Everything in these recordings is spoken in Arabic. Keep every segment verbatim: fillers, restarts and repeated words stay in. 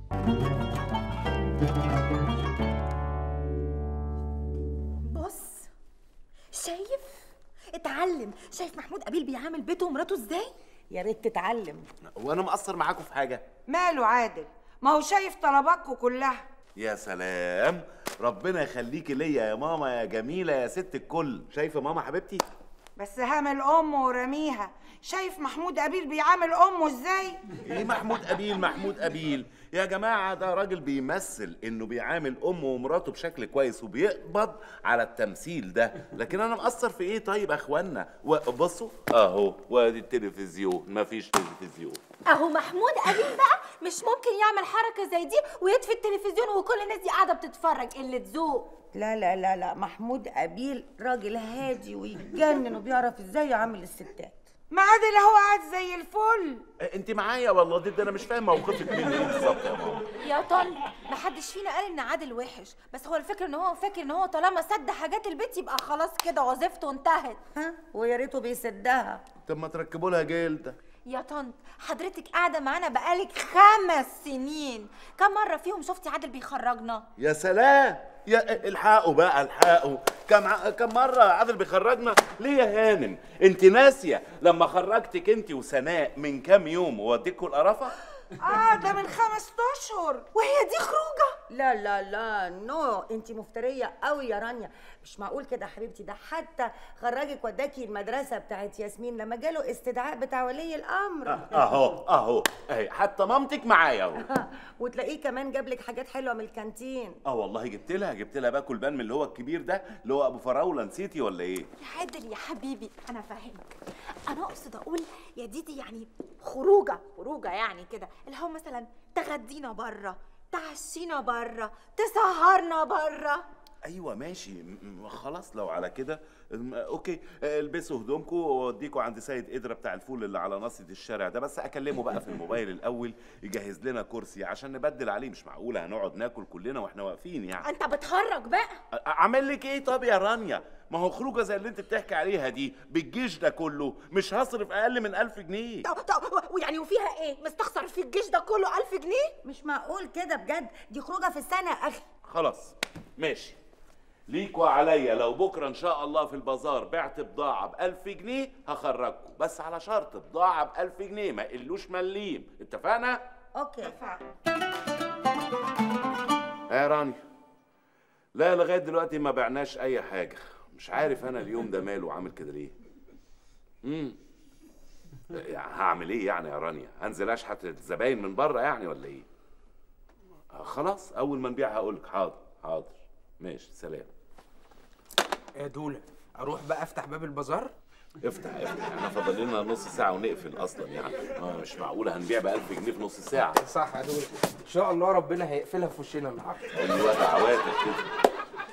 بص، شايف؟ اتعلم. شايف محمود قبيل بيعامل بيته ومراته ازاي؟ يا ريت تتعلم. وانا مقصر معاكم في حاجه؟ ماله عادل؟ ما هو شايف طلباتكم كلها. يا سلام، ربنا يخليكي ليا يا ماما يا جميله يا ست الكل. شايفه ماما حبيبتي؟ بس هامل امه ورميها. شايف محمود قبيل بيعامل امه ازاي؟ ايه محمود قبيل محمود قبيل يا جماعه؟ ده راجل بيمثل انه بيعامل امه ومراته بشكل كويس وبيقبض على التمثيل ده، لكن انا مقصر في ايه؟ طيب يا اخوانا بصوا اهو، وادي التلفزيون، مفيش تلفزيون اهو. محمود قبيل بقى مش ممكن يعمل حركه زي دي ويطفي التلفزيون وكل الناس دي قاعده بتتفرج. قله ذوق. لا لا لا لا، محمود قبيل راجل هادي ويتجنن وبيعرف ازاي يعامل الستات. ما عادل اهو قاعد زي الفل. انت معايا والله؟ دي انا مش فاهم موقفك مني بالظبط يا ماما. يا طن، محدش فينا قال ان عادل وحش، بس هو الفكره ان هو فاكر ان هو طالما سد حاجات البيت يبقى خلاص كده وظيفته انتهت. ها، ويا ريته بيسدها. طب ما تركبوا لها جلده. يا طنط، حضرتك قاعده معانا بقالك خمس سنين، كم مره فيهم شفتي عادل بيخرجنا؟ يا سلام، يا الحقوا بقى الحقوا. كم ع... كم مره عادل بيخرجنا؟ ليه يا هانم؟ انت ناسيه لما خرجتك انت وسناء من كام يوم ووديكوا القرافه؟ اه ده من خمس اشهر. وهي دي خروجه؟ لا لا لا، نو، انت مفتريه قوي يا رانيا. مش معقول كده يا حبيبتي. ده حتى خرجك وداكي المدرسه بتاعت ياسمين لما جاله استدعاء بتاع ولي الامر. اهو اهو اهي، حتى مامتك معايا اهو. وتلاقيه كمان جاب لك حاجات حلوه من الكانتين. اه والله جبت لها جبت لها باكل بان من اللي هو الكبير ده، اللي هو ابو فراوله. نسيتي ولا ايه؟ يا عادل يا حبيبي، انا فاهمك. انا اقصد اقول يا ديدي يعني خروجه خروجه يعني كده، اللي هو مثلا تغدينا بره، تعشينا بره، تسهرنا بره. ايوه ماشي، خلاص لو على كده اوكي. البسوا هدومكم واوديكوا عند سيد قدره بتاع الفول اللي على ناصيه الشارع ده، بس اكلمه بقى في الموبايل الاول يجهز لنا كرسي عشان نبدل عليه. مش معقوله هنقعد ناكل كلنا واحنا واقفين يعني. انت بتخرج بقى. اعمل لك ايه طب يا رانيا؟ ما هو خروجه زي اللي انت بتحكي عليها دي بالجيش ده كله مش هصرف اقل من ألف جنيه. طب طب ويعني وفيها ايه؟ مستخسر في الجيش ده كله ألف جنيه؟ مش معقول كده بجد، دي خروجه في السنه يا اخي. خلاص ماشي، ليكوا عليا لو بكره ان شاء الله في البازار بعت بضاعه بألف جنيه هخرجكم، بس على شرط بضاعه بألف جنيه ما يقلوش مليم. اتفقنا؟ اوكي اتفقنا. يا رانيا، لا لغايه دلوقتي ما بعناش اي حاجه. مش عارف انا اليوم ده ماله عامل كده ليه. امم هعمل ايه يعني يا رانيا؟ هنزل اشحت الزباين من بره يعني ولا ايه؟ آه خلاص، اول ما نبيع هقول لك. حاضر حاضر ماشي، سلام. يا دولة، اروح بقى افتح باب البازار؟ افتح افتح، احنا فاضل لنا نص ساعه ونقفل اصلا يعني. آه مش معقوله هنبيع ب ألف جنيه في نص ساعه. صح يا دولة، ان شاء الله ربنا هيقفلها في وشنا النهارده. ايوه دعواتك كده.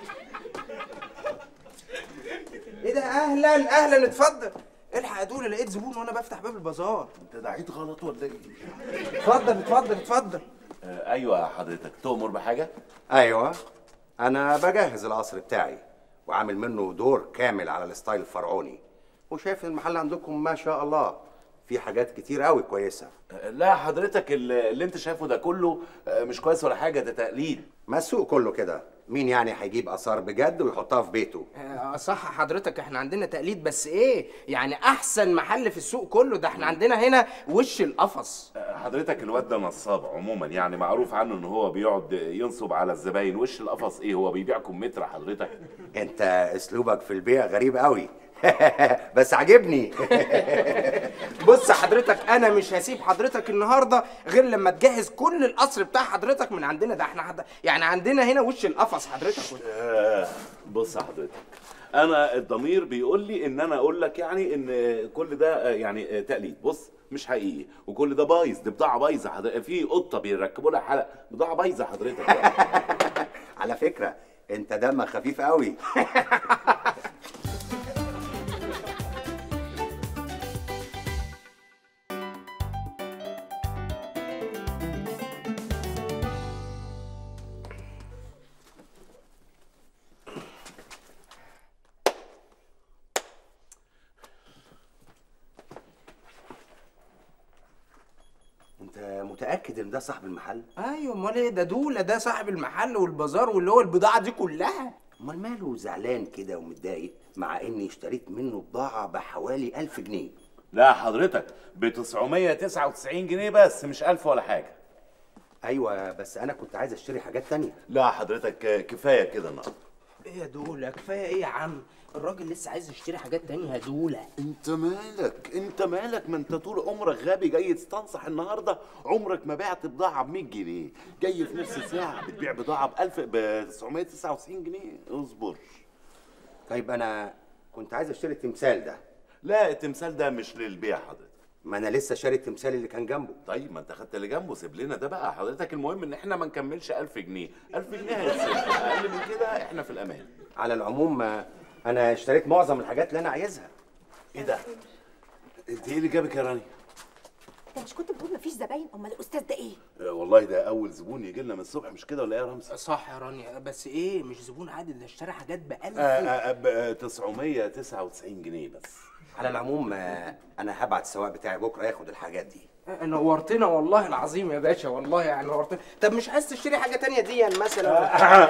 ايه ده؟ اهلا اهلا، اتفضل. الحق يا دولة، لقيت زبون وانا بفتح باب البازار. انت دعيت غلط ولا ايه؟ اتفضل اتفضل اتفضل. آه ايوه حضرتك تؤمر بحاجه؟ ايوه، انا بجهز القصر بتاعي وعامل منه دور كامل على الستايل الفرعوني، وشايف المحل عندكم ما شاء الله في حاجات كتير قوي كويسه. آه لا حضرتك، اللي, اللي انت شايفه ده كله آه مش كويس ولا حاجه، ده تقليد. ما السوق كله كده، مين يعني هيجيب اثار بجد ويحطها في بيته؟ آه صح حضرتك، احنا عندنا تقليد، بس ايه يعني احسن محل في السوق كله ده احنا عندنا هنا وش القفص. آه حضرتك الواد ده نصاب عموما، يعني معروف عنه ان هو بيقعد ينصب على الزباين. وش القفص ايه؟ هو بيبيعكم متر حضرتك؟ انت اسلوبك في البيع غريب قوي. بس عجبني. بص حضرتك، انا مش هسيب حضرتك النهارده غير لما تجهز كل القصر بتاع حضرتك من عندنا ده. احنا حد... يعني عندنا هنا وش القفص حضرتك. آه بص حضرتك، انا الضمير بيقول لي ان انا اقول لك يعني ان كل ده يعني تقليد. بص مش حقيقي، وكل ده بايظ، دي بضاعه بايظه حضرتك. في قطه بيركبوا لها حلق، بضاعه بايظه حضرتك. على فكره انت دمك خفيف قوي. متاكد ان ده صاحب المحل؟ ايوه، امال ايه؟ ده دوله ده صاحب المحل والبازار واللي هو البضاعه دي كلها. امال ماله زعلان كده ومتضايق مع اني اشتريت منه بضاعه بحوالي ألف جنيه؟ لا حضرتك ب تسعمية وتسعة وتسعين جنيه بس، مش ألف ولا حاجه. ايوه بس انا كنت عايز اشتري حاجات تانية. لا حضرتك كفايه كده النهارده. ايه يا دوله؟ كفايه ايه يا عم؟ الراجل لسه عايز يشتري حاجات تانية يا دوله. انت مالك انت مالك ما انت طول عمرك غبي جاي تستنصح النهارده. عمرك ما بعت بضاعه ب مية جنيه، جاي في نص ساعه بتبيع بضاعه ب ألف ب تسعمية وتسعة وتسعين جنيه. اصبر. طيب انا كنت عايز اشتري التمثال ده. لا التمثال ده مش للبيع حضرتك. ما انا لسه شاري التمثال اللي كان جنبه. طيب ما انت خدت اللي جنبه، سيب لنا ده بقى حضرتك. المهم ان احنا ما نكملش ألف جنيه. ألف جنيه هيتصرف، اقل من كده احنا في الامان. على العموم انا اشتريت معظم الحاجات اللي انا عايزها. ايه ده؟ انت ايه اللي جابك يا رانيا؟ انت مش كنت بتقول مفيش زباين؟ امال الاستاذ ده ايه؟ اه والله ده اول زبون يجي لنا من الصبح، مش كده ولا ايه يا رمزي؟ صح يا رانيا، بس ايه مش زبون عادي، ده اشترى حاجات بألف. آه آه ب تسعمية وتسعة وتسعين جنيه بس. على العموم انا هبعت السواق بتاعي بكره ياخد الحاجات دي. نورتنا والله العظيم يا باشا، والله يعني نورتنا. طب مش عايز تشتري حاجه تانية دي يعني مثلا؟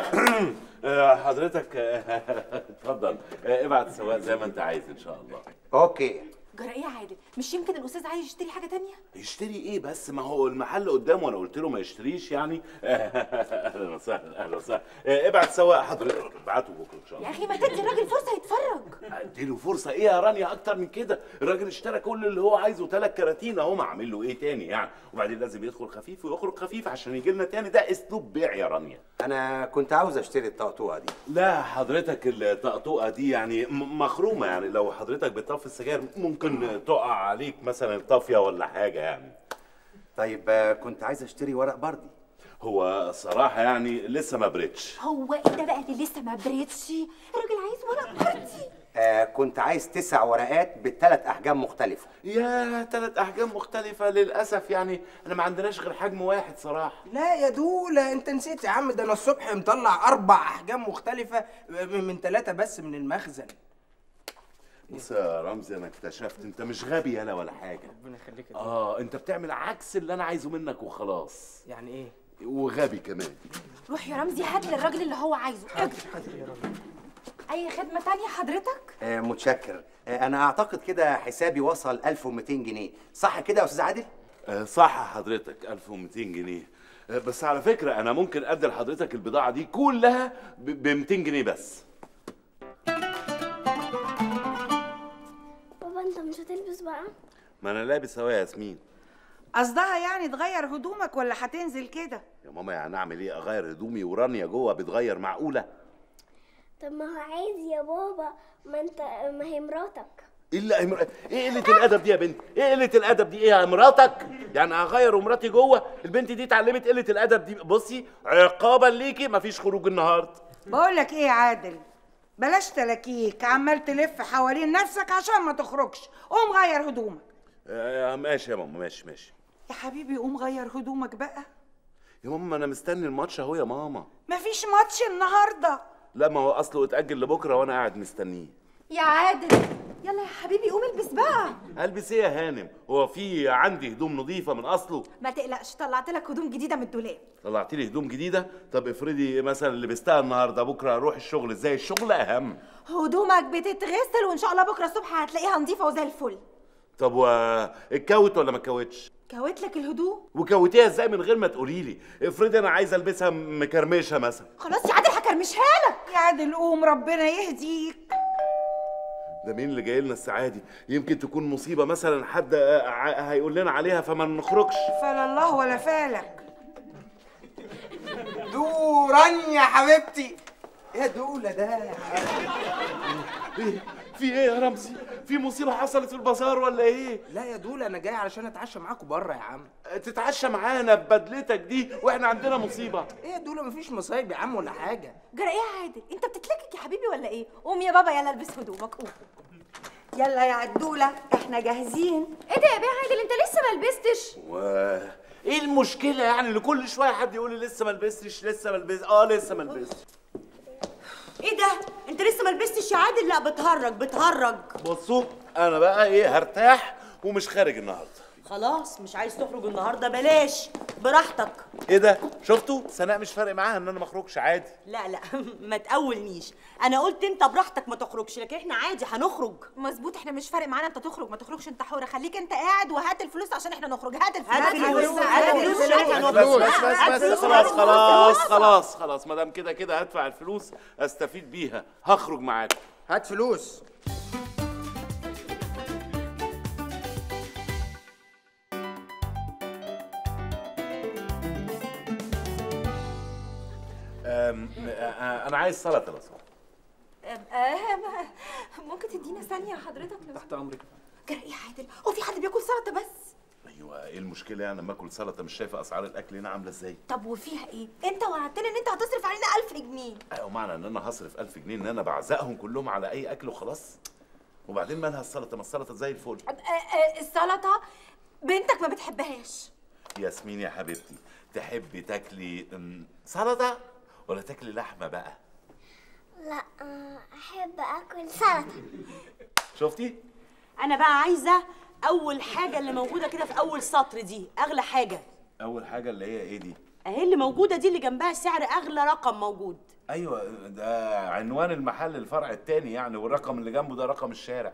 حضرتك اتفضل ابعت السواق زي ما انت عايز ان شاء الله. اوكي. جرى ايه يا عادل؟ مش يمكن الاستاذ عايز يشتري حاجه تانية؟ يشتري ايه بس؟ ما هو المحل قدامه وانا قلت له ما يشتريش يعني. اهلا وسهلا اهلا وسهلا. ابعت سواق حضرتك، ابعته بكره ان شاء الله. يا اخي ما تدي الراجل فرصه يتفرج. اديله فرصه ايه يا رانيا اكتر من كده؟ الراجل اشترى كل اللي هو عايزه، ثلاث كراتين اهو، ما عامل له ايه تاني يعني؟ وبعدين لازم يدخل خفيف ويخرج خفيف عشان يجي لنا تاني. ده اسلوب بيع يا رانيا. انا كنت عاوز اشتري الطقطوقه دي. لا حضرتك الطقطوقه دي يعني مخرومه، يعني لو حضرتك بتطفي السجاير ممكن تقع عليك مثلا طافيه ولا حاجه يعني. طيب كنت عايز اشتري ورق بردي. هو الصراحه يعني لسه ما بريتش. هو ايه ده بقى اللي لسه ما بريتش؟ الراجل عايز ورق بردي. آه كنت عايز تسع ورقات بثلاث احجام مختلفه. يا ثلاث احجام مختلفه؟ للاسف يعني احنا ما عندناش غير حجم واحد صراحه. لا يا دوله انت نسيت يا عم، ده انا الصبح مطلع اربع احجام مختلفه من ثلاثه بس من المخزن. بص يا رمزي انا اكتشفت انت مش غبي يالا ولا حاجه. ربنا يخليك. اه انت بتعمل عكس اللي انا عايزه منك وخلاص. يعني ايه؟ وغبي كمان. روح يا رمزي هات للراجل اللي هو عايزه. حاضر حاضر يا رب. اي خدمه تانية حضرتك؟ آه متشكر. آه انا اعتقد كده حسابي وصل ألف ومئتين جنيه، صح كده يا استاذ عادل؟ آه صح حضرتك، ألف ومئتين جنيه. آه بس على فكره انا ممكن ادي لحضرتك البضاعه دي كلها ب مئتين جنيه بس. بابا انت مش هتلبس بقى؟ ما انا لابس اهو يا ياسمين. قصدها يعني تغير هدومك ولا هتنزل كده؟ يا ماما يعني اعمل ايه؟ اغير هدومي ورانيا جوه بتغير؟ معقوله؟ طب ما هو عادي يا بابا، ما انت ما هي مراتك. ايه اللي امر... ايه قله الادب دي يا بنت؟ ايه قله الادب دي؟ ايه يا مراتك؟ يعني هغير ومراتي جوه؟ البنت دي اتعلمت قله الادب دي. بصي عقابا ليكي مفيش خروج النهارده. بقول لك ايه يا عادل، بلاش تلاكيك عمال تلف حوالين نفسك عشان ما تخرجش. قوم غير هدومك. آه ماشي يا ماما، ماشي ماشي يا حبيبي قوم غير هدومك بقى. يا ماما انا مستني الماتش اهو يا ماما. مفيش ماتش النهارده. لا ما هو اصله اتاجل لبكره وانا قاعد مستنيه. يا عادل يلا يا حبيبي قوم البس بقى. البس ايه يا هانم؟ هو في عندي هدوم نظيفه من اصله؟ ما تقلقش طلعت لك هدوم جديده من الدولاب. طلعت لي هدوم جديده؟ طب افرضي مثلا لبستها النهارده بكره اروح الشغل ازاي؟ الشغل اهم. هدومك بتتغسل وان شاء الله بكره الصبح هتلاقيها نظيفه وزي الفل. طب واتكوت ولا ما اتكوتش؟ كويت لك الهدوم. وكوتيها ازاي من غير ما تقولي لي؟ افرضي انا عايزه البسها مكرمشه مثلا. خلاص يا عادل هكرمشها لك. يا عادل قوم ربنا يهديك. ده مين اللي جاي لنا الساعه دي؟ يمكن تكون مصيبه مثلا، حد هيقول لنا عليها فما نخرجش. فلا الله ولا فالك. دوران يا حبيبتي. يا دوله ده يا حبيبتي. ايه في ايه يا رمزي؟ في مصيبه حصلت في البازار ولا ايه؟ لا يا دوله انا جاي علشان اتعشى معاكم بره يا عم. تتعشى معانا ببدلتك دي واحنا عندنا مصيبه؟ ايه يا دوله مفيش مصايب يا عم ولا حاجه. جرى ايه يا عادل؟ انت بتتلكك يا حبيبي ولا ايه؟ قوم يا بابا يلا البس هدومك قوم. يلا يا عدوله احنا جاهزين. ايه ده يا بيه عادل انت لسه ما لبستش؟ و ايه المشكله يعني اللي كل شويه حد يقول لي لسه ما لبستش لسه ما لبستش؟ اه لسه ما لبستش. ايه ده؟ انت لسه ما لبستش يا عادل؟ لا بتهرج بتهرج. بصوا انا بقى ايه هرتاح ومش خارج النهارده. خلاص مش عايز تخرج النهارده بلاش، براحتك. ايه ده؟ شفتوا؟ سناء مش فارق معاها ان انا ما اخرجش عادي. لا لا ما تقولنيش، انا قلت انت براحتك ما تخرجش، لكن احنا عادي هنخرج. مظبوط، احنا مش فارق معانا انت تخرج ما تخرجش، انت حر، خليك انت قاعد وهات الفلوس عشان احنا نخرج. هات الفلوس هات الفلوس هات الفلوس بس بس بس بس خلاص خلاص خلاص خلاص ما دام كده كده هدفع الفلوس استفيد بيها، هخرج معاكم. هات فلوس. أم، آه، انا عايز سلطه لو سمحت. ممكن تدينا ثانيه حضرتك؟ تحت امرك. جرى ايه يا عادل؟ هو في حد بياكل سلطه بس؟ ايوه، ايه المشكله يعني لما اكل سلطه؟ مش شايفه اسعار الاكل هنا عامله ازاي؟ طب وفيها ايه؟ انت وعدتنا ان انت هتصرف علينا ألف جنيه. ايوه، معنى ان انا هصرف ألف جنيه ان انا بعزقهم كلهم على اي اكل وخلاص؟ وبعدين مالها السلطه؟ ما السلطه زي الفل. آه، آه، السلطه بنتك ما بتحبهاش. ياسمين يا حبيبتي، تحبي تاكلي أم، سلطه ولا تاكلي لحمه بقى؟ لا آه، احب اكل سلطه. شفتي؟ انا بقى عايزه اول حاجه اللي موجوده كده في اول سطر دي، اغلى حاجه. اول حاجه اللي هي ايه دي؟ اهي اللي موجوده دي اللي جنبها سعر اغلى رقم موجود. ايوه، ده عنوان المحل الفرع التاني يعني، والرقم اللي جنبه ده رقم الشارع.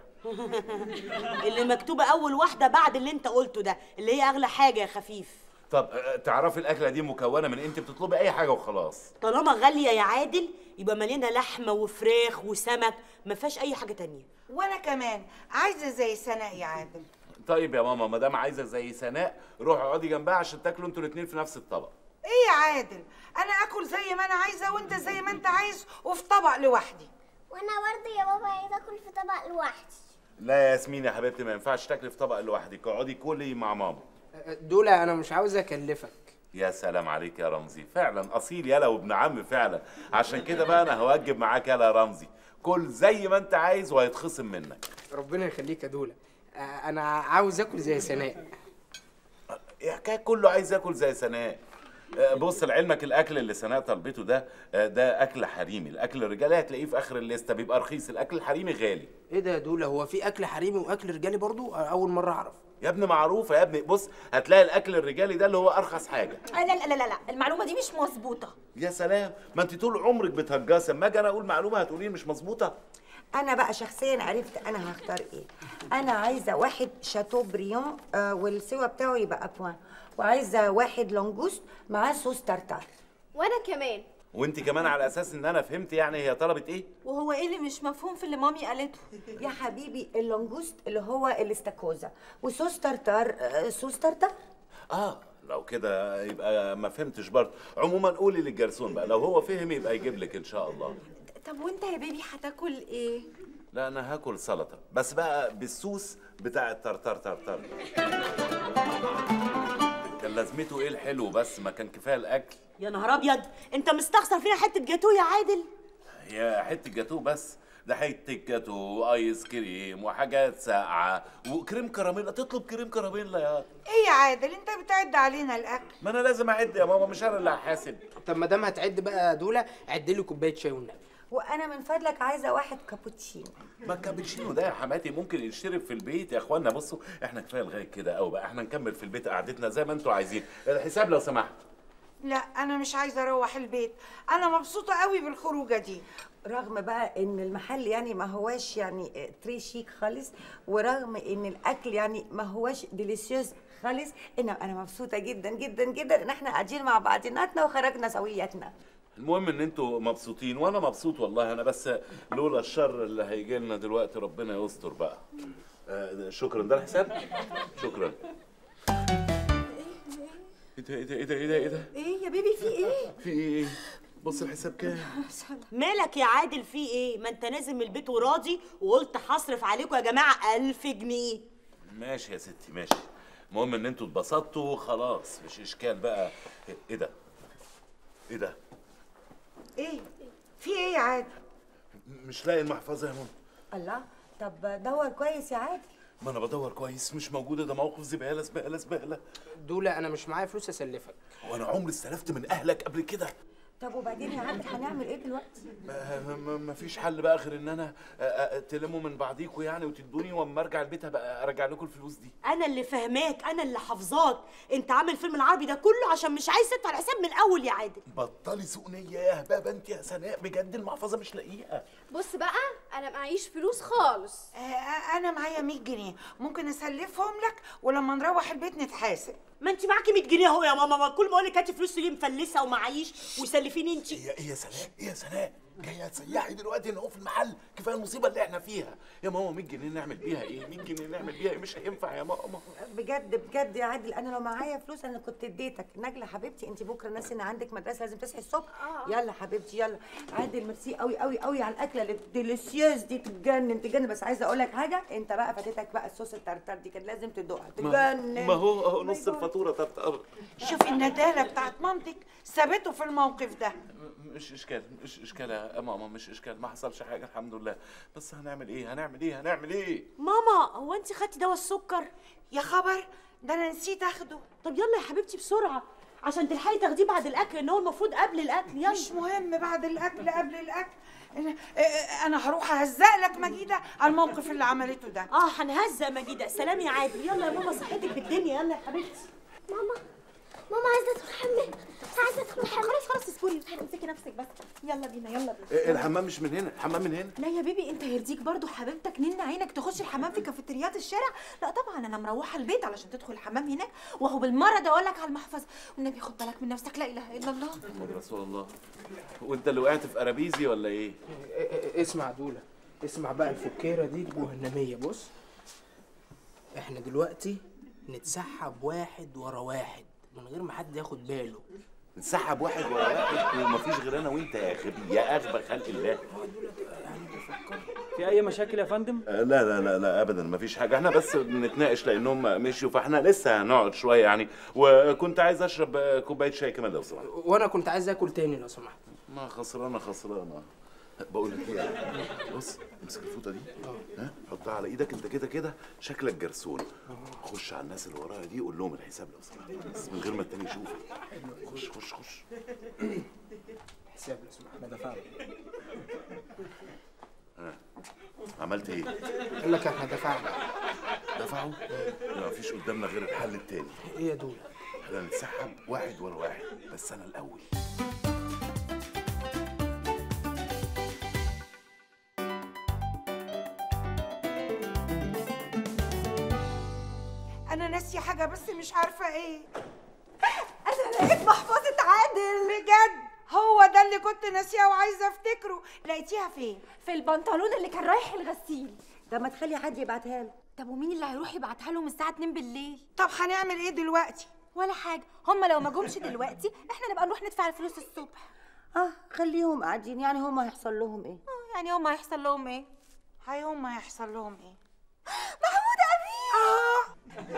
اللي مكتوبه اول واحده بعد اللي انت قلته ده، اللي هي اغلى حاجه يا خفيف. طب آه، تعرفي الاكله دي مكونه من إيه؟ انت بتطلبي اي حاجه وخلاص. طالما غاليه يا عادل يبقى مليانه لحمه وفراخ وسمك، ما فيهاش اي حاجه تانية. وانا كمان عايزه زي سناء يا عادل. طيب يا ماما، ما دام عايزه زي سناء روحي اقعدي جنبها عشان تاكلوا انتوا الاثنين في نفس الطبق. ايه يا عادل؟ انا اكل زي ما انا عايزه وانت زي ما انت عايز وفي طبق لوحدي. وانا برضه يا بابا عايزه اكل في طبق لوحدي. لا يا ياسمين يا حبيبتي، ما ينفعش تاكلي في طبق لوحدك، اقعدي كلي مع ماما. دولة انا مش عاوز اكلفك. يا سلام عليك يا رمزي، فعلا اصيل يالا وابن عم فعلا. عشان كده بقى انا هوجب معاك يالا يا رمزي، كل زي ما انت عايز وهيتخصم منك. ربنا يخليك يا دولة. آه، انا عاوز اكل زي سناء. يا حكايه كله عايز ياكل زي سناء. آه، بص لعلمك الاكل اللي سناء طلبته ده آه، ده اكل حريمي، الاكل الرجالي هتلاقيه في اخر الليسته بيبقى رخيص، الاكل الحريمي غالي. ايه ده يا دولة؟ هو في اكل حريمي واكل رجالي برضو؟ اول مرة اعرف. يا ابني معروفه يا ابني، بص هتلاقي الاكل الرجالي ده اللي هو ارخص حاجه. لا لا لا لا لا، المعلومه دي مش مظبوطه. يا سلام، ما انت طول عمرك بتهجصي، اما اجي انا اقول معلومه هتقولي مش مظبوطه. انا بقى شخصيا عرفت انا هختار ايه. انا عايزه واحد شاتو بريون آه والسوا بتاعه يبقى ابوان، وعايزه واحد لونجوست معاه صوص تارتار. وانا كمان. وانت كمان على اساس ان انا فهمت يعني هي طلبت ايه؟ وهو ايه اللي مش مفهوم في اللي مامي قالته؟ يا حبيبي اللونجوست اللي هو الاستاكوزا، وصوص تارتار آه صوص تارتار. اه لو كده يبقى ما فهمتش برضه. عموما قولي للجرسون بقى، لو هو فهم يبقى يجيب لك ان شاء الله. طب وانت يا بيبي هتاكل ايه؟ لا انا هاكل سلطه بس بقى بالصوص بتاع الترتر ترتر. كان لازمته ايه الحلو بس؟ ما كان كفايه الاكل. يا نهار ابيض، انت مستخسر فينا حته جاتوه يا عادل؟ هي حته جاتوه بس؟ ده حته جاتوه وايس كريم وحاجات ساقعه وكريم كراميلا. تطلب كريم كراميلا يا ايه يا عادل انت بتعد علينا الاكل؟ ما انا لازم اعد يا ماما، مش انا اللي هحاسب. طب ما دام هتعد بقى يا دولة، عد لي كوباية شاي والنبي. وانا من فضلك عايزه واحد كابوتشينو. ما الكابتشينو ده يا حماتي ممكن يشترب في البيت يا اخوانا. بصوا احنا كفايه لغايه كده قوي بقى، احنا نكمل في البيت قعدتنا زي ما انتوا عايزين. الحساب لو سمحت. لا انا مش عايزه اروح البيت، انا مبسوطه قوي بالخروجه دي. رغم بقى ان المحل يعني ما هواش يعني تري شيك خالص، ورغم ان الاكل يعني ما هواش ديليسيوس خالص، انما انا مبسوطه جدا جدا جدا ان احنا قاعدين مع بعضيناتنا وخرجنا سوياتنا. المهم ان انتوا مبسوطين وانا مبسوط والله. انا بس لولا الشر اللي هيجي لنا دلوقتي ربنا يستر بقى. آه شكرا، ده الحساب. شكرا. ايه ده ايه ده ايه ده ايه ده ايه ده؟ ايه يا بيبي في ايه؟ في ايه؟ بص الحساب كام؟ مالك يا عادل في ايه؟ ما انت نازل من البيت وراضي وقلت هصرف عليكم يا جماعه ألف جنيه. ماشي يا ستي ماشي، المهم ان انتوا اتبسطتوا خلاص، مش اشكال بقى. ايه ده؟ ايه ده؟ ايه؟ في ايه يا عادل؟ مش لاقي المحفظه يا ماما. الله، طب دور كويس يا عادل. ما انا بدور كويس مش موجوده، ده موقف زباله زباله زباله. دولة انا مش معايا فلوس اسلفك. وانا عمري استلفت من اهلك قبل كده؟ طب وبعدين يا عادل هنعمل ايه دلوقتي؟ مفيش حل بقى غير ان انا تلموا من بعضيكوا يعني وتدوني، واما ارجع البيت هبقى ارجع لكم الفلوس دي. انا اللي فهماك، انا اللي حافظاك. انت عامل فيلم العربي ده كله عشان مش عايز تدفع الحساب من الاول يا عادل. بطلي سوء نيه يا هبابه انت يا سناء، بجد المحفظه مش لاقيها. بص بقى انا معيش فلوس خالص. آه انا معايا مية جنيه، ممكن اسلفهم لك ولما نروح البيت نتحاسب. ما انت معاكي مية جنيه اهو يا ماما، ما كل ما اقول لك هاتي فلوس تيجي مفلسه ومعيش وسلفيني انت. ايه ايه يا سناء، ايه يا سناء جايه تسيحي دلوقتي ان هو في المحل؟ كفايه المصيبه اللي احنا فيها يا ماما. مية جنيه نعمل بيها ايه؟ مية جنيه نعمل بيها ايه؟ مش هينفع يا ماما. بجد بجد يا عادل انا لو معايا فلوس انا كنت اديتك. نجله حبيبتي انت بكره ناس ان عندك مدرسه لازم تصحي الصبح. آه. يلا حبيبتي يلا. عادل ميرسي قوي قوي قوي على الاكله الديليسيوز دي، تتجنن تتجنن. بس عايزه اقول لك حاجه، انت بقى فاتتك بقى الصوص الترتر دي، كان لازم تدوقها تتجنن. ما هو اهو نص الفاتوره ترتر. شوف الندالة بتاعت مامتك سابته في الموقف ده. مش اشكال مش اشكال يا ماما، مش اشكال، ما حصلش حاجه الحمد لله. بس هنعمل ايه هنعمل ايه هنعمل ايه؟ ماما هو انت خدتي دواء السكر؟ يا خبر ده انا نسيت اخده. طب يلا يا حبيبتي بسرعه عشان تلحقي تاخديه بعد الاكل، ان هو المفروض قبل الاكل. يلا. مش مهم بعد الاكل قبل الاكل. انا انا هروح اهزق لك مجيده على الموقف اللي عملته ده. اه هنهزق مجيده. سلام يا عادل. يلا يا ماما صحتك بالدنيا. يلا يا حبيبتي. ماما ماما عايزه ادخل الحمام، عايزه ادخل الحمام. خلاص خلاص اصبري امسكي نفسك بس. يلا بينا يلا بينا. إيه الحمام مش من هنا، الحمام من هنا. لا يا بيبي انت يرضيك برضو حبيبتك نن عينك تخش الحمام في كافيتريات الشارع؟ لا طبعا انا مروحه البيت علشان تدخل الحمام هناك، وهو بالمره ده اقول لك على المحفظه. والنبي خد بالك من نفسك. لا اله الا الله محمد رسول الله. وانت اللي وقعت في قرابيزي ولا ايه؟ اسمع دوله، اسمع بقى الفكيره دي جهنميه. بص احنا دلوقتي نتسحب واحد ورا واحد من غير ما حد ياخد باله. نسحب واحد ورا واحد ومفيش غير انا وانت يا غبي يا اغبى خلق الله. في اي مشاكل يا فندم؟ لا لا لا لا ابدا مفيش حاجه، احنا بس بنتناقش لانهم مشيوا فاحنا لسه هنقعد شويه يعني، وكنت عايز اشرب كوبايه شاي كمان لو سمحت. وانا كنت عايز اكل تاني لو سمحت. ما خسرانه خسرانه. بقول لك ايه، بص امسك الفوطه دي ها حطها على ايدك، انت كده كده شكلك جرسون. خش على الناس اللي ورايا دي قول لهم الحساب لو سمحت، بس من غير ما التاني يشوفك. خش خش خش. حساب لو سمحت. انا دفعت. ها عملت ايه؟ قال لك احنا دفعنا. دفعوا؟ لا مفيش قدامنا غير الحل التاني. ايه يا دول؟ احنا نتسحب واحد ورا واحد، بس انا الاول. انا ناسيه حاجه بس مش عارفه ايه. انا لقيت محفظه عادل. بجد هو ده اللي كنت ناسيه وعايزه افتكره. لقيتيها فين؟ في البنطلون اللي كان رايح الغسيل. طب ما تخلي حد يبعتها له. طب ومين اللي هيروح يبعتها لهم الساعه اتنين بالليل؟ طب هنعمل ايه دلوقتي؟ ولا حاجه، هم لو ما جمش دلوقتي احنا نبقى نروح ندفع الفلوس الصبح. اه خليهم قاعدين، يعني هم هيحصل لهم ايه؟ اه يعني هم هيحصل لهم ايه؟ هاي هم هيحصل لهم ايه؟ محمود امين. اه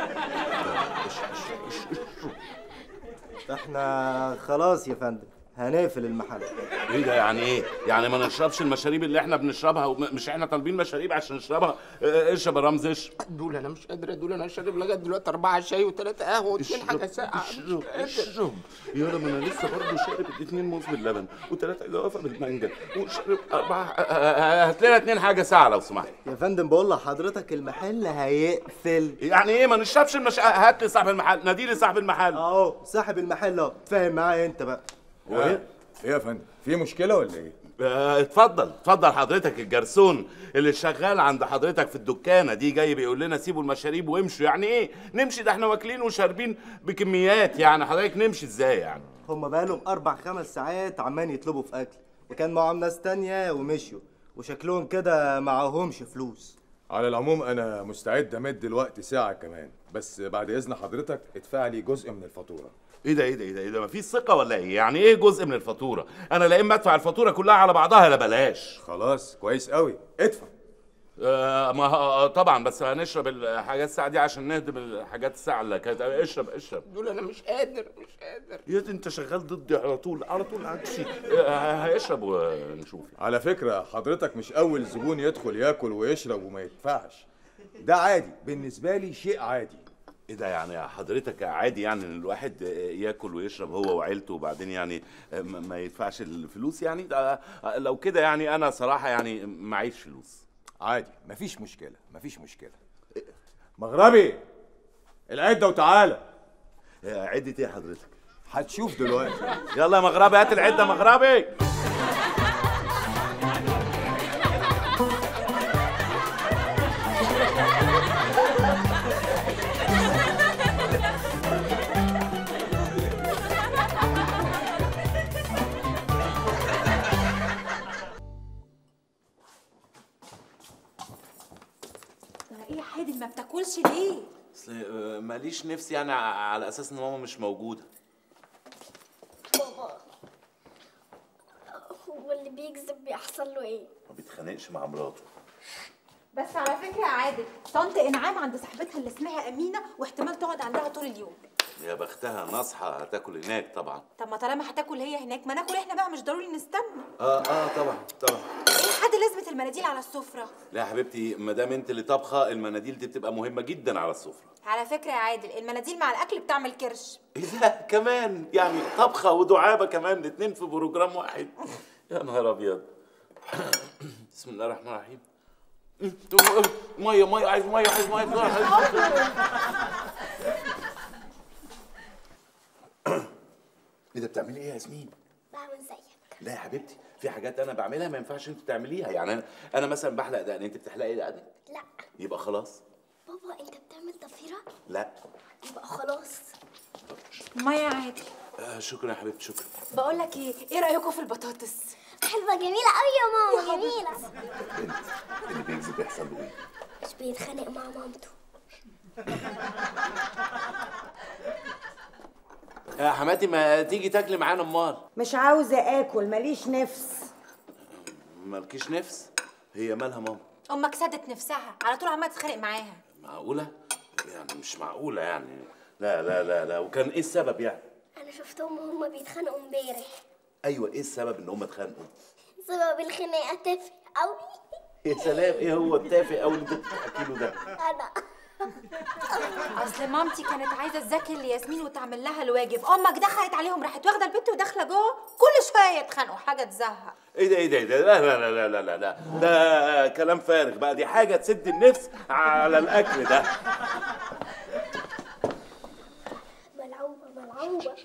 احنا خلاص يا فندم هنقفل المحل. ايه ده يعني ايه؟ يعني ما نشربش المشاريب اللي احنا بنشربها؟ ومش احنا طالبين مشاريب عشان نشربها؟ اه اشرب يا رمز اشرب. دول انا مش قادر يا دول، انا شارب لغايه دلوقتي اربعه شاي وثلاثه قهوه واثنين حاجه ساقعه. اشرب اشرب يا ما انا لسه برضه شارب اثنين موز باللبن وثلاثه جوافه بالمانجا وشارب اربعه. هات لنا اثنين حاجه ساعه لو سمحت. يا فندم بقول لحضرتك المحل هيقفل. يعني ايه ما نشربش المش... هات لي صاحب المحل، نادي لي صاحب المحل. اهو صاحب المحل اهو، فاهم معايا انت بقى. هو ايه؟ ايه يا فندم؟ في مشكلة ولا ايه؟ اه اتفضل اتفضل حضرتك الجرسون اللي شغال عند حضرتك في الدكانة دي جاي بيقول لنا سيبوا المشاريب وامشوا. يعني ايه نمشي؟ ده احنا واكلين وشاربين بكميات، يعني حضرتك نمشي ازاي يعني؟ هم بقالهم اربع خمس ساعات عمال يطلبوا في اكل، وكان معاهم ناس تانية ومشيوا، وشكلهم كده معاهمش فلوس. على العموم انا مستعد امد الوقت ساعة كمان، بس بعد اذن حضرتك ادفع لي جزء من الفاتورة. ايه ده ايه ده ايه ده ايه ده مفيش ثقة ولا ايه؟ يعني ايه جزء من الفاتورة؟ انا لا اما ادفع الفاتورة كلها على بعضها لا بلاش. خلاص كويس قوي ادفع. آه ما آه طبعا، بس هنشرب الحاجات الساعة دي عشان نهدم الحاجات الساعة اللي كانت. اشرب اشرب. دول انا مش قادر مش قادر. يا دي انت شغال ضدي على طول على طول عكسي. آه هيشرب ونشوف. على فكرة حضرتك مش اول زبون يدخل ياكل ويشرب وما يدفعش، ده عادي بالنسبة لي، شيء عادي. ايه ده يعني حضرتك عادي يعني ان الواحد ياكل ويشرب هو وعيلته وبعدين يعني ما يدفعش الفلوس يعني؟ ده لو كده يعني انا صراحه يعني معيش فلوس. عادي مفيش مشكله مفيش مشكله. مغربي العده وتعالى. عده ايه حضرتك؟ هتشوف دلوقتي. يلا يا مغربي هات العده مغربي. ايه يا حادي ما بتاكلش ليه؟ اصل ماليش نفسي يعني على اساس ان ماما مش موجوده. بابا هو اللي بيكذب بيحصل له ايه؟ ما بيتخانقش مع مراته. بس على فكره يا عادل طنط انعام عند صاحبتها اللي اسمها امينه واحتمال تقعد عندها طول اليوم. يا بختها ناصحه هتاكل هناك طبعا. طب ما طالما هتاكل هي هناك ما ناكل احنا بقى، مش ضروري نستنى. اه اه طبعا طبعا. ايه حد لازمه المناديل على السفره؟ لا يا حبيبتي ما دام انت اللي طابخه المناديل دي بتبقى مهمه جدا على السفره. على فكره يا عادل المناديل مع الاكل بتعمل كرش. ايه ده كمان؟ يعني طبخه ودعابه كمان الاتنين في بروجرام واحد؟ يا نهار ابيض. بسم الله الرحمن الرحيم. ميه ميه عايز ميه عايز ميه عايز ايه ده بتعملي ايه يا ياسمين؟ بعمل زيك. لا يا حبيبتي في حاجات انا بعملها ما ينفعش انت تعمليها. يعني انا انا مثلا بحلق دقن، انت بتحلقي دقنك؟ لا. يبقى خلاص. بابا انت بتعمل ضفيره؟ لا. يبقى خلاص. ميه يا عادل. آه شكرا يا حبيبتي شكرا. بقول لك ايه، ايه رايكم في البطاطس؟ حلوه جميله قوي يا ماما جميله. انت اللي بيكذب بيحصل له ايه؟ مش بيتخانق مع مامته. يا حماتي ما تيجي تاكلي معانا امال؟ مش عاوزه اكل ماليش نفس. مالكيش نفس؟ هي مالها ماما؟ امك سدت نفسها على طول عماله تتخانق معاها. معقوله؟ يعني مش معقوله يعني. لا لا لا لا. وكان ايه السبب يعني؟ انا شفتهم وهما بيتخانقوا امبارح. ايوه ايه السبب ان هم اتخانقوا؟ سبب الخناقه تافه قوي. يا سلام ايه هو التافه قوي اللي انت بتحكي له ده؟ انا اصل مامتي كانت عايزه تذاكر لياسمين وتعمل لها الواجب، امك دخلت عليهم راحت واخده البنت وداخله جوه كل شويه يتخانقوا، حاجه تزهق. ايه ده ايه ده ايه ده؟ لا لا لا لا لا لا ده كلام فارغ بقى، دي حاجه تسد النفس على الاكل ده. ملعوبه ملعوبه.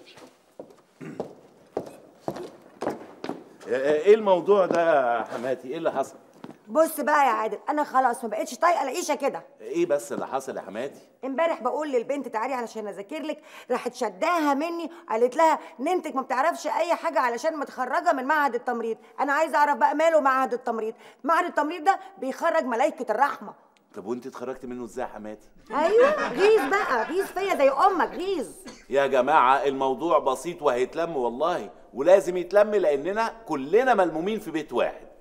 ايه الموضوع ده يا حماتي؟ ايه اللي حصل؟ بص بقى يا عادل انا خلاص ما بقتش طايقه العيشه كده. ايه بس اللي حصل يا حماتي؟ امبارح بقول للبنت تعالي علشان اذاكر لك، راحت شداها مني قالت لها ننتك ما بتعرفش اي حاجه علشان متخرجه من معهد التمريض. انا عايزه اعرف بقى ماله معهد التمريض؟ معهد التمريض ده بيخرج ملائكه الرحمه. طب وانت اتخرجتي منه ازاي يا حماتي؟ ايوه غيظ بقى، غيظ فيا زي امك غيظ. يا جماعه الموضوع بسيط وهيتلم والله، ولازم يتلم لاننا كلنا ملمومين في بيت واحد.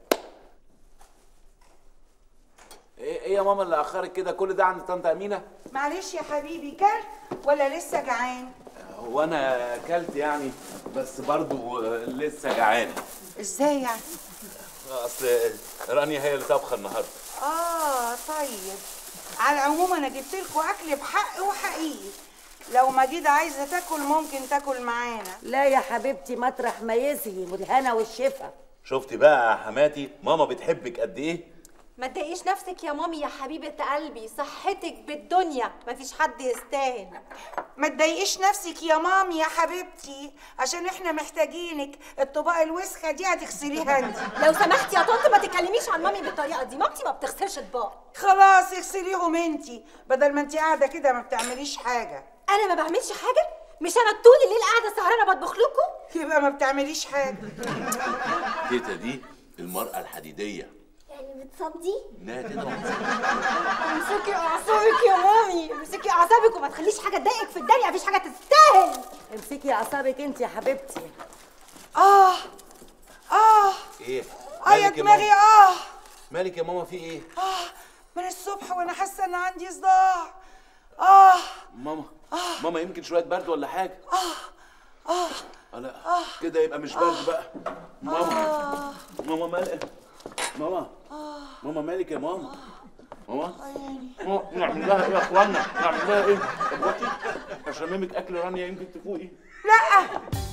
ايه ايه يا ماما اللي اخرك كده كل ده عند طنط امينه؟ معلش يا حبيبي كل ولا لسه جعان؟ هو انا اكلت يعني بس برضو لسه جعان. ازاي يعني؟ اصل رانيا هي اللي طابخه النهارده. اه طيب على العموم انا جبت لكم اكل بحق وحقيقي، لو مجيدة عايزه تاكل ممكن تاكل معانا. لا يا حبيبتي مطرح ما يسهي والهنا والشفا. شفتي بقى يا حماتي ماما بتحبك قد ايه؟ ما تضايقيش نفسك يا مامي يا حبيبه قلبي، صحتك بالدنيا مفيش حد يستاهل. ما تضايقيش نفسك يا مامي يا حبيبتي عشان احنا محتاجينك، الطباق الوسخه دي هتغسليها انت. لو سمحتي يا طنط ما تتكلميش عن مامي بالطريقه دي، مامتي ما بتغسلش اطباق. خلاص اغسليهم انت بدل ما انت قاعده كده ما بتعمليش حاجه. انا ما بعملش حاجه؟ مش انا طول الليل قاعده سهرانه بطبخ لكم؟ يبقى ما بتعمليش حاجه. تيتا دي المرأة الحديدية. يعني بتصدي؟ انها تضرب. امسكي اعصابك يا مامي، امسكي اعصابك وما تخليش حاجه تضايقك في الدنيا، مفيش حاجه تستاهل. امسكي اعصابك انت يا حبيبتي. اه اه ايه؟ اه يا دماغي اه. مالك يا ماما في ايه؟ اه من الصبح وانا حاسه ان عندي صداع. اه ماما آه. ماما يمكن شويه برد ولا حاجه. اه اه آه لا آه. كده يبقى مش برد بقى. ماما آه. ماما مالك؟ ماما آه. ماما مالك يا ماما؟ ماما؟ ماما نعمل لها ايه يا اخوانا؟ نعمل لها ايه؟ اخواتي هشممك اكل رانيا يمكن تفوقي. لا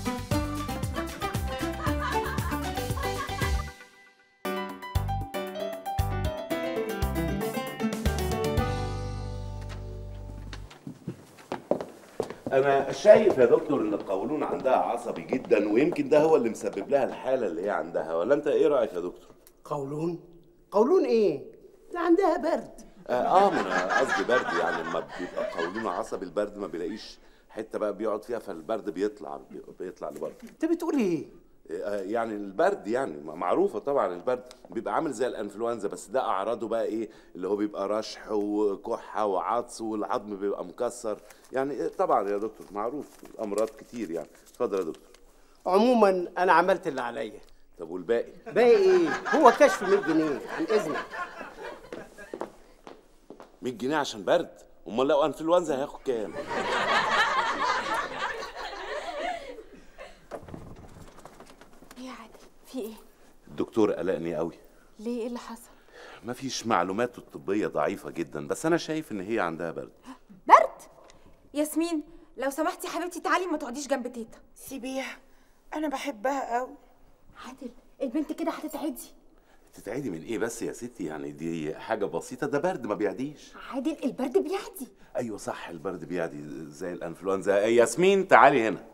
انا شايف يا دكتور ان القولون عندها عصبي جدا، ويمكن ده هو اللي مسبب لها الحاله اللي هي عندها، ولا انت ايه رايك يا دكتور؟ قولون؟ قولون ايه؟ ده عندها برد. اه, آه ما انا قصدي برد، يعني لما بيبقى قولونه عصبي البرد ما بيلاقيش حته بقى بيقعد فيها، فالبرد بيطلع بيطلع لبره. انت بتقول ايه؟ آه يعني البرد يعني معروفه طبعا، البرد بيبقى عامل زي الانفلونزا، بس ده اعراضه بقى ايه؟ اللي هو بيبقى رشح وكحه وعطس والعظم بيبقى مكسر، يعني طبعا يا دكتور معروف امراض كتير يعني. اتفضل يا دكتور. عموما انا عملت اللي عليا. طب والباقي؟ باقي ايه؟ هو كشف مية جنيه عن اذنك. مية جنيه عشان برد؟ امال لو انفلونزا هياخد كام؟ ايه يا عادل في ايه؟ الدكتور قلقني قوي. ليه ايه اللي حصل؟ مفيش معلوماته الطبيه ضعيفه جدا، بس انا شايف ان هي عندها برد. برد؟ ياسمين لو سمحتي حبيبتي تعالي ما تقعديش جنب تيتا. سيبيها انا بحبها قوي. عادل البنت كده هتتعدي. تتعدي من ايه بس يا ستي؟ يعني دي حاجه بسيطه، ده برد ما بيعديش. عادل البرد بيعدي. ايوه صح البرد بيعدي زي الانفلونزا. ياسمين تعالي هنا.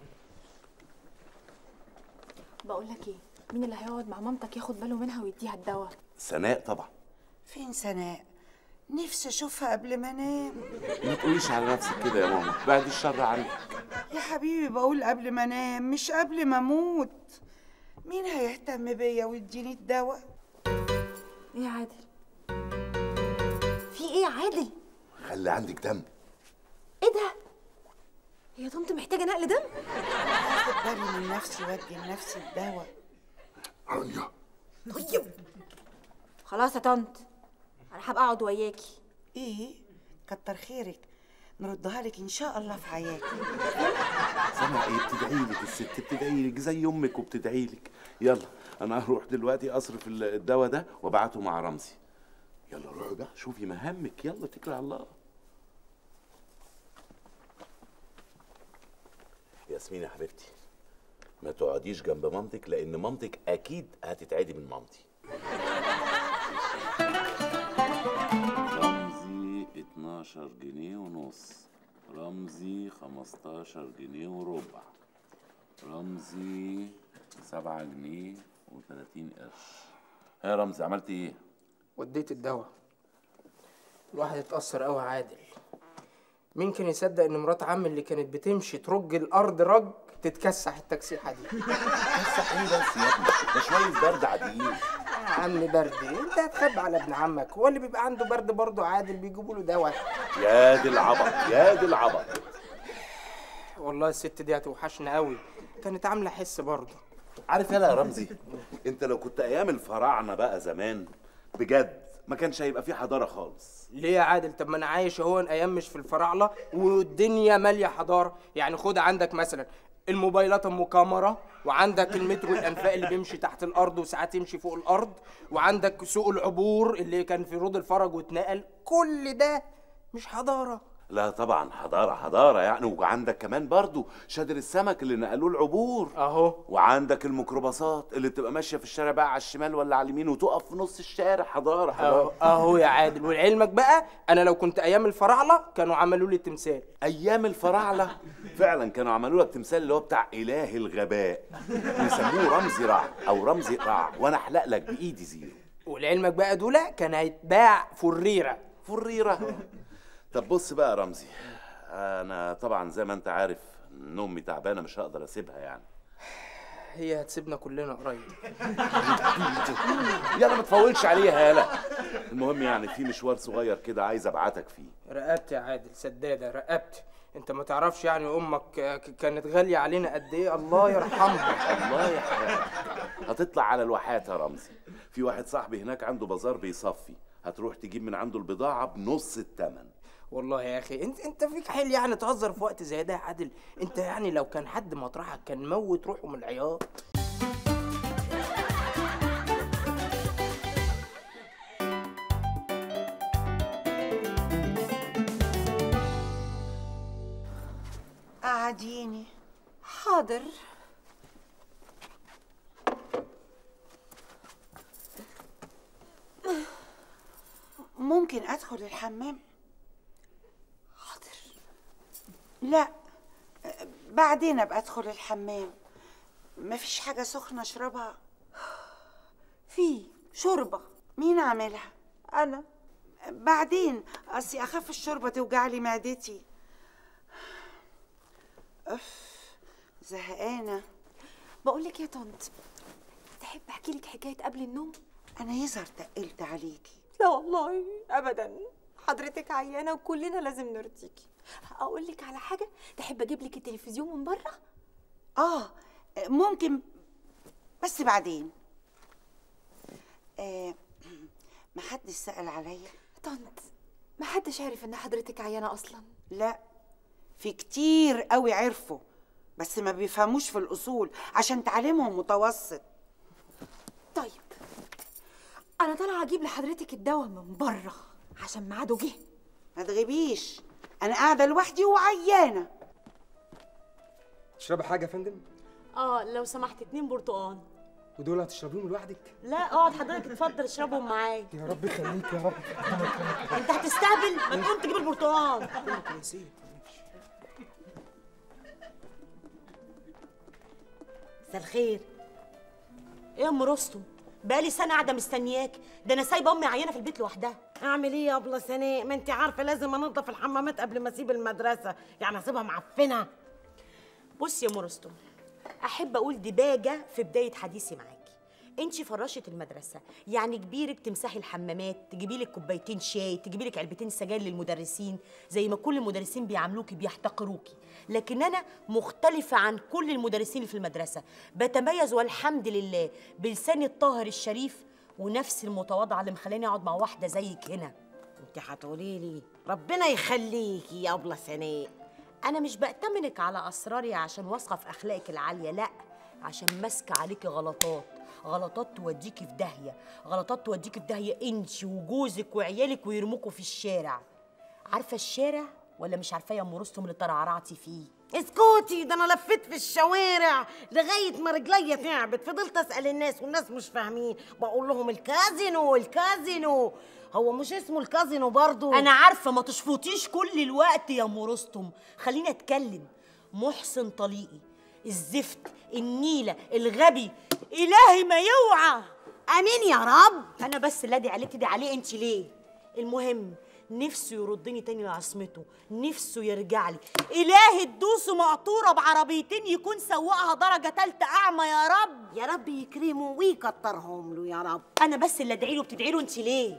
بقول لك ايه، مين اللي هيقعد مع مامتك ياخد باله منها ويديها الدواء؟ سناء طبعا. فين سناء؟ نفسي اشوفها قبل ما انام. ما تقوليش على نفسك كده يا ماما، بعد الشر عنك. يا حبيبي بقول قبل ما انام مش قبل ما اموت. مين هيهتم بيا ويديني الدواء؟ ايه يا عادل؟ في ايه يا عادل؟ خلي عندك دم. ايه ده؟ هي طنط محتاجه نقل دم؟ هاخد بالي من نفسي وادي لنفسي الدواء. رانيا طيب خلاص يا طنط، انا هبقى اقعد وياكي. ايه؟ كتر خيرك، نردها لك ان شاء الله في حياتي. سامع ايه؟ بتدعي لك الست، بتدعي لك زي امك وبتدعي لك. يلا انا هروح دلوقتي اصرف الدواء ده وابعته مع رمزي. يلا روحي بقى شوفي مهامك، يلا اتكلي على الله. ياسمين يا حبيبتي ما تقعديش جنب مامتك، لان مامتك اكيد هتتعدي من مامتي. رمزي اتناشر جنيه ونص، رمزي خمستاشر جنيه وربع، رمزي سبعة جنيه وتلاتين قرش. ها يا رمزي عملت ايه؟ وديت الدواء. الواحد اتأثر قوي عادل. مين كان يصدق ان مرات عمي اللي كانت بتمشي ترج الارض رج تتكسح التكسيحه دي؟ تكسح ايه بس يا ابني؟ ده شويه برد عاديين. يا عم برد ايه؟ انت هتخبي على ابن عمك، هو اللي بيبقى عنده برد برضه عادل بيجيبوا له دواء. يا دي العبط يا دي العبط. والله الست دي هتوحشنا قوي، كانت عامله حس برضه. عارف يالا يا رمزي، انت لو كنت ايام الفراعنه بقى زمان بجد ما كانش هيبقى في حضاره خالص. ليه يا عادل؟ طب ما انا عايش اهو ايام مش في الفراعنه والدنيا ماليه حضاره. يعني خد عندك مثلا الموبايلات ام كاميرا، وعندك المترو الانفاق اللي بيمشي تحت الارض وساعات يمشي فوق الارض، وعندك سوق العبور اللي كان في رود الفرج واتنقل. كل ده مش حضاره؟ لا طبعا حضاره حضاره يعني. وعندك كمان برضو شادر السمك اللي نقلوه العبور اهو. وعندك الميكروباصات اللي بتبقى ماشيه في الشارع بقى على الشمال ولا على اليمين وتقف في نص الشارع. حضاره حضاره اهو, أهو يا عادل. ولعلمك بقى انا لو كنت ايام الفراعنه كانوا عملوا لي تمثال. ايام الفراعنه فعلا كانوا عملوا لك تمثال اللي هو بتاع اله الغباء، بيسموه رمزي رع او رمزي رع، وانا احلق لك بايدي زيرو. ولعلمك بقى دول كان هيتباع فريره فريره. طب بص بقى يا رمزي، انا طبعا زي ما انت عارف ان امي تعبانه مش هقدر اسيبها يعني. هي هتسيبنا كلنا قريب. يلا ما تفولش عليها يالا. المهم يعني في مشوار صغير كده عايز ابعتك فيه. رقبتي يا عادل سداده رقبتي. انت ما تعرفش يعني امك كانت غاليه علينا قد ايه. الله يرحمها. الله يحرقها. هتطلع على الواحات يا رمزي، في واحد صاحبي هناك عنده بازار بيصفي، هتروح تجيب من عنده البضاعه بنص الثمن. والله يا اخي انت انت فيك حيل يعني تهزر في وقت زي ده يا عادل. انت يعني لو كان حد مطرحك كان موت روحه من العياط. قعديني. حاضر. ممكن ادخل الحمام؟ حاضر. لا، بعدين ابقى ادخل الحمام. مفيش حاجه سخنه اشربها؟ في شوربه. مين عاملها؟ انا. بعدين، اصلي اخاف الشوربه توجعلي معدتي. اف، زهقانه. بقول لك يا طنط، تحب احكي لك حكايه قبل النوم؟ انا يظهر تقلت عليكي. لا والله ابدا، حضرتك عيانه وكلنا لازم نرضيكي. اقول لك على حاجه، تحب اجيب لك التلفزيون من بره؟ اه ممكن، بس بعدين. آه محدش سأل عليا. طنط، محدش عارف ان حضرتك عيانه اصلا. لا، في كتير قوي عرفوا، بس ما بيفهموش في الاصول عشان تعليمهم متوسط. طيب انا طالعه اجيب لحضرتك الدواء من بره عشان ميعاده جه. ما تغيبيش، انا قاعده لوحدي وعيانه. تشربي حاجه يا فندم؟ اه لو سمحت، اتنين برتقال. ودول هتشربيهم لوحدك؟ لا اقعد حضرتك اتفضل اشربهم معايا. يا رب يخليك يا رب. انت هتستهبل؟ ما تقوم تجيب البرتقال. نسيت. مساء الخير. ايه يا ام رستم؟ بقالي سنه قاعده مستنياك، ده انا سايبه امي عيانه في البيت لوحدها. اعمل ايه يا ابله سناء؟ ما انت عارفه لازم انضف الحمامات قبل ما اسيب المدرسه، يعني اسيبها معفنه. بصي يا ام رستم، احب اقول دباجه في بدايه حديثي معاكي. انتي فراشه المدرسه، يعني كبيرك تمسحي الحمامات، تجيبي لك كوبايتين شاي، تجيبي لك علبتين سجاير للمدرسين، زي ما كل المدرسين بيعاملوكي بيحتقروكي. لكن انا مختلفه عن كل المدرسين اللي في المدرسه، بتميز والحمد لله بلساني الطاهر الشريف ونفس المتواضعه اللي مخلاني اقعد مع واحده زيك هنا. انت هتقولي لي ربنا يخليكي يا ابله سناء. انا مش بأتمنك على اسراري عشان واثقه في اخلاقك العاليه، لا، عشان ماسكه عليكي غلطات، غلطات توديكي في داهيه، غلطات توديكي في داهيه انت وجوزك وعيالك ويرموكوا في الشارع. عارفه الشارع ولا مش عارفاه يا ام رستم اللي ترعرعتي فيه؟ اسكتي، ده انا لفيت في الشوارع لغايه ما رجليا تعبت، فضلت اسال الناس والناس مش فاهمين، بقول لهم الكازينو الكازينو. هو مش اسمه الكازينو برضو؟ انا عارفه، ما تشفطيش كل الوقت يا ام رستم، خليني اتكلم. محسن طليقي الزفت النيله الغبي، الهي ما يوعى. امين يا رب. انا بس اللي ادعي عليه تدعي عليه انت ليه؟ المهم نفسه يردني تاني لعصمته، نفسه يرجع لي. الهي تدوسه مقطوره بعربيتين يكون سواقها درجه تالته اعمى يا رب. يا رب يكرمه ويكترهم له يا رب. انا بس اللي ادعي له، بتدعي له انت ليه؟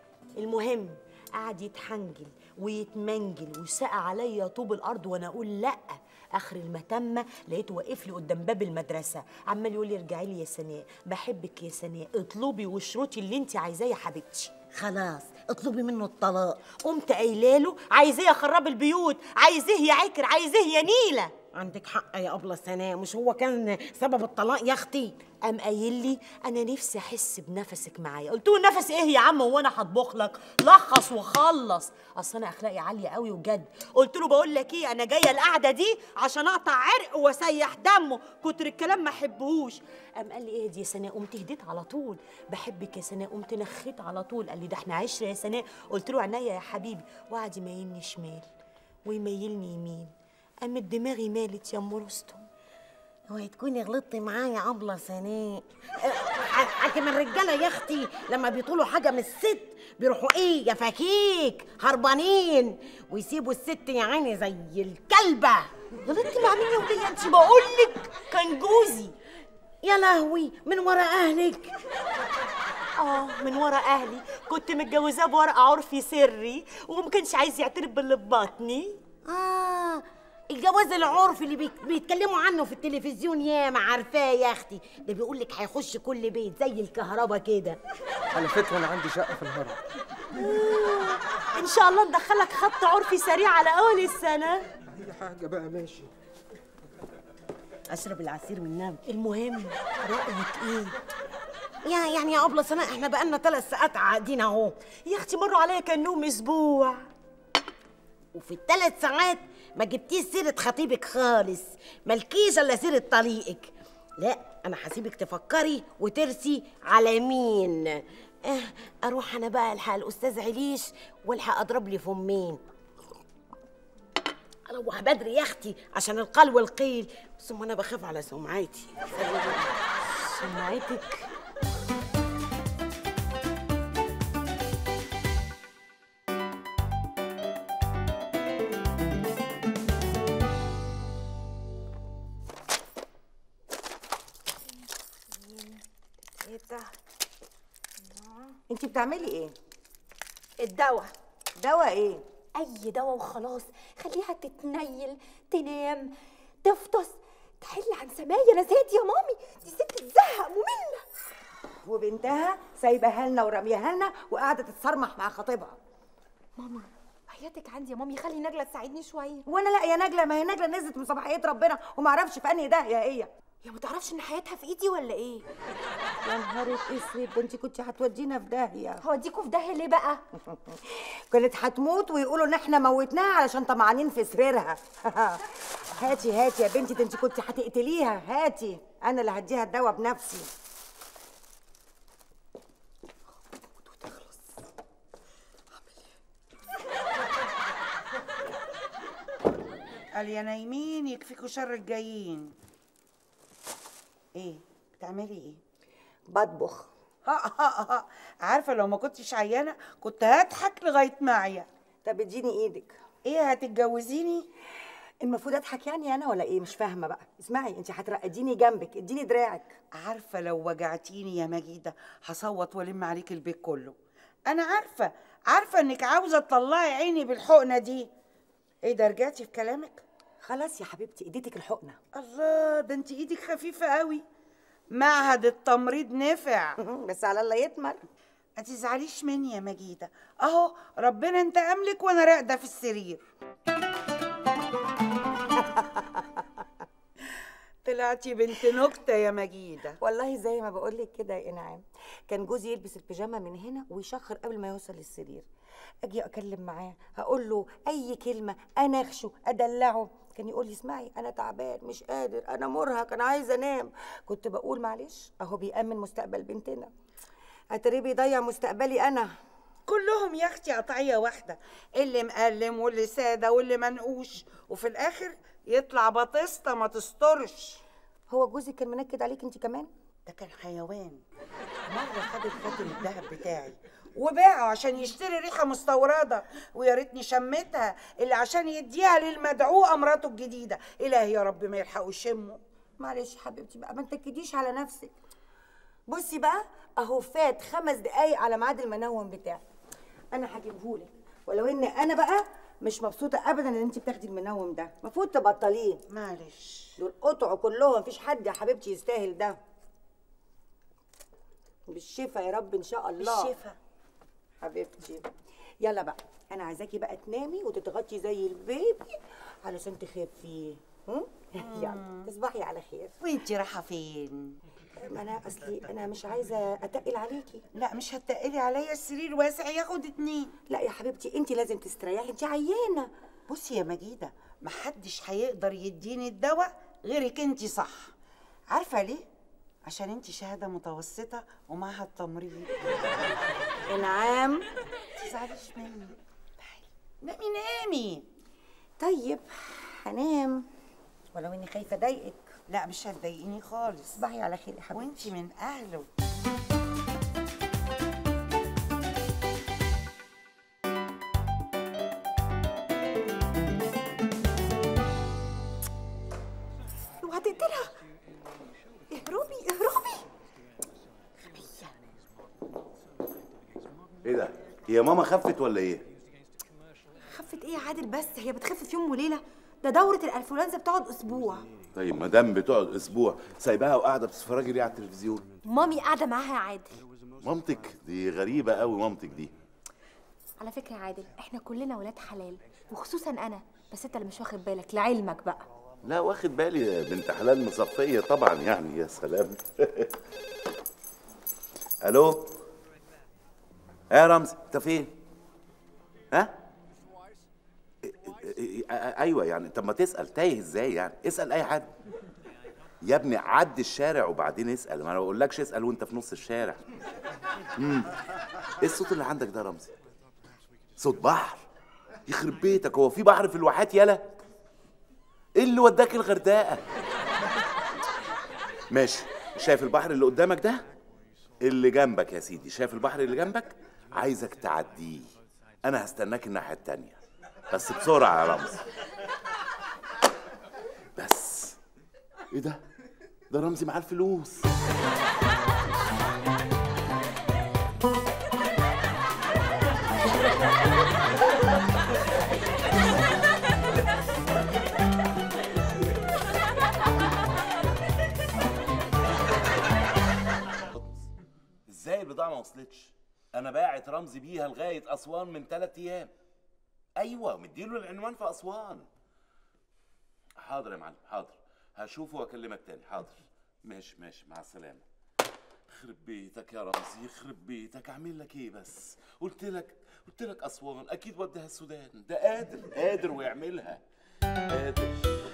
المهم قعد يتحنجل ويتمنجل وسقى عليا طوب الارض وانا اقول لا. اخر المتمه لقيته واقف لي قدام باب المدرسه عمال يقول لي ارجعي لي يا سناء، بحبك يا سناء، اطلبي واشرطي اللي انت عايزاه يا حبيبتي. خلاص اطلبي منه الطلاق. قمت قايله له عايزاه يا خراب البيوت، عايزاه يا عكر، عايزاه يا نيله. عندك حق يا ابله سناء، مش هو كان سبب الطلاق يا اختي؟ قام قايل لي انا نفسي احس بنفسك معايا. قلت له نفس ايه يا عم، هو انا هطبخ لك؟ لخص وخلص، اصل انا اخلاقي عاليه قوي وجد. قلت له بقول لك ايه، انا جايه القعده دي عشان اقطع عرق واسيح دمه، كتر الكلام ما احبهوش. قام قال لي اهدي يا سناء، قمت هديت على طول. بحبك يا سناء، قمت نخيت على طول. قال لي ده احنا عشره يا سناء. قلت له عينيا يا حبيبي. وقعد يميلني شمال ويميلني يمين، قامت دماغي مالت يا ام رستم. اوعي تكوني غلطتي معايا يا ابله سناء. حاكم الرجاله يا اختي لما بيطولوا حاجه من الست بيروحوا ايه يا فكيك هربانين ويسيبوا الست يا عيني زي الكلبه. غلطتي مع مين يا وليه؟ انت بقول لك كان جوزي. يا لهوي، من ورا اهلك؟ اه من ورا اهلي، كنت متجوزاه بورقه عرفي سري وما كانش عايز يعترف باللي في بطني. اه الجواز العرفي اللي بيك... بيتكلموا عنه في التلفزيون، ياما عارفاه يا اختي، ده بيقول لك هيخش كل بيت زي الكهرباء كده. على فكره انا عندي شقه في الهرم. ان شاء الله ندخلك خط عرفي سريع على اول السنه. اي حاجه بقى ماشي. اشرب العصير من النبي. المهم رايك ايه؟ يا يعني يا ابله سناء احنا بقالنا ثلاث ساعات قاعدين اهو. يا اختي مروا عليا كانهم اسبوع. وفي الثلاث ساعات ما جبتيش سيره خطيبك خالص، مالكيش الا سيره طليقك. لا انا هسيبك تفكري وترسي على مين. اه اروح انا بقى الحق الاستاذ عليش والحق اضرب لي فمين. اروح بدري يا اختي عشان القال والقيل، ثم انا بخاف على سمعتي. سمعتك؟ انت بتعملي ايه؟ الدواء. دواء ايه؟ اي دواء وخلاص، خليها تتنيل، تنام، تفطس، تحل عن سمايا. انا زهقت يا مامي، دي ست تزهق، ممله. وبنتها سايباها لنا ورميها لنا وقاعده تتصرمح مع خطيبها. ماما حياتك عندي يا مامي، خلي نجله تساعدني شويه. وانا لا يا نجله، ما هي نجله نزلت من صباحيه ربنا وما اعرفش في انهي داهيه هي. يا ما تعرفش ان حياتها في ايدي ولا ايه؟ يا نهار اسود، ده انت كنتي هتودينا في داهيه. هوديكوا في داهيه ليه بقى؟ كانت هتموت ويقولوا ان احنا موتناها علشان طمعانين في سريرها. هاتي هاتي يا بنتي، ده انت كنتي هتقتليها. هاتي انا اللي هديها الدواء بنفسي. قال يا نايمين يكفيكوا شر الجايين. ايه بتعملي ايه؟ بطبخ. ها ها ها عارفه لو ما كنتش عيانه كنت هضحك لغايه معيا. طب اديني ايدك. ايه هتتجوزيني؟ المفروض اضحك يعني انا ولا ايه؟ مش فاهمه بقى. اسمعي، انت هترقديني جنبك، اديني دراعك. عارفه لو وجعتيني يا مجيده هصوت والم عليك البيت كله. انا عارفه عارفه انك عاوزه تطلعي عيني بالحقنه دي. ايه ده رجعتي في كلامك؟ خلاص يا حبيبتي اديتك الحقنه. الله، ده انت ايدك خفيفه قوي. معهد التمريض نفع. بس على الله يتمر. ما تزعليش مني يا مجيده، اهو ربنا انتقم لك وانا راقده في السرير. طلعتي بنت نكته يا مجيده. والله زي ما بقول لك كده يا انعام، كان جوزي يلبس البيجامه من هنا ويشخر قبل ما يوصل للسرير. اجي اكلم معاه اقول له اي كلمه اناخشه ادلعه، كان يقول لي اسمعي انا تعبان مش قادر انا مرهق انا عايزه انام. كنت بقول معلش اهو بيأمن مستقبل بنتنا، اتري بيضيع مستقبلي انا. كلهم يا اختي قطعيه واحده، اللي مقلم واللي ساده واللي منقوش، وفي الاخر يطلع بطسطه ما تسترش. هو جوزي كان منكد عليك انت كمان؟ ده كان حيوان. مره خد الخاتم الذهب بتاعي وباعه عشان يشتري ريحه مستورده، ويا ريتني شمتها اللي عشان يديها للمدعوقه مراته الجديده. الهي يا رب ما يلحقوا يشموا. معلش يا حبيبتي بقى، ما تنكديش على نفسك. بصي بقى اهو فات خمس دقايق على ميعاد المنوم بتاعي، انا هجيبهولك. ولو ان انا بقى مش مبسوطه ابدا ان انت بتاخدي المنوم ده، المفروض تبطليه. معلش دول قطعوا كلهم، مفيش حد يا حبيبتي يستاهل ده. بالشفا يا رب ان شاء الله. بالشفا حبيبتي. يلا بقى انا عايزاكي بقى تنامي وتتغطي زي البيبي علشان تخفي. يلا تصبحي على خير. وانتي رايحه فين؟ ما انا اصلي انا مش عايزه اتقل عليكي. لا مش هتقلي عليا، السرير واسع ياخد اتنين. لا يا حبيبتي انت لازم تستريحي، انت عيانه. بصي يا مجيده، محدش هيقدر يديني الدواء غيرك انتي، صح؟ عارفه ليه؟ عشان انتي شهاده متوسطه ومعها التمريض. انعام تزعليش مني. نامي نامي. طيب هنام، ولو اني خايفه اضايقك. لا مش هتضايقيني خالص. تصبحي على خير يا حبيبتي. وانتي من اهله. اوعى تقتلها. اهربي اهربي. ايه ده؟ هي ماما خفت ولا ايه؟ خفت ايه يا عادل بس؟ هي بتخف في يوم وليله؟ ده دورة الانفلونزا بتقعد اسبوع. طيب ما دام بتقعد اسبوع سايباها وقاعده بتتفرجي ليه على التلفزيون؟ مامي قاعده معاها يا عادل. مامتك دي غريبه قوي مامتك دي. على فكره يا عادل احنا كلنا ولاد حلال وخصوصا انا، بس انت اللي مش واخد بالك لعلمك بقى. لا واخد بالي، بنت حلال مصفيه طبعا يعني. يا سلام. الو يا رمزي انت فين؟ ها؟ ايوه يعني، طب ما تسال، تايه ازاي يعني؟ اسال اي حد يا ابني، عدي الشارع وبعدين اسال، ما انا بقولكش اسال وانت في نص الشارع. امم ايه الصوت اللي عندك ده يا رمزي؟ صوت بحر؟ يخرب بيتك، هو في بحر في الواحات يالا؟ ايه اللي وداك الغردقه؟ ماشي، شايف البحر اللي قدامك ده؟ اللي جنبك يا سيدي، شايف البحر اللي جنبك؟ عايزك تعديه، انا هستناك الناحيه التانيه، بس بسرعه يا رمزي. بس ايه ده؟ ده رمزي معاه الفلوس. ازاي البضاعه ما وصلتش؟ انا باعت رمزي بيها لغايه اسوان من ثلاث ايام. ايوه، مديله العنوان في اسوان. حاضر يا معلم، حاضر، هشوفه واكلمك تاني. حاضر، ماشي ماشي، مع السلامه. يخرب بيتك يا رمزي، يخرب بيتك، اعمل لك ايه بس؟ قلت لك قلت لك اسوان، اكيد وديها السودان. ده قادر قادر ويعملها، قادر.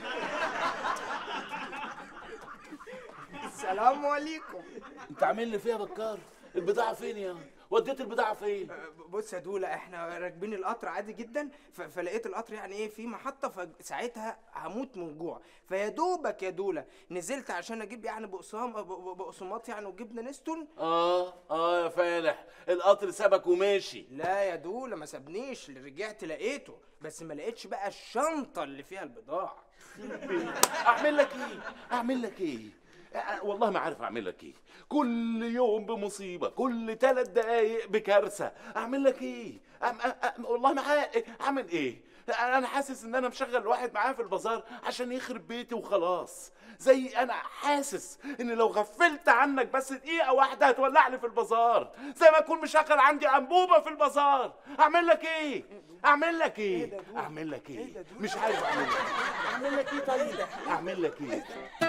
السلام عليكم. انت عامل لي فيها بكار؟ البضاعه فين يا؟ وديت البضاعه فين؟ بص يا دولا، احنا راكبين القطر عادي جدا، فلقيت القطر يعني ايه في محطه، فساعتها هموت من جوع، فيا دوبك يا دولا نزلت عشان اجيب يعني بقسام بقسماط يعني وجبنه نستون. اه اه يا فالح، القطر سابك وماشي؟ لا يا دولا ما سابنيش، اللي رجعت لقيته، بس ما لقيتش بقى الشنطه اللي فيها البضاعه. اعمل لك ايه؟ اعمل لك ايه؟ والله ما عارف اعمل لك ايه، كل يوم بمصيبه، كل ثلاث دقايق بكارثه. اعمل لك ايه؟ أم أم والله ما عارف اعمل ايه. انا حاسس ان انا مشغل واحد معايا في البازار عشان يخرب بيتي وخلاص. زي انا حاسس ان لو غفلت عنك بس دقيقه واحده هتولع لي في البازار، زي ما اكون مشغل عندي انبوبه في البازار. اعمل لك ايه؟ اعمل لك ايه؟ اعمل لك ايه؟ مش عارف اعمل لك ايه. اعمل لك ايه طيب؟ اعمل لك ايه؟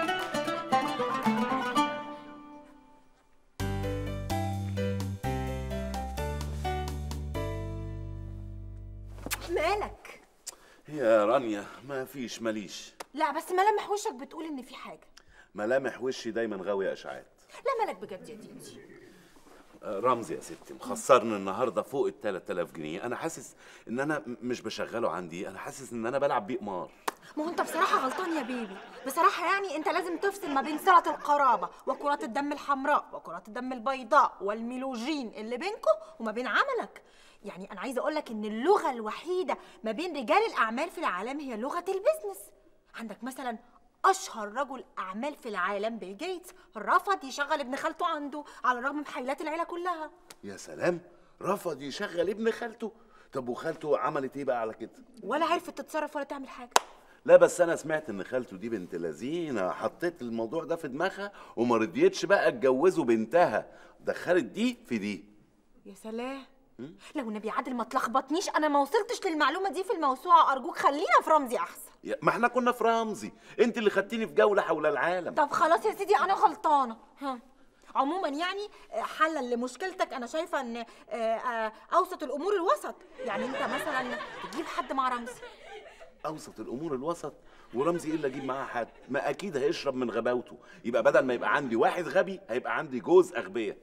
مالك؟ يا رانيا ما فيش، ماليش. لا بس ملامح وشك بتقول ان في حاجه. ملامح وشي دايما غاويه اشاعات. لا مالك بجد يا ديدي؟ رمزي يا ستي مخسرني النهارده فوق ال ثلاث آلاف جنيه. انا حاسس ان انا مش بشغله عندي، انا حاسس ان انا بلعب بيه قمار. ما هو انت بصراحه غلطان يا بيبي، بصراحه يعني انت لازم تفصل ما بين صله القرابه وكرات الدم الحمراء وكرات الدم البيضاء والميلوجين اللي بينكم وما بين عملك. يعني انا عايزه اقول لك ان اللغه الوحيده ما بين رجال الاعمال في العالم هي لغه البيزنس. عندك مثلا اشهر رجل اعمال في العالم بيل جيتس رفض يشغل ابن خالته عنده على الرغم من حيلات العيله كلها. يا سلام، رفض يشغل ابن خالته؟ طب وخالته عملت ايه بقى على كده؟ ولا عرفت تتصرف ولا تعمل حاجه. لا بس انا سمعت ان خالته دي بنت لذينه، حطيت الموضوع ده في دماغها وما رضيتش بقى اتجوزوا بنتها، دخلت دي في دي. يا سلام، لو النبي عادل ما تلخبطنيش، انا ما وصلتش للمعلومه دي في الموسوعه، ارجوك خلينا في رمزي احسن. ما احنا كنا في رمزي، انت اللي خدتيني في جوله حول العالم. طب خلاص يا سيدي انا غلطانه. ها عموما يعني حلا لمشكلتك انا شايفه ان اوسط الامور الوسط، يعني انت مثلا تجيب حد مع رمزي. اوسط الامور الوسط؟ ورمزي ايه اللي اجيب معاه حد؟ ما اكيد هيشرب من غباوته، يبقى بدل ما يبقى عندي واحد غبي هيبقى عندي جوز اغبياء.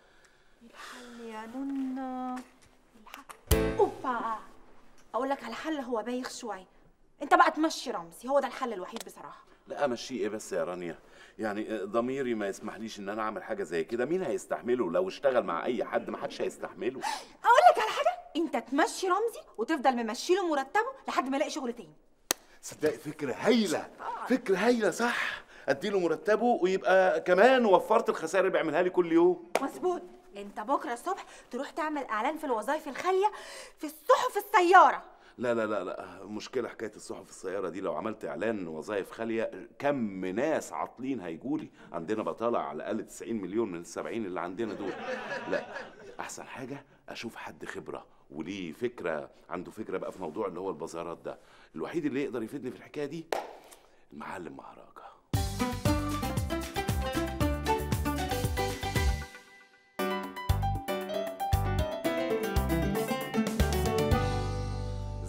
الحل يا نونا الحل. اوبا، اقول لك على حل هو بايخ شويه، انت بقى تمشي رمزي، هو ده الحل الوحيد بصراحه. لا امشيه ايه بس يا رانيا؟ يعني ضميري ما يسمحليش ان انا اعمل حاجه زي كده. مين هيستحمله؟ لو اشتغل مع اي حد ما حدش هيستحمله. اقول لك على حاجه، انت تمشي رمزي وتفضل ممشي له مرتبه لحد ما يلاقي شغل تاني. صدقي فكره هايله، فكره هايله صح. اديله مرتبه ويبقى كمان وفرت الخسائر اللي بيعملها لي كل يوم. مظبوط. انت بكره الصبح تروح تعمل اعلان في الوظائف الخاليه في الصحف السياره. لا لا لا لا، مشكله حكايه الصحف السياره دي. لو عملت اعلان وظائف خاليه كم ناس عاطلين هيجولي. عندنا بطالة على الاقل تسعين مليون من السبعين اللي عندنا دول. لا، احسن حاجه اشوف حد خبره وليه فكره، عنده فكره بقى في موضوع اللي هو البازارات ده. الوحيد اللي يقدر يفيدني في الحكايه دي المعلم مهرجة.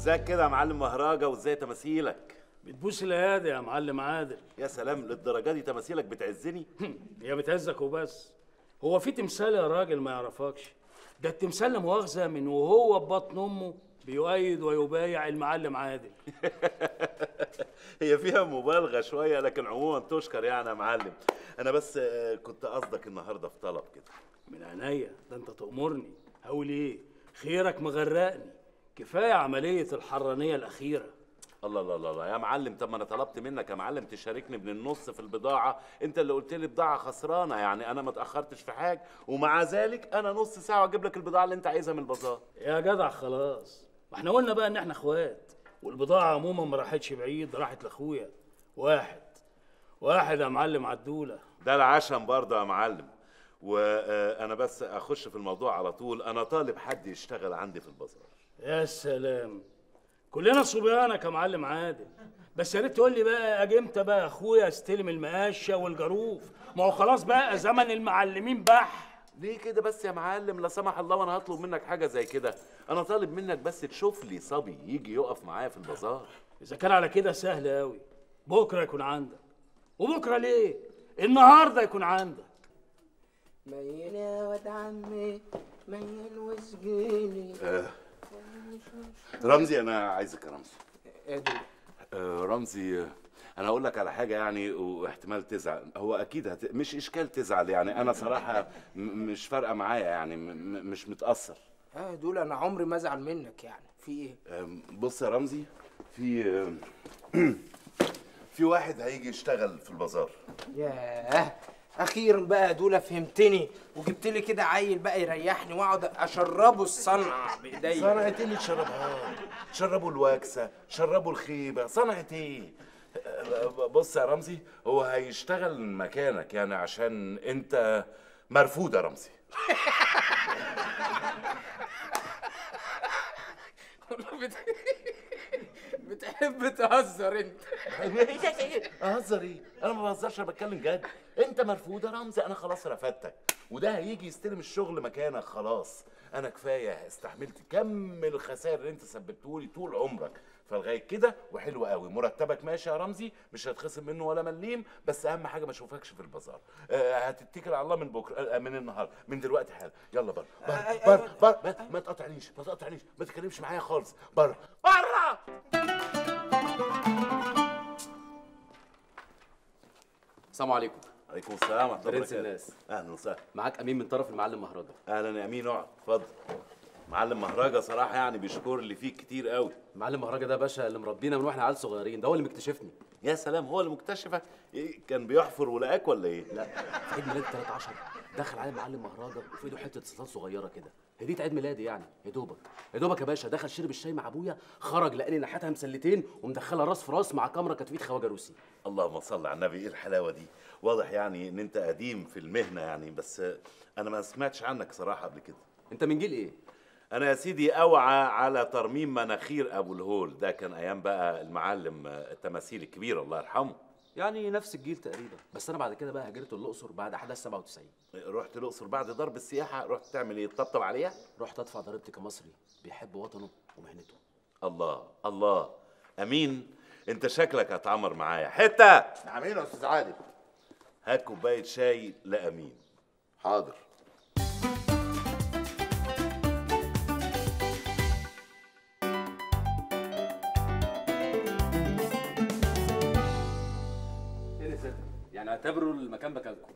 ازيك كده يا معلم مهرجة وازاي تماثيلك؟ بتبوس الايادي يا معلم عادل. يا سلام، للدرجه دي تماثيلك بتعزني؟ هي بتعزك وبس. هو في تمثال يا راجل ما يعرفكش؟ ده التمثال لا مؤاخذه من وهو ببطن امه بيؤيد ويبايع المعلم عادل. هي فيها مبالغه شويه لكن عموما تشكر يعني يا معلم. انا بس كنت قصدك النهارده في طلب كده. من عينيا، ده انت تأمرني. هقول ايه؟ خيرك مغرقني. كفايه عمليه الحرانيه الاخيره. الله الله الله الله يا معلم، طب ما انا طلبت منك يا معلم تشاركني من النص في البضاعه، انت اللي قلت لي بضاعه خسرانه، يعني انا ما اتاخرتش في حاجه، ومع ذلك انا نص ساعه واجيب لك البضاعه اللي انت عايزها من البازار. يا جدع خلاص، ما احنا قلنا بقى ان احنا اخوات، والبضاعه عموما ما راحتش بعيد، راحت لاخويا. واحد واحد يا معلم عدوله. ده العشم برضه يا معلم. وانا بس اخش في الموضوع على طول، انا طالب حد يشتغل عندي في البازار. يا سلام، كلنا صبيانك يا معلم عادل، بس يا ريت تقول لي بقى اجي امتى بقى اخويا استلم المقاشه والجاروف؟ ما هو خلاص بقى زمن المعلمين بح. ليه كده بس يا معلم؟ لا سمح الله وانا هطلب منك حاجه زي كده. انا طالب منك بس تشوف لي صبي يجي يقف معايا في البازار. اذا كان على كده سهل قوي، بكره يكون عندك. وبكره ليه؟ النهارده يكون عندك. ميل يا واد عمي ميل وسجيني. آه. رمزي انا عايزك يا رمزي. ايه دول؟ آه رمزي، انا هقول لك على حاجه يعني واحتمال تزعل، هو اكيد هت... مش اشكال تزعل، يعني انا صراحه م... مش فارقه معايا، يعني م... مش متاثر. اه دول انا عمري ما ازعل منك، يعني في ايه؟ آه بص يا رمزي، في آه في واحد هيجي يشتغل في البازار. ياه اخيرا بقى دول فهمتني، وجبت لي كده عيل بقى يريحني واقعد اشربه الصنعه بايديا. صنعه ايه اللي تشربها؟ تشربوا الوكسه، تشربوا الخيبه، صنعه ايه؟ بص يا رمزي، هو هيشتغل مكانك يعني عشان انت مرفوض يا رمزي. بتحب تهزر انت. اهزر ايه؟ انا ما بهزرش، انا بتكلم جد. انت مرفوض يا رمزي، انا خلاص رفدتك، وده هيجي يستلم الشغل مكانك خلاص. انا كفايه استحملت كم الخسائر اللي انت سببته لي طول عمرك، فلغايه كده وحلو قوي. مرتبك ماشي يا رمزي، مش هتخصم منه ولا مليم، بس اهم حاجه ما اشوفكش في البازار. أه هتتكل على الله من بكره، أه من النهارده، من دلوقتي حالا. يلا بره بره بره بره، ما تقاطعنيش ما تقاطعنيش ما تتكلمش معايا خالص. بره بره. السلام عليكم. عليكم السلام ورحمه الله برنس وبركاته. الناس. اهلا وسهلا. معاك امين من طرف المعلم مهرجة. اهلا يا امين، اقعد اتفضل. معلم مهرجة صراحه يعني بيشكر لي فيك كتير قوي. المعلم مهرجة ده باشا اللي مربينا من واحنا عيال صغيرين، ده هو اللي مكتشفني. يا سلام، هو اللي مكتشفك؟ إيه كان بيحفر ولقاك ولا ايه؟ لا، في عيد ميلاد ثلاثة عشر دخل علي المعلم مهرجة وفي ايده حته صلصال صغيره كده، هديه عيد ميلادي يعني. يا دوبك يا دوبك يا باشا، دخل شرب الشاي مع ابويا، خرج لقاني ناحيتها مسلتين ومدخلها راس في راس مع كاميرا كانت في ايد خواجه روسي. اللهم صل على النبي، ايه الحلاوه دي؟ واضح يعني ان انت قديم في المهنه يعني، بس انا ما سمعتش عنك صراحه قبل كده. انت من جيل ايه؟ انا يا سيدي اوعى على ترميم مناخير ابو الهول، ده كان ايام بقى المعلم التماثيل الكبير الله يرحمه. يعني نفس الجيل تقريبا، بس انا بعد كده بقى هاجرت الاقصر بعد احداث سبعة وتسعين. رحت الاقصر بعد ضرب السياحه، رحت تعمل ايه؟ تطبطب عليها؟ رحت ادفع ضريبتي كمصري بيحب وطنه ومهنته. الله الله، امين انت شكلك هتعمر معايا حته. نعمين يا استاذ عادل. هات كوبايه شاي لامين. حاضر. يعني اعتبروا المكان مكانكم.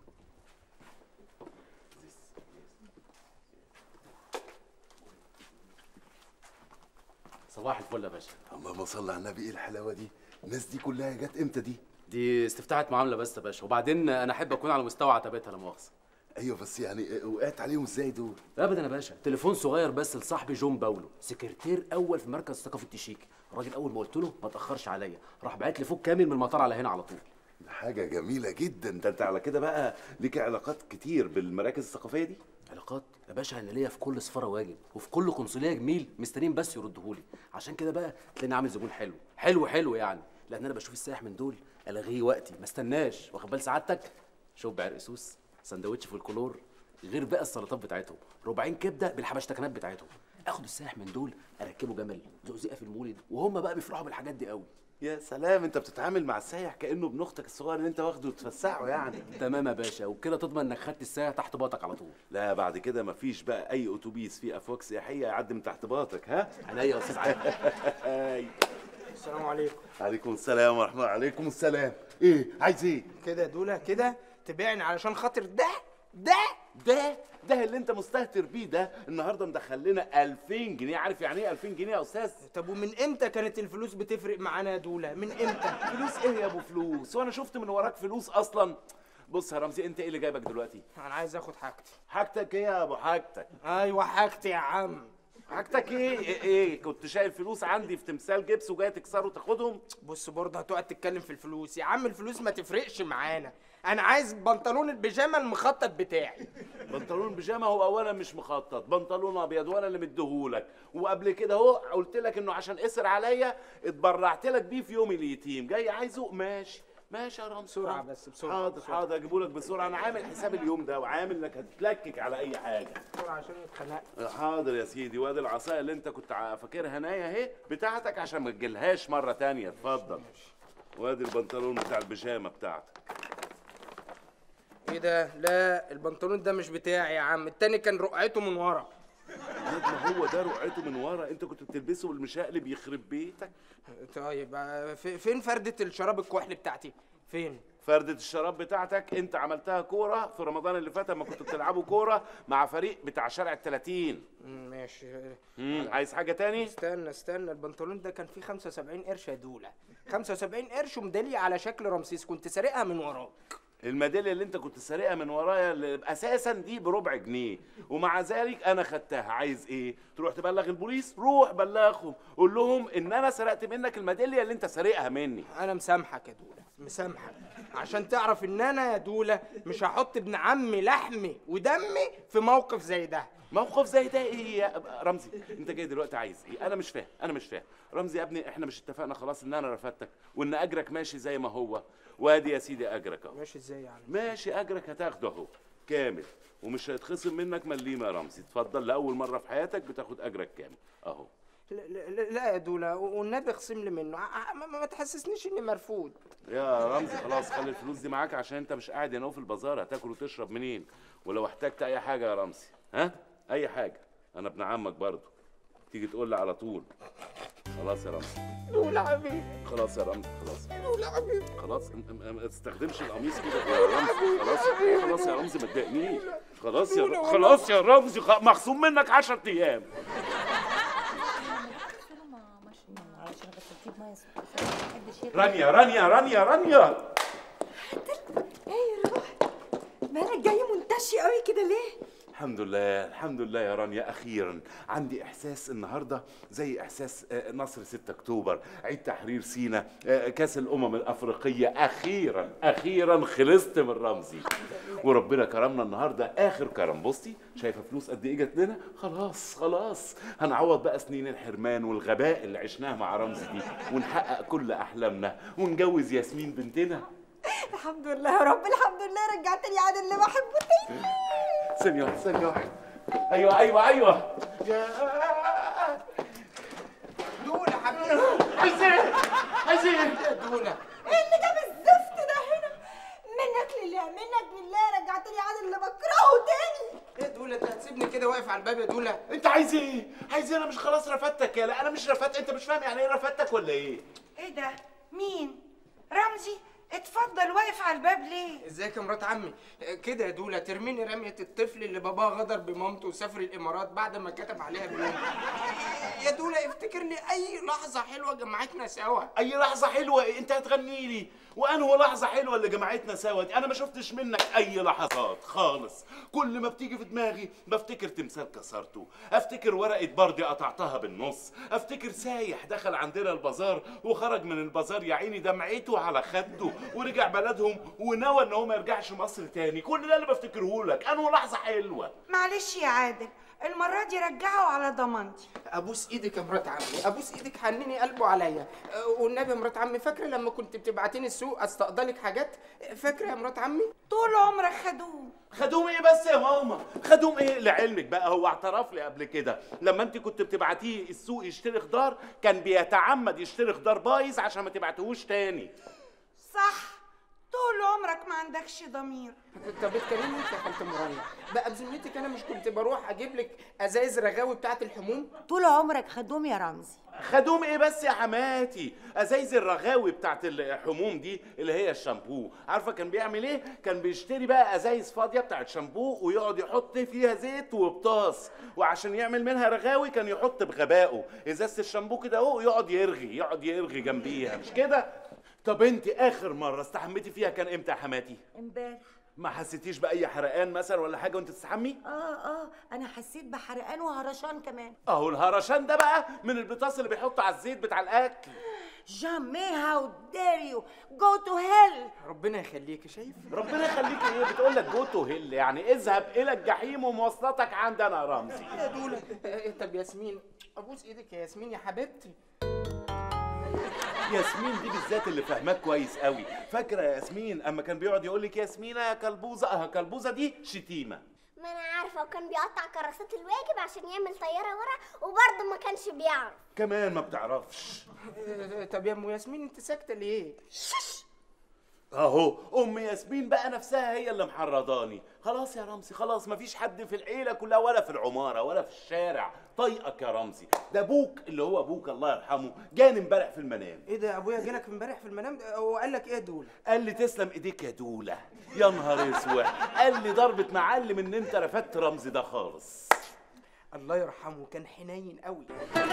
صباح الفل يا باشا. اللهم صل على النبي، ايه الحلاوه دي؟ الناس دي كلها جت امتى دي؟ دي استفتاحة معاملة بس يا باشا، وبعدين انا احب اكون على مستوى عتبتها لا مؤاخذة. ايوه بس يعني وقعت عليهم ازاي دول؟ ابدا يا باشا، تليفون صغير بس لصاحبي جون باولو، سكرتير اول في مركز ثقافي التشيكي. الراجل اول ما قلت له ما تاخرش عليا، راح باعت لي فوق كامل من المطار على هنا على طول. حاجه جميله جدا. ده انت على كده بقى ليك علاقات كتير بالمراكز الثقافيه دي؟ علاقات يا باشا، انا ليا في كل سفاره واجب وفي كل قنصليه جميل، مستنيين بس يردهولي. عشان كده بقى تلاقيني عامل زبون حلو حلو حلو يعني، لان انا بشوف السائح من دول الغيه وقتي ما استناش. واخد بال سعادتك؟ شوف بعرق سوس، سندوتش فولكلور، غير بقى السلطات بتاعتهم، ربعين كبده بالحبشتكنات بتاعتهم. اخد السائح من دول اركبه جمل زقزقه في المولد، وهم بقى بيفرحوا بالحاجات دي قوي. يا سلام، انت بتتعامل مع السايح كانه ابن اختك الصغير اللي انت واخده وتفسحه يعني. تمام يا باشا، وبكده تضمن انك خدت السائح تحت باطك على طول. لا بعد كده مفيش بقى اي اتوبيس فيه افواج سياحيه يعدي من تحت باطك. ها عينيا يا استاذ علي. السلام عليكم. عليكم السلام ورحمه الله. عليكم السلام. ايه عايز ايه كده دول كده تبيعني علشان خاطر ده ده ده ده اللي انت مستهتر بيه ده النهارده مدخل لنا ألفين جنيه. عارف يعني ايه ألفين جنيه يا استاذ؟ طب ومن امتى كانت الفلوس بتفرق معانا يا دوله؟ من امتى؟ فلوس ايه يا ابو فلوس؟ وانا شفت من وراك فلوس اصلا؟ بص يا رمزي، انت ايه اللي جايبك دلوقتي؟ انا عايز اخد حاجتي. حاجتك ايه يا ابو حاجتك؟ ايوه حاجتي يا عم. حاجتك ايه؟ ايه, إيه؟ كنت شايل فلوس عندي في تمثال جبس وجاي تكسره وتاخدهم؟ بص برضه هتقعد تتكلم في الفلوس يا عم، الفلوس ما تفرقش معانا. انا عايز بنطلون البيجامه المخطط بتاعي. بنطلون البيجامه هو اولا مش مخطط، بنطلون ابيض وانا اللي مديهولك، وقبل كده اهو قلت لك انه عشان قصر عليا اتبرعت لك بيه في يوم اليتيم. جاي عايزه؟ ماشي ماشي يا رمزي بسرعه بس بسرعه. حاضر حاضر اجيبه لك بسرعه. انا عامل حساب اليوم ده وعامل انك هتتلكك على اي حاجه. بسرعه عشان اتخنقت. حاضر يا سيدي. وادي العصايه اللي انت كنت فاكرها نايه اهي بتاعتك عشان ما تجيلهاش مره تانية. اتفضل. وادي البنطلون بتاع البيجامه بتاعتك. ايه ده؟ لا البنطلون ده مش بتاعي يا عم، التاني كان رقعته من ورا. ما هو ده رقعته من ورا، انت كنت بتلبسه بالمشقلب يخرب بيتك. طيب فين فردة الشراب الكحل بتاعتي؟ فين؟ فردة الشراب بتاعتك انت عملتها كورة في رمضان اللي فات لما كنتوا بتلعبوا كورة مع فريق بتاع شارع التلاتين. ماشي. امم عايز حاجة تاني؟ استنى استنى، البنطلون ده كان فيه خمسة وسبعين قرش يا دولة. خمسة وسبعين قرش وميدالية على شكل رمسيس كنت سارقها من وراك. الميداليه اللي انت كنت سارقها من ورايا اللي اساسا دي بربع جنيه، ومع ذلك انا خدتها. عايز ايه؟ تروح تبلغ البوليس؟ روح بلغهم، قول لهم ان انا سرقت منك الميداليه اللي انت سارقها مني. انا مسامحك يا دوله، مسامحك، عشان تعرف ان انا يا دوله مش هحط ابن عمي لحمي ودمي في موقف زي ده. موقف زي ده ايه يا رمزي؟ انت جاي دلوقتي عايز ايه؟ انا مش فاهم، انا مش فاهم. رمزي يا ابني، احنا مش اتفقنا خلاص ان انا رفدتك وان اجرك ماشي زي ما هو؟ وادي يا سيدي اجرك اهو. ماشي ازاي يعني؟ ماشي، اجرك هتاخده اهو كامل ومش هيتخصم منك مليمه يا رمزي. اتفضل، لاول مره في حياتك بتاخد اجرك كامل اهو. لا, لا, لا يا دوله، والنبي اخصم لي منه، ما, ما تحسسنيش اني مرفوض. يا رمزي خلاص، خلي الفلوس دي معاك عشان انت مش قاعد هنا في البازار، هتاكل وتشرب منين؟ ولو احتجت اي حاجه يا رمزي، ها اي حاجه، انا ابن عمك برضه، تيجي تقول لي على طول. خلاص يا رمزي. دوله حبيبي. خلاص يا رمزي خلاص. دوله حبيبي. خلاص ما تستخدمش القميص كده يا رمزي. خلاص خلاص يا رمزي ما تضايقنيش. خلاص يا رمزي، خلاص يا رمزي، مخصوم منك عشرة ايام. رانيا رانيا رانيا رانيا. ايه يا روح، مالك جاي منتشي قوي كده ليه؟ الحمد لله الحمد لله يا رانيا، اخيرا عندي احساس النهارده زي احساس نصر ستة اكتوبر، عيد تحرير سيناء، كاس الامم الافريقيه. اخيرا اخيرا خلصت من رمزي وربنا كرمنا النهارده اخر كرم. بصي شايفه فلوس قد ايه جت لنا؟ خلاص خلاص هنعوض بقى سنين الحرمان والغباء اللي عشناه مع رمزي دي، ونحقق كل احلامنا ونجوز ياسمين بنتنا. الحمد لله يا رب، الحمد لله رجعت لي عاد اللي بحبه تاني. ثانية واحدة ثانية واحدة. أيوه أيوه أيوه. يا دولة حبيبي. عايز إيه؟ عايز إيه؟ يا دولة. إيه اللي جاب الزفت ده هنا؟ منك لله منك لله رجعت لي عاد اللي بكرهه تاني. إيه يا دولة، أنت هتسيبني كده واقف على الباب يا دولة؟ أنت عايز إيه؟ عايز إيه؟ أنا مش خلاص رفدتك يا لا، أنا مش رفدت، أنت مش فاهم يعني إيه رفدتك ولا إيه؟ إيه ده؟ مين؟ رمزي؟ اتفضل، واقف على الباب ليه؟ ازيك يا مرات عمي؟ كده يا دوله ترميني رميه الطفل اللي باباه غدر بمامته وسافر الامارات بعد ما كتب عليها بيوم. يا دوله افتكر لي اي لحظه حلوه جمعتنا سوا. اي لحظه حلوه؟ انت هتغني لي؟ وانه لحظه حلوه اللي جمعتنا سوا دي؟ انا ما شفتش منك اي لحظات خالص. كل ما بتيجي في دماغي بفتكر تمثال كسرته، افتكر ورقه بردي قطعتها بالنص، افتكر سايح دخل عندنا البازار وخرج من البازار يا عيني دمعته على خده ورجع بلدهم ونوى ان هو ما يرجعش مصر تاني. كل ده اللي بفتكره لك. انه لحظه حلوه. معلش يا عادل، المرة دي رجعه على ضمانتي. ابوس ايدك يا مرات عمي، ابوس ايدك، حنني قلبه عليا. والنبي يا مرات عمي، فاكره لما كنت بتبعتيني السوق استقضلك حاجات؟ فاكره يا مرات عمي؟ طول عمرك خدوم. خدوم ايه بس يا ماما؟ خدوم ايه؟ لعلمك بقى هو اعترف لي قبل كده لما انت كنت بتبعتيه السوق يشتري خضار كان بيتعمد يشتري خضار بايظ عشان ما تبعتهوش تاني. صح، طول عمرك ما عندكش ضمير. طب بتكلمني انت يا خالة مريم بقى بذمتك؟ انا مش كنت بروح اجيب لك ازايز رغاوي بتاعت الحموم؟ طول عمرك خدوم يا رمزي. خدوم ايه بس يا حماتي؟ ازايز الرغاوي بتاعت الحموم دي اللي هي الشامبو، عارفه كان بيعمل ايه؟ كان بيشتري بقى ازايز فاضيه بتاعت شامبو ويقعد يحط فيها زيت وبطاس، وعشان يعمل منها رغاوي كان يحط بغبائه ازازه الشامبو كده اهو يقعد يرغي يقعد يرغي جنبيها، مش كده؟ طب انت اخر مره استحميتي فيها كان امتى يا حماتي؟ امبارح. ما حسيتيش باي حرقان مثلا ولا حاجه وانت تستحمي؟ اه اه انا حسيت بحرقان وهرشان كمان. اهو الهرشان ده بقى من البطاس اللي بيحطوا على الزيت بتاع الاكل. جامي هاو دير يو جو تو هيل. ربنا يخليكي. شايف؟ ربنا يخليكي ايه؟ بتقول لك جو تو هيل يعني اذهب الى الجحيم ومواصلاتك عندنا يا رمزي. يا دولة. طب ياسمين ابوس ايدك يا ياسمين يا حبيبتي. ياسمين دي بالذات اللي فاهماك كويس قوي. فاكره يا ياسمين اما كان بيقعد يقول لك ياسمينه يا كلبوزه؟ اه كلبوزه دي شتيمه. ما انا عارفه، وكان بيقطع كراسات الواجب عشان يعمل طياره ورا، وبرضه ما كانش بيعرف. كمان ما بتعرفش. طب يا ام ياسمين انت ساكته ليه؟ اهو ام ياسمين بقى نفسها هي اللي محرضاني. خلاص يا رمزي خلاص، مفيش حد في العيله كلها ولا في العماره ولا في الشارع طايقك يا رمزي. ده ابوك اللي هو ابوك الله يرحمه جاني امبارح في المنام. ايه ده ابويا جالك امبارح في المنام؟ هو قال لك ايه يا دوله؟ قال لي تسلم ايديك يا دوله. يا نهار اسود، قال لي ضربه معلم ان انت رفدت رمزي ده خالص. الله يرحمه كان حنين قوي.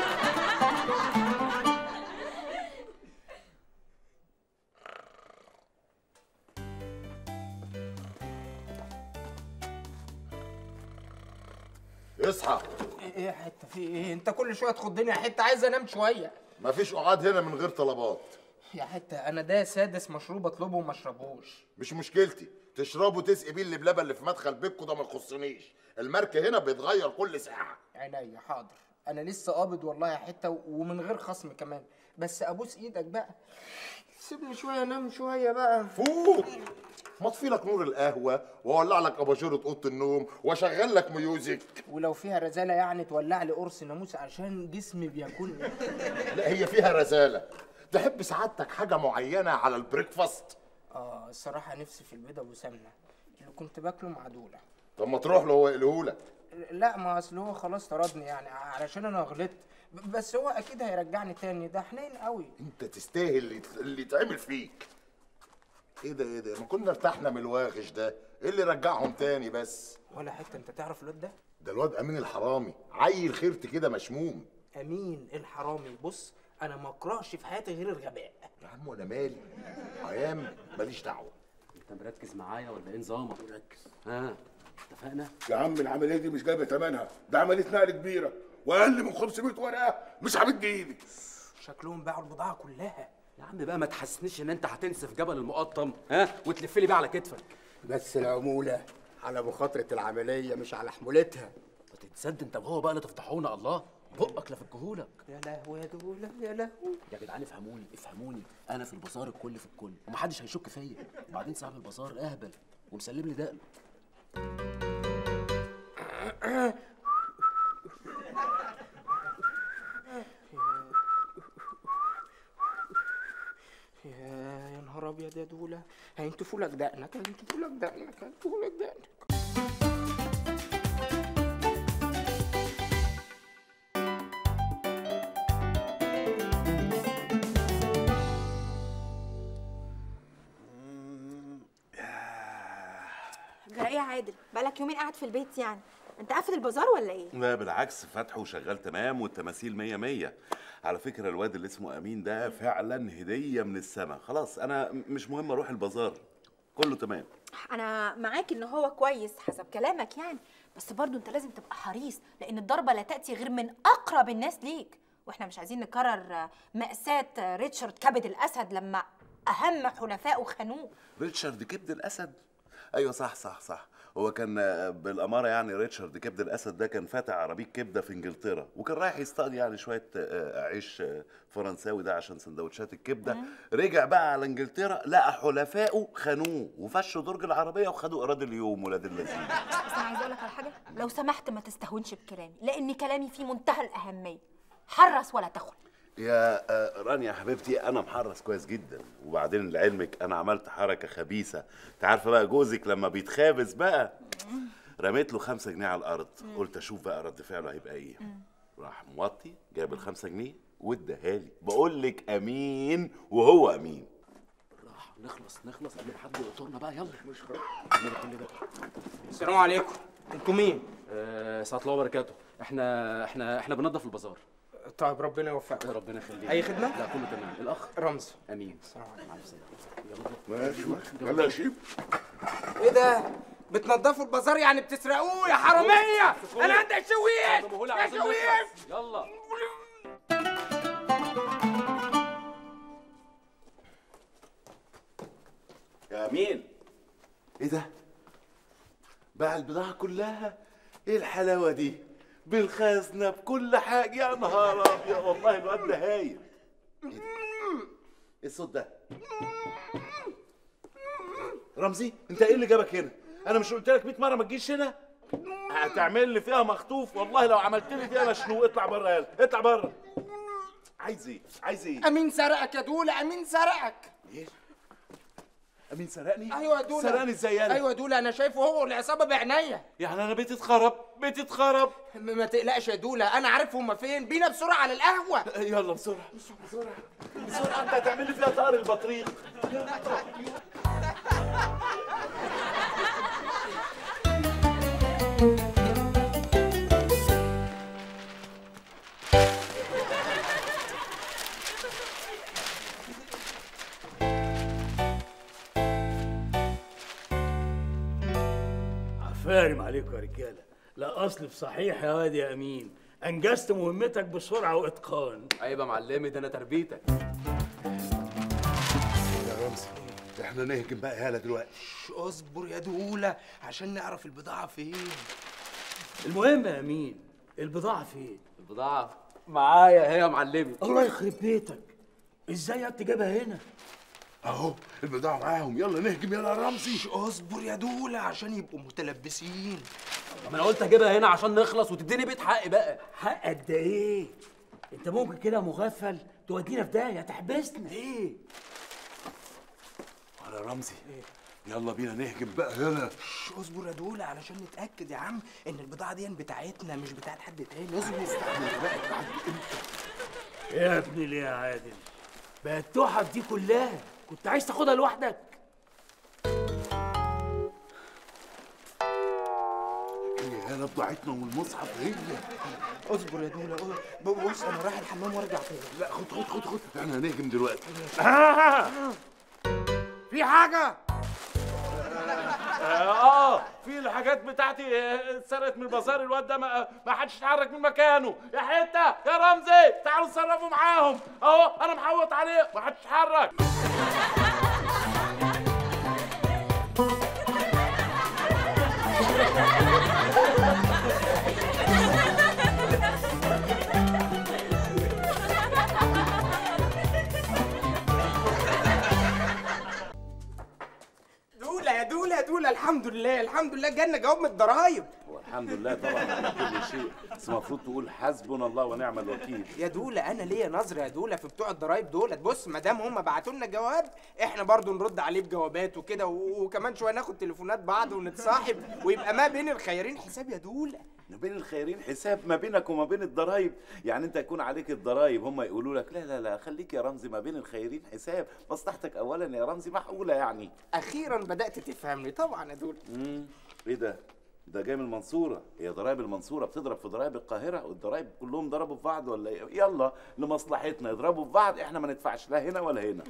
اصحى. ايه يا حته في ايه؟ انت كل شويه تخضني يا حته، عايز انام شويه. مفيش قعاد هنا من غير طلبات. يا حته انا ده سادس مشروب اطلبه وما اشربوش. مش مشكلتي، تشربوا تسقي بيه اللي بلبن اللي في مدخل بيتكم ده ما يخصنيش، الماركه هنا بيتغير كل ساعه. عينيا حاضر، انا لسه قابض والله يا حته ومن غير خصم كمان، بس ابوس ايدك بقى سيبني شويه انام شويه بقى. فوق ما اطفي لك نور القهوه واولع لك اباجوره اوضه النوم واشغل لك ميوزك. ولو فيها رزاله يعني تولع لي قرص ناموس عشان جسمي بياكلني. لا هي فيها رزاله. تحب سعادتك حاجه معينه على البريكفاست؟ اه الصراحه نفسي في البيضه وسمنه اللي كنت باكله مع دوله. طب ما تروح له هو يقلهولك. لا ما اصل هو خلاص طردني يعني علشان انا غلطت، بس هو اكيد هيرجعني تاني، ده حنين قوي. انت تستاهل اللي اللي يتعمل فيك. ايه ده ايه ده؟ ما كنا ارتحنا من الواغش ده، ايه اللي رجعهم تاني بس؟ ولا حته انت تعرف الواد ده؟ ده الواد امين الحرامي، عيل خيرت كده مشموم. امين الحرامي؟ بص انا ما اقراش في حياتي غير الغباء. يا عم وانا مالي؟ ايام ماليش دعوه. انت مركز معايا ولا ايه نظامك؟ مركز. ها اتفقنا؟ يا عم العمليه دي مش جايبه ثمنها، ده عمليه نقل كبيره واقل من خمسمية ورقه مش همد ايدي. شكلهم باعوا البضاعه كلها. يا عم بقى ما تحسسنيش ان انت هتنسف جبل المقطم ها وتلف لي بيه على كتفك. بس العموله على مخاطره العمليه مش على حمولتها. ما تتصدق انت وهو بقى اللي تفضحونا. الله بقك لفكهولك. يا لهوي يا دوله يا لهوي. يا جدعان افهموني افهموني، انا في البازار الكل في الكل ومحدش هيشك فيا. وبعدين صاحب البازار اهبل ومسلم لي دقنه. يا يا نهار ابيض يا دوله، هينتفوا لك دقنك هينتفوا لك دقنك هينتفوا لك دقنك. جرى ايه يا عادل؟ بقالك يومين قاعد في البيت يعني، انت قافل البازار ولا ايه؟ لا بالعكس، فاتحه وشغال تمام والتماثيل مية مية. على فكرة الواد اللي اسمه أمين ده فعلا هدية من السما. خلاص أنا مش مهم أروح البازار، كله تمام. انا معاك ان هو كويس حسب كلامك يعني، بس برضو انت لازم تبقى حريص لان الضربة لا تأتي غير من أقرب الناس ليك، واحنا مش عايزين نكرر مأساة ريتشارد كبد الأسد لما أهم حلفائه خانوه. ريتشارد كبد الأسد؟ أيوة صح صح صح. هو كان بالاماره يعني ريتشارد كبد الاسد ده كان فاتح عربيه كبده في انجلترا، وكان رايح يصطاد يعني شويه عيش فرنساوي ده عشان سندوتشات الكبده. رجع بقى على انجلترا لقى حلفائه خانوه وفشوا درج العربيه وخدوا ايراد اليوم ولاد اللذين. بس انا عايزه اقول لك على حاجه، لو سمحت ما تستهونش بكلامي لان كلامي فيه منتهى الاهميه. حرص ولا تخن. يا رانيا حبيبتي انا محرص كويس جدا، وبعدين لعلمك انا عملت حركه خبيثه. انت عارفه بقى جوزك لما بيتخابس بقى رميت له خمسة جنيه على الارض، قلت اشوف بقى رد فعله هيبقى ايه. راح موطي جاب الخمسة جنيه واداها لي. بقول لك امين وهو امين. راح نخلص نخلص قبل ما حد يقطرنا بقى. يلا مش السلام عليكم. انتوا مين؟ آه ساعة الله وبركاته. احنا احنا احنا بننضف البازار. طيب ربنا يوفقك. ربنا يخليك. اي خدمه؟ لا كله تمام. الاخ رمزي. امين. السلام عليكم. ماشي يلا يا شيب. ايه ده؟ بتنضفوا البازار يعني بتسرقوه يا حراميه؟ انا عندي شويش يا شويش. يلا يا امين. ايه ده؟ باع البضاعه كلها؟ ايه الحلاوه دي؟ بالخزنه بكل حاجه. يا نهار ابيض والله الواد ده هايل. ايه الصوت ده؟ رمزي انت ايه اللي جابك هنا؟ انا مش قلت لك مية مره ما تجيش هنا؟ هتعمل لي فيها مخطوف والله. لو عملت لي فيها مشنوق. اطلع بره يلا اطلع بره. عايز ايه؟ عايز ايه؟ امين سرقك يا دوله. امين سرقك. ايه؟ امين سرقني؟ ايوه يا دوله. سرقني ازاي انا؟ ايوه يا دوله انا شايفه هو والعصابه بعينيا. يعني انا بيتي اتخرب بيتي اتخرب. ما تقلقش يا دوله انا عارف هما فين. بينا بسرعه على القهوه. يلا بسرعه بسرعه بسرعه. انت هتعمل لي فيها طار البطريق. عفارم عليكم يا رجاله. لا اصل في صحيح يا واد يا امين، انجزت مهمتك بسرعه واتقان. عيب يا معلمي ده انا تربيتك. يا رمزي احنا نهجم بقى يالا دلوقتي. اصبر يا دوله عشان نعرف البضاعه فين. المهم يا امين البضاعه فين؟ البضاعه معايا هي يا معلمي. الله يخرب بيتك، ازاي انت جايبها هنا؟ اهو البضاعه معاهم. يلا نهجم يلا يا رمزي. اصبر يا دوله عشان يبقوا متلبسين. طب انا قلت اجيبها هنا عشان نخلص وتديني بيت حقي بقى. حق قد ايه؟ انت ممكن كده مغفل تودينا في داهيه تحبسنا. ايه؟ على رمزي يلا بينا نهجم بقى. يلا اصبر يا دوله علشان نتاكد يا عم ان البضاعه دي بتاعتنا مش بتاعت حد تاني. اصبر. يا ابني ليه يا عادل؟ بقى التحف دي كلها كنت عايز تاخدها لوحدك؟ هي هنا بضاعتنا والمصحف هي. اصبر يا دوله. بص انا رايح الحمام وارجع تاني. لا خد خد خد خد احنا هنهجم دلوقتي. في حاجه؟ اه في الحاجات بتاعتي اتسرقت من البازار. الواد ده ما ما حدش اتحرك من مكانه. يا حته يا رمزي تعالوا اتصرفوا معاهم. اهو انا محوط عليه ما حدش اتحرك. دوله يا دوله يا دوله الحمد لله الحمد لله جالنا جواب من الضرايب. والحمد لله طبعا على كل شيء، بس المفروض تقول حسبنا الله ونعم الوكيل. يا دوله انا ليا نظره يا دوله في بتوع الضرايب دولت. بص ما دام هم بعتوا لنا جواب احنا برضو نرد عليه بجوابات وكده، وكمان شويه ناخد تليفونات بعض ونتصاحب ويبقى ما بين الخيرين حساب يا دوله. ما بين الخيرين حساب ما بينك وما بين الضرايب. يعني انت يكون عليك الضرايب هم يقولوا لك لا لا لا خليك يا رمزي ما بين الخيرين حساب، مصلحتك اولا يا رمزي محقوله يعني. اخيرا بدات تفهمني طبعا يا دوله. امم ايه ده؟ ده جاي من المنصوره. هي ضرايب المنصوره بتضرب في ضرايب القاهره والضرايب كلهم ضربوا في بعض ولا ايه؟ يلا لمصلحتنا يضربوا في بعض احنا ما ندفعش لا هنا ولا هنا.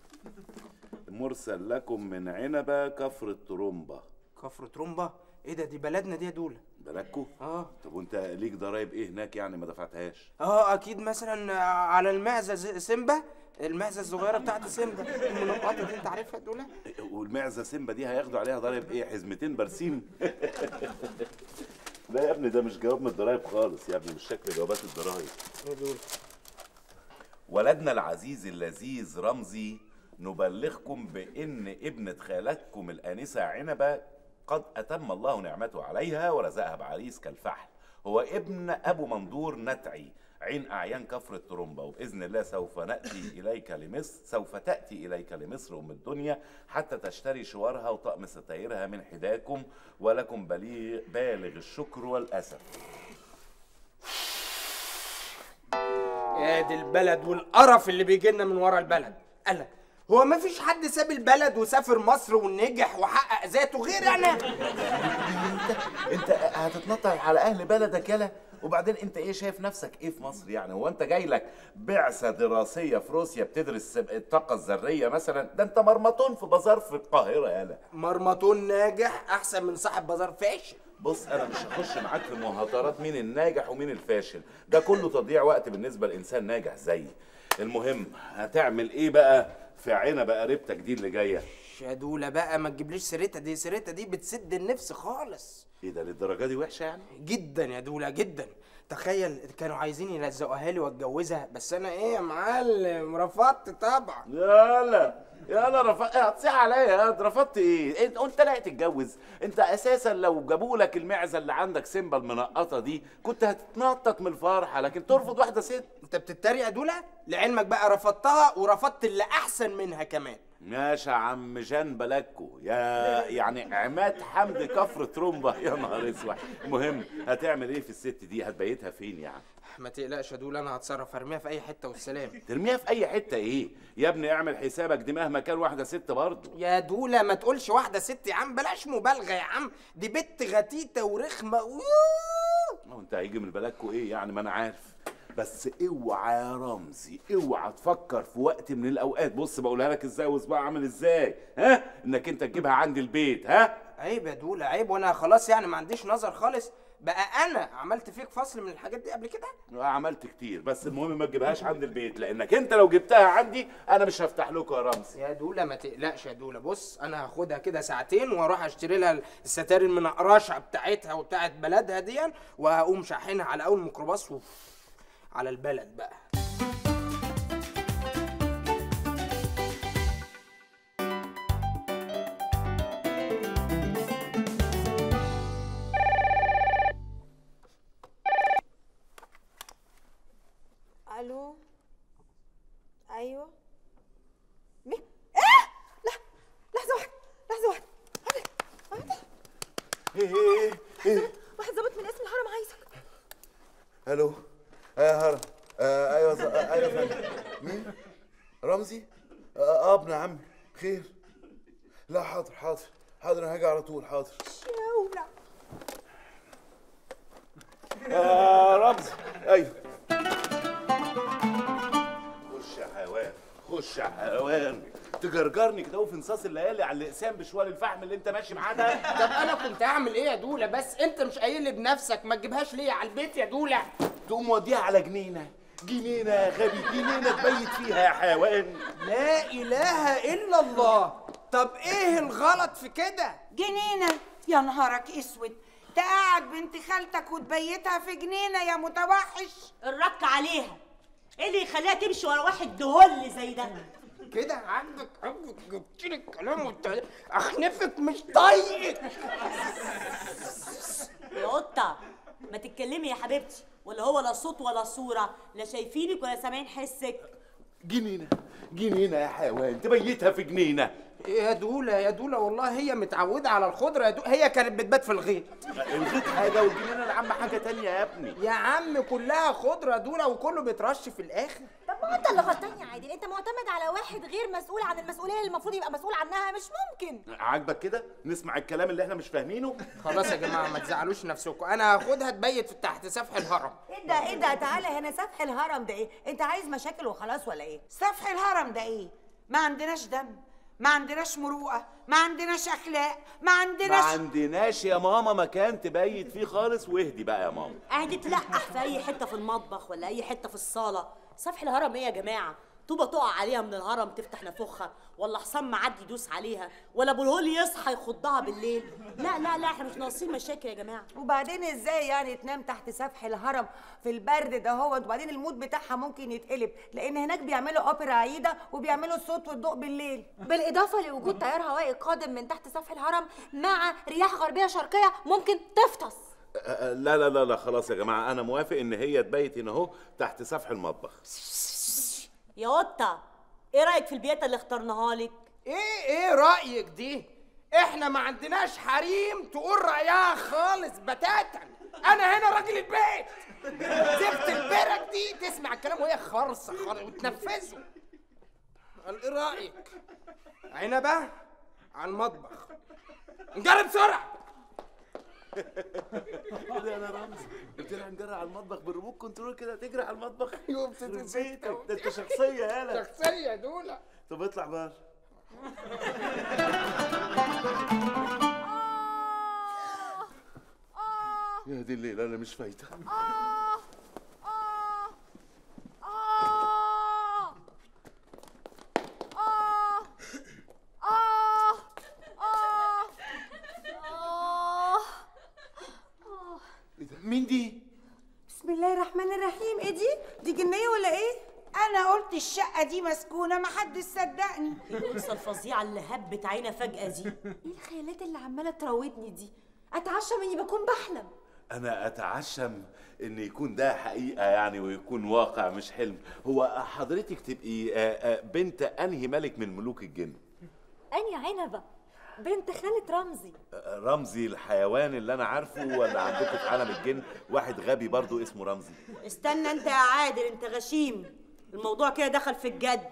مرسل لكم من عنبه كفر الترومبه. كفر ترومبه؟ ايه ده؟ دي بلدنا دي يا دوله. بلدكوا؟ اه. طب وانت ليك ضرايب ايه هناك يعني ما دفعتهاش؟ اه اكيد مثلا على المعزه سيمبا المعزه الصغيره بتاعت سيمبا المنقطه دي، انت عارفها دول؟ والمعزه سيمبا دي هياخدوا عليها ضرائب ايه؟ حزمتين برسيم؟ لا يا ابني ده مش جواب من الضرايب خالص يا ابني، مش شكل جوابات الضرايب. ايه دول؟ ولدنا العزيز اللذيذ رمزي نبلغكم بان ابنة خالتكم الانسه عنبه قد اتم الله نعمته عليها ورزقها بعريس كالفحل. هو ابن ابو مندور نتعي عين اعيان كفر الطرمبه، وباذن الله سوف ناتي اليك لمصر، سوف تاتي اليك لمصر ام الدنيا حتى تشتري شوارها وطقم ستايرها من حداكم، ولكم بليغ بالغ الشكر والاسف. يا دي البلد والقرف اللي بيجي لنا من ورا البلد. انا هو ما فيش حد ساب البلد وسافر مصر ونجح وحقق ذاته غير انا؟ انت انت هتتنطط على اهل بلدك يالا؟ وبعدين انت ايه شايف نفسك ايه في مصر يعني؟ هو انت جاي لك بعثه دراسيه في روسيا بتدرس الطاقه الذريه مثلا؟ ده انت مرمطون في بازار في القاهره يالا. مرمطون ناجح احسن من صاحب بازار فاشل. بص انا مش هخش معاك في مهاترات مين الناجح ومين الفاشل، ده كله تضييع وقت بالنسبه لانسان ناجح زيي. المهم هتعمل ايه بقى في عنبه قريبتك دي اللي جايه؟ شادوله بقى ما تجيبليش سيرتها دي، سيرتها دي بتسد النفس خالص. ايه ده للدرجه دي وحشه يعني؟ جدا يا دوله جدا. تخيل كانوا عايزين يلزقوها لي واتجوزها، بس انا ايه يا معلم رفضت طبعا. يالا يالا رفضت؟ هتصيح عليا رفضت ايه؟ انت انت لا تتجوز؟ انت اساسا لو جابوا لك المعزه اللي عندك سيمبا المنقطه دي كنت هتتنطط من الفرحه، لكن ترفض واحده ست؟ انت بتتريق يا دوله؟ لعلمك بقى رفضتها ورفضت اللي احسن منها كمان. ماشي يا عم جان بلاكو يا يعني عماد حمد كفر ترومبا يا نهار اسود. المهم هتعمل ايه في الست دي؟ هتبيتها فين يعني؟ ما تقلقش يا دوله انا هتصرف، ارميها في اي حته والسلام. ترميها في اي حته ايه؟ يا ابني اعمل حسابك دي مهما كان واحده ست برضه. يا دوله ما تقولش واحده ست يا عم، بلاش مبالغه يا عم، دي بنت غتيته ورخمه. ما انت هيجي من بلاكو ايه يعني؟ ما انا عارف، بس اوعى يا رمزي اوعى تفكر في وقت من الاوقات، بص بقولها لك ازاي وصباع عامل ازاي، ها؟ انك انت تجيبها عندي البيت. ها؟ عيب يا دوله عيب، وانا خلاص يعني ما عنديش نظر خالص بقى. انا عملت فيك فصل من الحاجات دي قبل كده؟ عملت كتير، بس المهم ما تجيبهاش عند البيت، لانك انت لو جبتها عندي انا مش هفتح لكم يا رمزي. يا دوله ما تقلقش يا دوله، بص انا هاخدها كده ساعتين واروح اشتري لها الستار المنقرشه بتاعتها وبتاعت بلدها دي، وهقوم شاحنها على اول ميكروباص على البلد بقى. الو ايوه مين؟ ايه؟ لا لحظه واحده لحظه واحده. ايه ايه ايه؟ واحد ظابط من اسم الهرم عايزك. الو يا هرم. آه ايوه ز... آه ايوه يا فندم. مين؟ رمزي؟ اه ابن عمي. خير؟ لا حاضر حاضر حاضر انا هاجي على طول. حاضر. شاولة. آه رمزي ايوه. خش يا حيوان خش يا حيوان، تجرجرني كده وفي نصاص الليالي على الاقسام بشوال الفحم اللي انت ماشي معاه ده. طب انا كنت اعمل ايه يا دوله؟ بس انت مش قايل لي بنفسك ما تجيبهاش ليه على البيت يا دوله؟ تقوم وديها على جنينه. جنينه يا غبي، جنينه تبيت فيها يا حيوان. لا اله الا الله. طب ايه الغلط في كده؟ جنينه؟ يا نهارك اسود، تقعد بنت خالتك وتبيتها في جنينه يا متوحش؟ الرك عليها، ايه اللي يخليها تمشي ورا واحد دهل زي ده؟ كده عندك عندك جبت لي الكلام وانت اخنفك مش طايقك. يا قطه ما تتكلمي يا حبيبتي، ولا هو لا صوت ولا صوره، لا شايفينك ولا سامعين حسك. جنينه جنينه يا حيوان تبيتها في جنينه. يا دوله يا دوله والله هي متعوده على الخضره يا دوله، هي كانت بتبات في الغيط. الغيط حاجه والجنينه العامه حاجه تانية يا ابني. يا عم كلها خضره يا دوله وكله بيترش في الاخر. طب ما انت اللي غلطان يا عادل، انت معتمد على واحد غير مسؤول عن المسؤوليه اللي المفروض يبقى مسؤول عنها. مش ممكن. عاجبك كده نسمع الكلام اللي احنا مش فاهمينه؟ خلاص يا جماعه ما تزعلوش نفسكم، انا هاخدها تبيت في تحت سفح الهرم. ايه ده ايه ده؟ تعالى هنا. سفح الهرم ده ايه؟ انت عايز مشاكل وخلاص ولا ايه؟ سفح الهرم ده ايه؟ ما عندناش دم، ما عندناش مروءه، ما عندناش اخلاق، ما عندناش ما عندناش يا ماما مكان تبيت فيه خالص. واهدي بقى يا ماما. قاعد تلقح في اي حته في المطبخ ولا اي حته في الصاله. سفح الهرم ايه يا جماعه؟ طوبه تقع عليها من الهرم تفتح نافوخها، ولا حصان معدي يدوس عليها، ولا ابو الهول يصحى يخضها بالليل. لا لا لا احنا مش ناقصين مشاكل يا جماعه. وبعدين ازاي يعني تنام تحت سفح الهرم في البرد ده هو؟ وبعدين المود بتاعها ممكن يتقلب، لان هناك بيعملوا اوبرا عايده وبيعملوا الصوت والضوء بالليل، بالاضافه لوجود تيار هوائي قادم من تحت سفح الهرم مع رياح غربيه شرقيه ممكن تفطس. لا لا لا لا خلاص يا جماعه، انا موافق ان هي تبيت هنا اهو تحت سفح المطبخ. يا قطه ايه رايك في البيته اللي اخترناها لك؟ ايه ايه رايك دي؟ احنا ما عندناش حريم تقول رايها خالص بتاتا. انا هنا راجل البيت. زفت البرك دي تسمع الكلام وهي خرصه خالص وتنفذه. قال ايه رايك؟ عنبه على المطبخ. نجرب بسرعه. كده انا رمزي قلت لها نجري على المطبخ بالريموت كنترول كده تجري على المطبخ. يوم بيتك ده انت شخصيه يالا. شخصيه دوله. طب اطلع بره. يا دي الليله انا مش فايته. مين دي؟ بسم الله الرحمن الرحيم. ايه دي؟ دي جنيه ولا ايه؟ انا قلت الشقه دي مسكونه ما حدش صدقني. الانثى الفظيعه اللي هبت عينا فجاه دي. ايه الخيالات اللي عماله تراودني دي؟ اتعشم اني بكون بحلم. انا اتعشم ان يكون ده حقيقه يعني ويكون واقع مش حلم. هو حضرتك تبقي بنت انهي ملك من ملوك الجن؟ اني عنبه بنت خالة رمزي. رمزي الحيوان اللي انا عارفه، ولا عندكم في عالم الجن واحد غبي برضو اسمه رمزي؟ استنى انت يا عادل، انت غشيم. الموضوع كده دخل في الجد.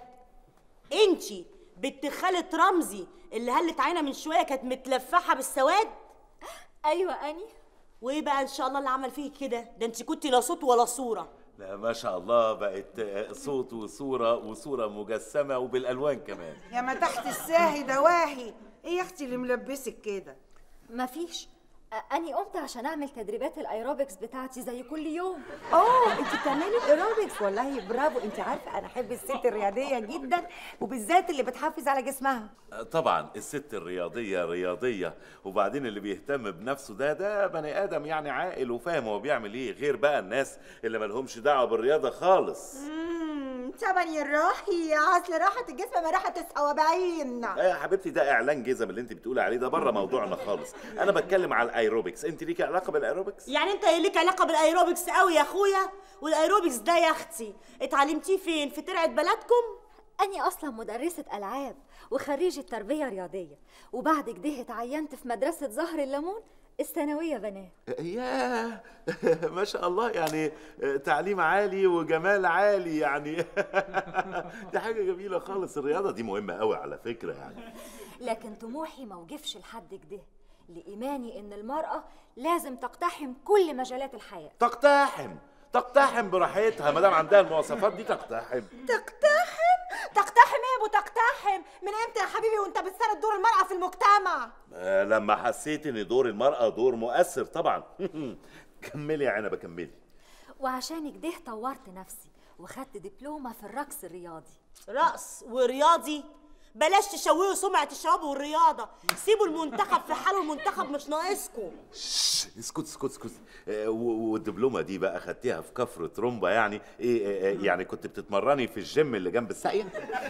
انتي بنت خالة رمزي اللي هلت عينا من شويه كانت متلفحه بالسواد؟ ايوه اني. وايه بقى ان شاء الله اللي عمل فيك كده؟ ده انت كنتي لا صوت ولا صوره. لا ما شاء الله بقت صوت وصوره وصوره مجسمه وبالالوان كمان. يا ما تحت الساهي دواهي. ايه يا اختي اللي ملبسك كده؟ مفيش، اني قمت عشان اعمل تدريبات الايروبكس بتاعتي زي كل يوم. اوه انت بتعملي الايروبكس؟ والله برافو. انت عارفه انا احب الست الرياضيه جدا، وبالذات اللي بتحافظ على جسمها. طبعا الست الرياضيه رياضيه، وبعدين اللي بيهتم بنفسه ده ده بني ادم يعني عاقل وفاهم هو بيعمل ايه، غير بقى الناس اللي مالهمش دعوه بالرياضه خالص. امم تبني الراحي اصل راحه الجسم ما راحه الصوابعين. يا حبيبتي ده اعلان جزم اللي انت بتقولي عليه ده بره موضوعنا خالص. انا بتكلم على الايروبكس. انت ليكي علاقه بالايروبكس؟ يعني انت ليك علاقه بالايروبكس قوي يا اخويا؟ والايروبكس ده يا اختي اتعلمتيه فين؟ في ترعه بلدكم؟ اني اصلا مدرسه العاب وخريجه تربيه رياضيه، وبعد كده اتعينت في مدرسه زهر الليمون الثانويه بنات. ياه ما شاء الله، يعني تعليم عالي وجمال عالي يعني. دي حاجه جميله خالص. الرياضه دي مهمه قوي على فكره يعني. لكن طموحي ما وقفش لحد كده، لايماني ان المراه لازم تقتحم كل مجالات الحياه. تقتحم تقتحم براحتها ما دام عندها المواصفات دي. تقتحم تقتحم تقتحم ايه يا ابو تقتحم؟ من امتى يا حبيبي وانت بتسرد دور المراه في المجتمع؟ آه لما حسيت ان دور المراه دور مؤثر طبعا. كملي يا عنبه كملي. وعشان كده طورت نفسي وخدت دبلومه في الرقص الرياضي. رقص ورياضي؟ بلاش تشوهوا سمعة الشباب والرياضة، سيبوا المنتخب في حاله، المنتخب مش ناقصكم. اسكت اسكت اسكت. آه والدبلومة دي بقى خدتيها في كفر ترومبا يعني ايه؟ آه يعني كنت بتتمرني في الجيم اللي جنب الساقية؟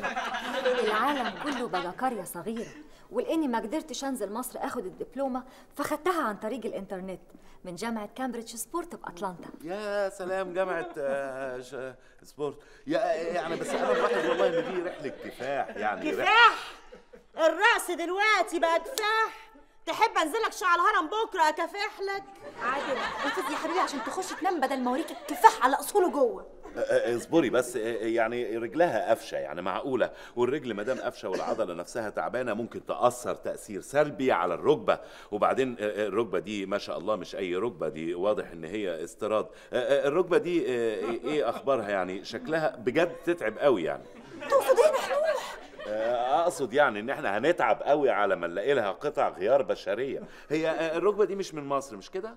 العالم كله بقى قرية صغيرة، ولاني ما قدرتش انزل مصر اخد الدبلومة فخدتها عن طريق الانترنت من جامعة كامبريدج سبورت بأتلانتا. يا سلام، جامعة آه سبورت. يا يعني بس انا بلاحظ والله ان دي رحلة كفاح يعني. كفاح؟ الرقص دلوقتي بقى كفاح؟ تحب انزلك شعر الهرم بكره اكافح لك؟ عادل انفذ يا حبيبي عشان تخش تنام بدل ما اوريك الكفاح على اصوله جوه. اصبري بس، يعني رجلها قفشه يعني معقوله، والرجل ما دام قفشه والعضله نفسها تعبانه ممكن تاثر تاثير سلبي على الركبه. وبعدين الركبه دي ما شاء الله مش اي ركبه، دي واضح ان هي استيراد. الركبه دي ايه اخبارها يعني؟ شكلها بجد تتعب قوي يعني. تقصد ايه محلوح؟ اقصد يعني ان احنا هنتعب قوي على ما نلاقي لها قطع غيار بشريه. هي الركبه دي مش من مصر مش كده؟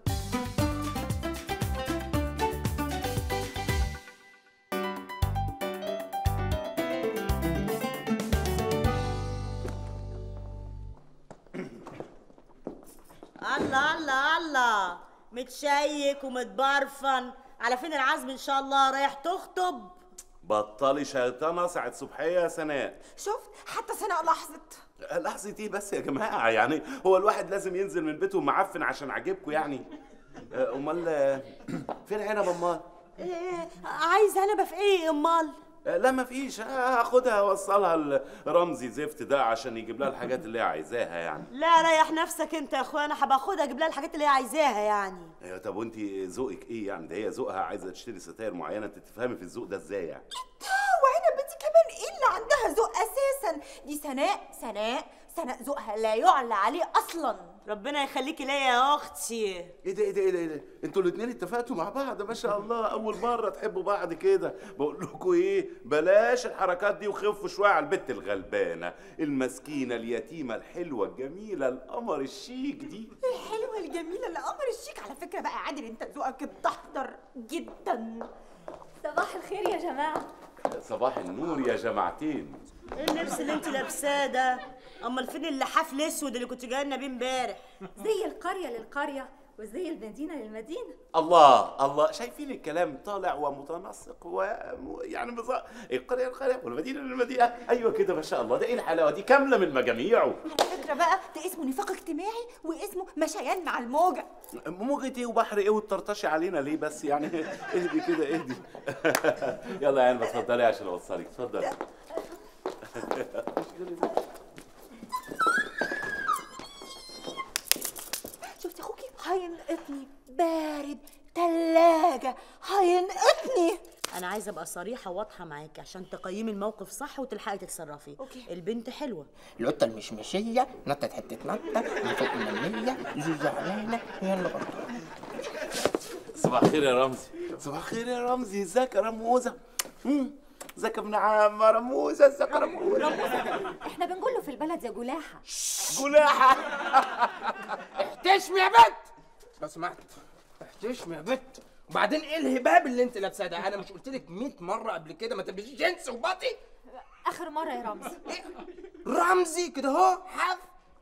الله الله الله، متشيك ومتبرفن. على فين العزم ان شاء الله؟ رايح تخطب؟ بطلي شيطانه ساعة صبحيه يا سناء. شفت حتى سناء لاحظت. لحظة ايه بس يا جماعة؟ يعني هو الواحد لازم ينزل من بيته معفن عشان عاجبكم يعني؟ امال فين عنب امال؟ ايه عايز عنبه في ايه امال؟ لا ما فيش، هاخدها اوصلها لرمزي زفت ده عشان يجيب لها الحاجات اللي هي عايزاها يعني. لا ريح نفسك انت يا اخويا، انا هبقى اخدها اجيب لها الحاجات اللي هي عايزاها يعني. ايوه طب وانت ذوقك ايه يعني؟ ده هي ذوقها عايزه تشتري ستاير معينه، انت تفهمي في الذوق ده ازاي يعني؟ وعنب بنتي كمان ايه اللي عندها ذوق اساسا؟ دي سناء سناء سناء ذوقها لا يعلى عليه اصلا. ربنا يخليكي ليا يا اختي. ايه ده ايه ده ايه ده ايه ده؟ انتوا الاثنين اتفقتوا مع بعض ما شاء الله، اول مره تحبوا بعض كده. بقول لكم ايه، بلاش الحركات دي وخفوا شويه على البت الغلبانه المسكينه اليتيمه الحلوه الجميله القمر الشيك دي. الحلوه الجميله القمر الشيك. على فكره بقى عادل انت ذوقك اتدحضر جدا. صباح الخير يا جماعه. صباح النور يا جماعتين. ايه اللبس اللي انت لابساه ده؟ امال فين اللحاف الاسود اللي كنت جايه لنا بيه امبارح؟ زي القريه للقريه وزي المدينه للمدينه. الله الله، شايفين الكلام طالع ومتناسق ويعني مظ... القريه للقريه والمدينه للمدينه. ايوه كده ما شاء الله، ده ايه الحلاوه دي؟ كامله من مجاميعه. على فكره بقى ده اسمه نفاق اجتماعي واسمه مشيان مع الموجه. موجة ايه وبحر ايه وتطرطشي علينا ليه بس يعني؟ اهدي كده اهدي. يلا يا عنبه اتفضلي عشان اوصلك، اتفضلي. شفتي اخوكي هينقطني، بارد تلاجة هينقطني. انا عايزه ابقى صريحه وواضحه معاكي عشان تقيمي الموقف صح وتلحقي تتصرفي. اوكي. البنت حلوه، القطه المشمشيه نطت حته نطه من فوق المنيه زي زعلانه هي اللي غلطانه. صباح الخير يا رمزي. صباح الخير يا رمزي، ازيك يا رموزه؟ ازيك يا ابن عم رموزه؟ ازيك يا رموزه؟ احنا بنقول له في البلد يا جلاحه. جلاحه. احتشمي يا بت لو سمحت، احتشمي يا بت. وبعدين ايه الهباب اللي انت لابساه ده؟ انا مش قلت لك مية مره قبل كده ما تلبسيش جنس وباطي؟ اخر مره يا رمزي. رمزي كده اهو حف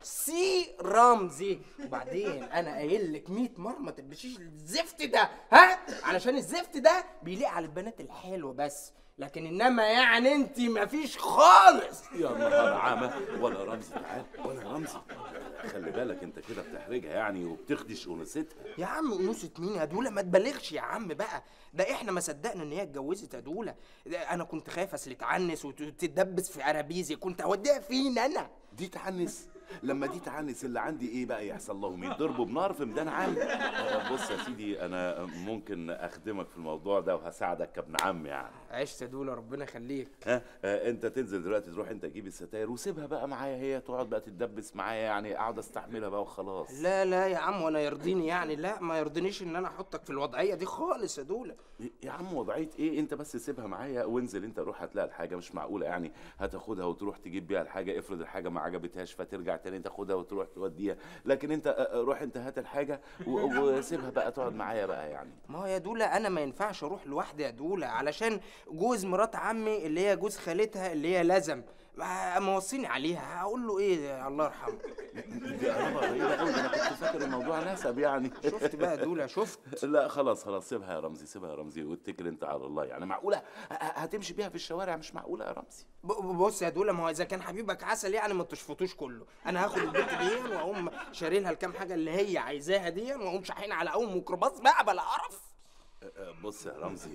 سي رمزي. وبعدين انا قايل لك مية مره ما تلبسيش الزفت ده، ها؟ علشان الزفت ده بيليق على البنات الحلوه بس، لكن انما يعني انت مفيش خالص. يا نهار عامة. ولا رمزي تعال، ولا رمزي خلي بالك انت كده بتحرجها يعني وبتخدش انوثتها. يا عم انوثة مين يا دوله؟ ما تبالغش يا عم بقى، ده احنا ما صدقنا ان هي اتجوزت يا دوله. انا كنت خايف اصل تعنس وتتدبس في عرابيزي، كنت هوديها فين انا؟ دي تعنس؟ لما دي تعنس اللي عندي ايه بقى يحصل لهم؟ يتضربوا بنار في ميدان عام. بص يا سيدي انا ممكن اخدمك في الموضوع ده وهساعدك كابن عم يعني. عشت يا دوله ربنا يخليك. ها آه انت تنزل دلوقتي تروح انت تجيب الستاير وسيبها بقى معايا، هي تقعد بقى تتدبس معايا يعني، اقعد استحملها بقى وخلاص. لا لا يا عم وانا يرضيني يعني؟ لا ما يرضينيش ان انا احطك في الوضعيه دي خالص يا دوله. يا عم وضعيه ايه؟ انت بس سيبها معايا وانزل انت روح هتلاقي الحاجه. مش معقوله يعني هتاخدها وتروح تجيب بيها الحاجه، افرض الحاجه ما عجبتهاش فترجع تاني تاخدها وتروح توديها، لكن انت روح انت هات الحاجه وسيبها بقى تقعد معايا بقى يعني. ما هو يا دوله انا ما ينفعش اروح لوحدي يا دوله، علشان جوز مرات عمي اللي هي جوز خالتها اللي هي لازم موصيني عليها، هقول له ايه الله يرحمه؟ دي قرابه غريبه قوي، انا كنت فاكر الموضوع نسب يعني. شفت بقى يا دوله؟ شفت؟ لا خلاص خلاص سيبها يا رمزي، سيبها يا رمزي واتكل انت على الله يعني. معقوله هتمشي بيها في الشوارع؟ مش معقوله يا رمزي. بص يا دوله، ما هو اذا كان حبيبك عسل يعني ما تشفطوش كله. انا هاخد البنت دي واقوم شاري لها الكام حاجه اللي هي عايزاها دي واقوم شاحين على اول ميكروباص بقى بلا قرف. بص يا رمزي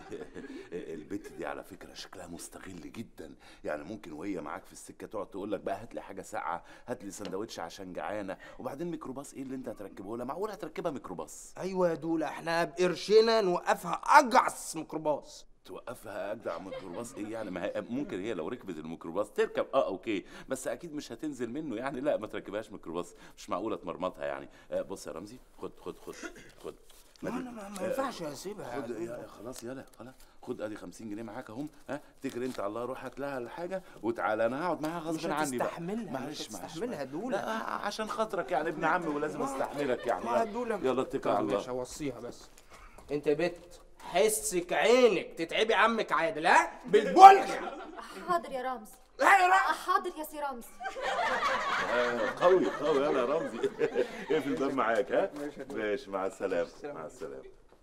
البت دي على فكره شكلها مستغل جدا يعني، ممكن وهي معاك في السكه تقعد تقول لك بقى هات لي حاجه ساقعه، هات لي سندوتش عشان جعانه، وبعدين ميكروباص ايه اللي انت هتركبه لها؟ معقول هتركبها ميكروباص؟ ايوه يا دوله احنا بقرشنا نوقفها اجعص ميكروباص. توقفها اجدع ميكروباص ايه يعني؟ ما هي ممكن هي لو ركبت الميكروباص تركب اه اوكي، بس اكيد مش هتنزل منه يعني. لا ما تركبهاش ميكروباص، مش معقوله تمرمطها يعني. بص يا رمزي خد خد خد خد ما انا ما ينفعش اسيبها. خد يا خلاص يلا خلاص خد ادي خمسين جنيه معاك اهم. ها تجري انت على الله روح هات لها الحاجه وتعالى انا هقعد معاها غصب عني بقى. معلش معلش تستحملها دوله. لا عشان خاطرك يعني ابن عمي ولازم استحملك يعني. ما دوله يلا اتكل على الله. مش هوصيها بس. انت يا بت حسك عينك تتعبي عمك عادل ها بالبلغ. حاضر يا رمزي. حاضر يا سي رمزي. آه، قوي قوي انا يا رمزي. اقفل الباب معاك ها. ماشي مع السلامه مع السلامه.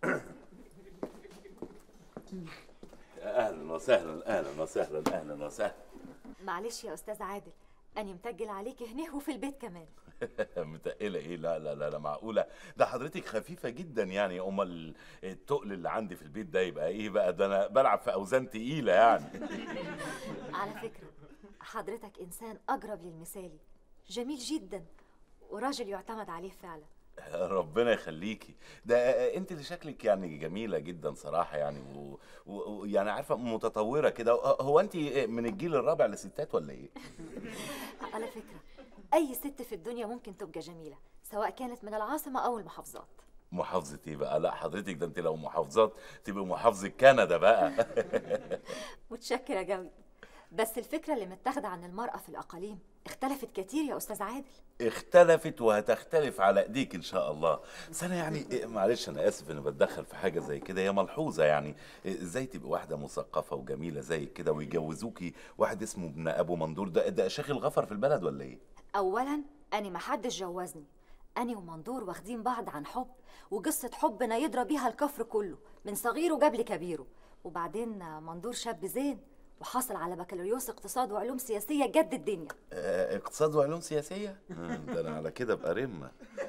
اهلا وسهلا اهلا وسهلا اهلا وسهلا. معلش يا استاذ عادل، اني متجل عليك هنا وفي البيت كمان. متقله ايه؟ لا لا لا لا معقوله؟ ده حضرتك خفيفه جدا يعني. امال التقل اللي عندي في البيت ده يبقى ايه بقى؟ ده انا بلعب في اوزان تقيله يعني. على فكره حضرتك انسان اقرب للمثالي، جميل جدا وراجل يعتمد عليه فعلا. ربنا يخليكي. ده انت اللي شكلك يعني جميله جدا صراحه يعني، ويعني عارفه متطوره كده. هو انت من الجيل الرابع للستات ولا ايه؟ على فكره اي ست في الدنيا ممكن تبقى جميله، سواء كانت من العاصمه او المحافظات. محافظه ايه بقى؟ لا حضرتك ده انت لو محافظات تبقى محافظه كندا بقى. متشكره قوي، بس الفكره اللي متاخده عن المراه في الاقاليم اختلفت كتير يا استاذ عادل. اختلفت وهتختلف على ايديك ان شاء الله. بس انا يعني معلش انا اسف اني بتدخل في حاجه زي كده، هي ملحوظه يعني. ازاي تبقى واحده مثقفه وجميله زي كده ويجوزوكي واحد اسمه ابن ابو مندور؟ ده ده شيخ الغفر في البلد ولا ايه؟ اولا اني ما حدش جوزني، اني ومندور واخدين بعض عن حب، وقصه حبنا يدرى بيها الكفر كله من صغيره قبل كبيره. وبعدين مندور شاب زين وحصل على بكالوريوس اقتصاد وعلوم سياسيه جد الدنيا. اه اقتصاد وعلوم سياسيه؟ ده انا على كده ابقى رمه.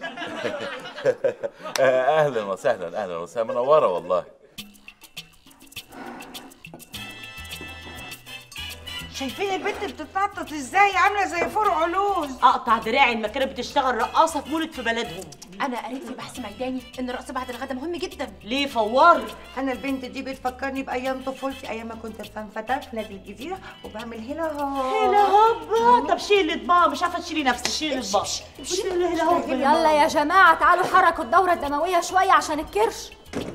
اهلا وسهلا اهلا وسهلا، منوره والله. شايفين البنت بتتنطط ازاي؟ عامله زي فور علوز. اقطع دراعي ما كانت بتشتغل رقاصه في مولد في بلدهم. انا قريت في بحث ميداني ان الرقص بعد الغدا مهم جدا. ليه فوار؟ انا البنت دي بتفكرني بايام طفولتي، ايام ما كنت في فتاه في الجزيره وبعمل هيلا هوب. هيلا هوب. طب شيلي الاطباق، مش عارفه تشيلي نفسك، شيلي الاطباق. شيلي هيلا هوب. يلا يا جماعه تعالوا حركوا الدوره الدمويه شويه عشان الكرش.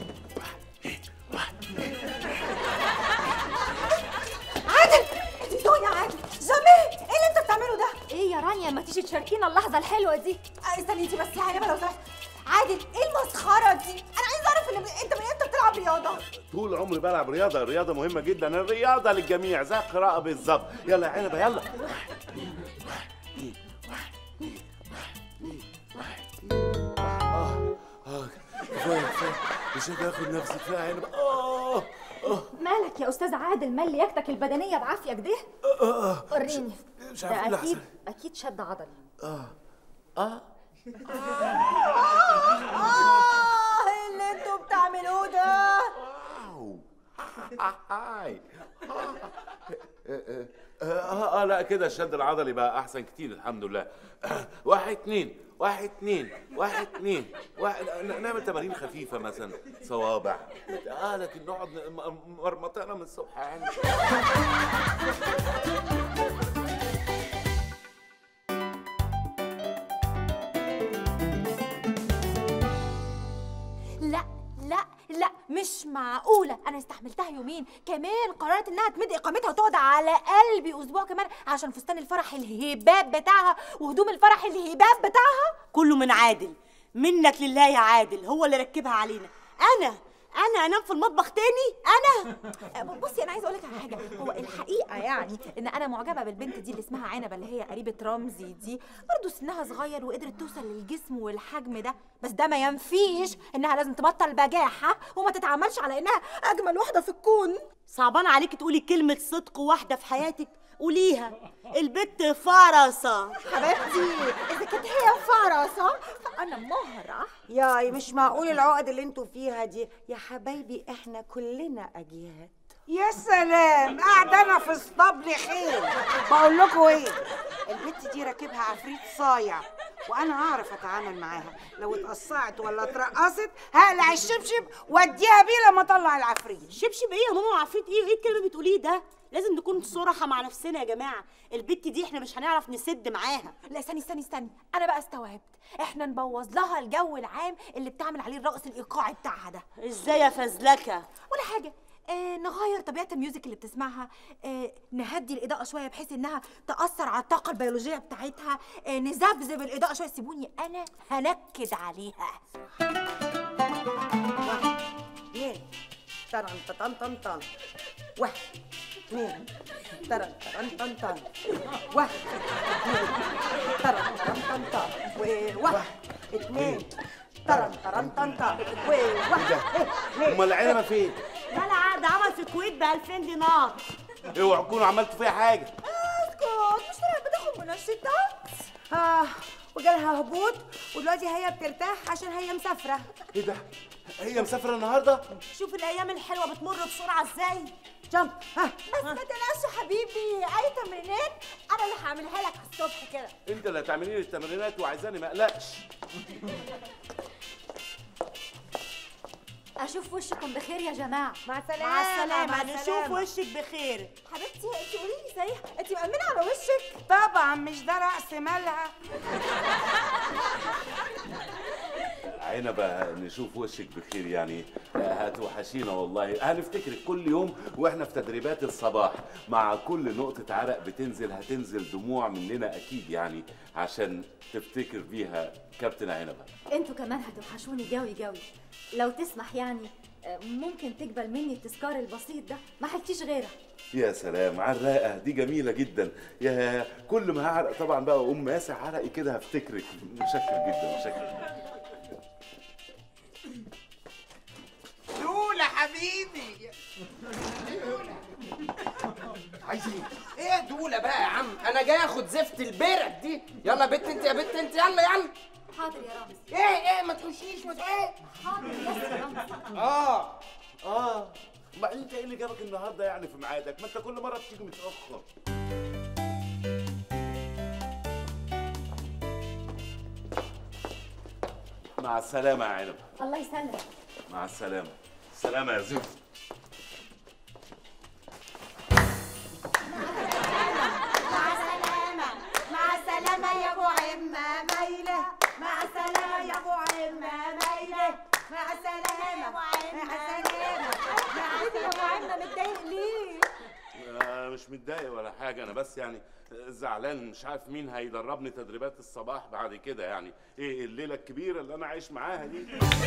عادل انت يا عادل زمان ايه اللي انت بتعمله ده؟ ايه يا رانيا ما تيجي تشاركينا اللحظه الحلوه دي؟ استني انت بس يا عنبه لو سمحت. عادل ايه المسخره دي؟ انا عايزه اعرف ان انت من امتى بتلعب رياضه؟ طول عمري بلعب رياضه، الرياضه مهمه جدا، الرياضه للجميع زي القراءه بالظبط. يلا يا عنبه يلا. اه اه كفايه كفايه مش قادر اخد نفسي. كفايه يا عنبه. اه اه مالك يا استاذ عادل؟ مال لياقتك البدنيه بعافيه كده؟ اه اه وريني. مش عارف ده اللي اكيد حصل. اكيد شد عضلي. اه اه ايه اللي انتوا بتعملوه ده؟ هاي اه اه لا كده الشد العضلي بقى احسن كتير الحمد لله. واحد اتنين واحد اتنين واحد اتنين واحد. نعمل تمارين خفيفه مثلا صوابع اه، لكن نقعد مرمطنا من الصبح يعني. لا لا لا مش معقولة، أنا استحملتها يومين كمان قررت إنها تمد إقامتها وتقعد على قلبي أسبوع كمان عشان فستان الفرح الهباب بتاعها وهدوم الفرح الهباب بتاعها. كله من عادل، منك لله يا عادل، هو اللي ركبها علينا. أنا أنا أنام في المطبخ تاني؟ أنا بصي أنا عايزة أقول لك على حاجة، هو الحقيقة يعني إن أنا معجبة بالبنت دي اللي اسمها عنبة اللي هي قريبة رمزي دي، برضه سنها صغير وقدرت توصل للجسم والحجم ده، بس ده ما ينفيش إنها لازم تبطل بجاحة وما تتعاملش على إنها أجمل واحدة في الكون. صعبان عليكي تقولي كلمة صدق واحدة في حياتك؟ قوليها، البت فرصة حبيبتي. إذا كانت هي فرصة فأنا مهرة. ياي مش معقول العقد اللي انتوا فيها دي يا حبايبي، احنا كلنا اجياد. يا سلام، قاعده انا في اسطبل خير. بقول لكم ايه، البت دي راكبها عفريت صايع وانا هعرف اتعامل معاها. لو اتقصعت ولا اترقصت هقلع الشبشب واديها بيه لما اطلع العفريت. شبشب ايه يا ماما وعفريت ايه؟ ايه الكلام اللي بتقوليه ده؟ لازم نكون صراحة مع نفسنا يا جماعة، البت دي احنا مش هنعرف نسد معاها. لا استني استني استني، أنا بقى استوعبت، احنا نبوظ لها الجو العام اللي بتعمل عليه الرقص الإيقاعي بتاعها ده. ازاي يا فزلكة؟ ولا حاجة، آه نغير طبيعة الميوزك اللي بتسمعها، آه نهدي الإضاءة شوية بحيث إنها تأثر على الطاقة البيولوجية بتاعتها، آه نذبذب الإضاءة شوية. سيبوني أنا هنكد عليها. اثنين طن طن طن طن واحد اثنين ترن ترن تن تن واحد ترن ترن تن تن وواحد اتنين ترن ترن تن تن وواحد امال العنبه فين؟ لا لا ده عمل في الكويت ب ألفين دينار. اوعوا تكونوا عملتوا فيها حاجه. اسكت، مش طلعت بتاخد منشطات؟ اه وجالها هبوط ودلوقتي هي بترتاح عشان هي مسافره. ايه ده؟ هي مسافره النهارده؟ شوف الايام الحلوه بتمر بسرعه ازاي. جمب ها بس ما تقلقش يا حبيبي، اي تمرينات انا اللي هعملها لك الصبح كده. انت اللي هتعملي لي التمرينات وعايزاني ما اقلقش. اشوف وشكم بخير يا جماعه. مع السلامه. مع السلامه، مع نشوف السلامة. وشك بخير. حبيبتي انت قولي لي صحيح، انت مأمنه على وشك؟ طبعا مش ده رأس مالها. عنبه نشوف وشك بخير يعني، هتوحشينا والله، هنفتكرك كل يوم واحنا في تدريبات الصباح. مع كل نقطة عرق بتنزل هتنزل دموع مننا اكيد يعني، عشان تفتكر بيها كابتن عنبه. انتوا كمان هتوحشوني جوي جوي. لو تسمح يعني ممكن تقبل مني التذكار البسيط ده، ما حكيش غيرها. يا سلام على الرقه دي، جميله جدا. يا كل ما هعرق طبعا بقى اقوم ماسح عرقي كده هفتكرك. متشكر جدا متشكر. دولة حبيبي. عايز ايه؟ ايه دولة بقى يا عم؟ انا جاي اخد زفت البرك دي. يلا بنت انت يا بنت انت، يلا يلا. حاضر يا رامز. ايه ايه ما تخشيش ما ايه؟ حاضر يا رامز. اه اه ما انت ايه اللي جابك النهارده يعني في ميعادك؟ ما انت كل مره بتيجي متاخر. مع السلامه يا عنب. الله يسلمك. مع السلامه. سلامه يا زفت. مع السلامه. مع السلامه يا ابو عمه مايله. مع السلامه يا ابو عمه مايله. مع السلامه يا ابو عمه. مع السلامه. يا ابو عمه متضايق ليه؟ انا مش متضايق ولا حاجه، انا بس يعني زعلان، مش عارف مين هيدربني تدريبات الصباح بعد كده يعني. ايه الليله الكبيره اللي انا عايش معاها دي؟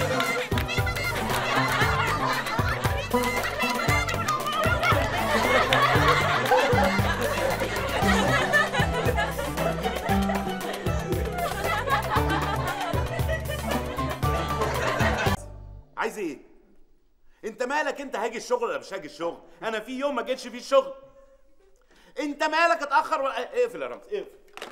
عايز ايه؟ انت مالك؟ انت هاجي الشغل ولا مش هاجي الشغل؟ انا في يوم ما جيتش فيه الشغل. انت مالك اتاخر ولا اقفل يا رمز اقفل.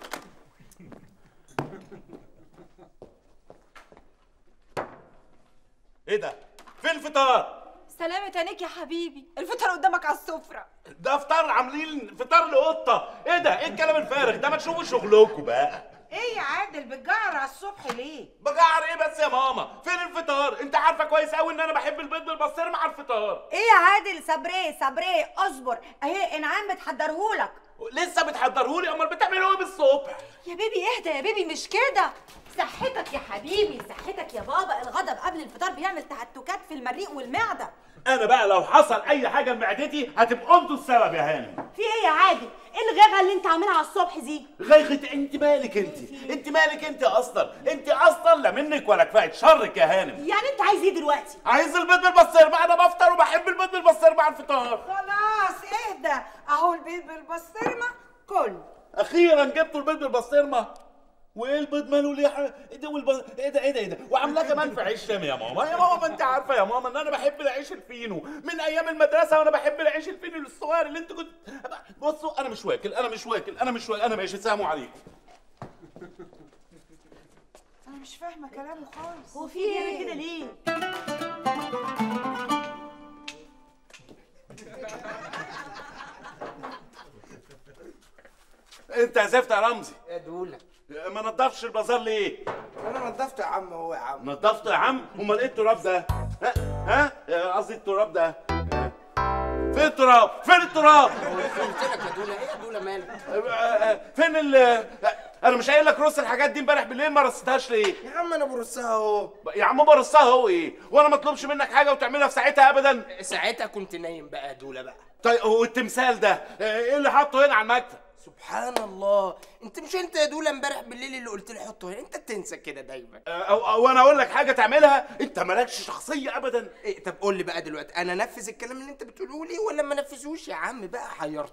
ايه ده؟ فين الفطار؟ سلامة عينيك يا حبيبي، الفطار قدامك على السفرة. ده فطار عاملين فطار لقطة. ايه ده؟ ايه الكلام الفارغ ده؟ ما تشوفوا شغلكم بقى. ايه يا عادل بتجعر على الصبح ليه؟ بجعر ايه بس يا ماما؟ فين الفطار؟ انت عارفه كويس قوي ان انا بحب البيض بالبسطرمه على الفطار. ايه يا عادل؟ صبري صبري اصبر، اهي انعام بتحضرهولك. لسه بتحضرهولي؟ امال بتعملوا ايه بالصبح؟ يا بيبي اهدى يا بيبي، مش كده. صحتك يا حبيبي، صحتك يا بابا. الغضب قبل الفطار بيعمل تهتكات في المريء والمعدة. انا بقى لو حصل اي حاجه لمعدتي هتبقوا انتوا السبب يا هانم. في ايه يا عادل؟ ايه الغيغه اللي انت عاملها على الصبح دي؟ غيغة؟ انت مالك انت؟ انت مالك انت اصلا؟ انت اصلا لا منك ولا كفايه شرك يا هانم. يعني انت عايز ايه دلوقتي؟ عايز البيض بالبسطرمه، انا بفطر وبحب البيض بالبسطرمه على الفطار. خلاص اهدى، اهو البيض بالبسطرمه كل. اخيرا جبتوا البيض بالبسطرمه. وايه البيض ماله ليه؟ ايه ده والبيض ايه ده ايه ده ايه ده؟ وعاملاه كمان في عيش شامي يا ماما. يا ماما انت عارفه يا ماما ان انا بحب العيش الفينو من ايام المدرسه، وانا بحب العيش الفينو الصغير اللي انت كنت. بصوا انا مش واكل انا مش واكل انا مش واكل انا ماشي. سلام عليكم. انا مش فاهمه كلامه خالص. هو في ايه كده ليه؟ انت عزفت يا رمزي؟ يا دولة ما نضفتش البازار ليه؟ انا نضفت يا عم. هو يا عم نضفته يا عم؟ امال ايه التراب ده؟ ها ها قصدي التراب ده. فين التراب؟ فين التراب؟ قلت لك يا دولة. ايه يا دولة مالك؟ فين ال انا مش قايل لك رص الحاجات دي امبارح بالليل، ما رصتهاش ليه؟ يا عم انا برصها اهو. يا عم برصها اهو ايه؟ وانا ما اطلبش منك حاجه وتعملها في ساعتها ابدا؟ ساعتها كنت نايم بقى يا دولة بقى. طيب والتمثال ده ايه اللي حاطه هنا على المكتب؟ سبحان الله، انت مش انت يا دولة امبارح بالليل اللي قلت لي حطه هنا؟ انت بتنسى كده دايما. او, أو انا اقول لك حاجه تعملها؟ انت مالكش شخصيه ابدا. إيه طب قول لي بقى دلوقتي، انا انفذ الكلام اللي انت بتقوله لي ولا ما انفذوش؟ يا عم بقى حيرتني.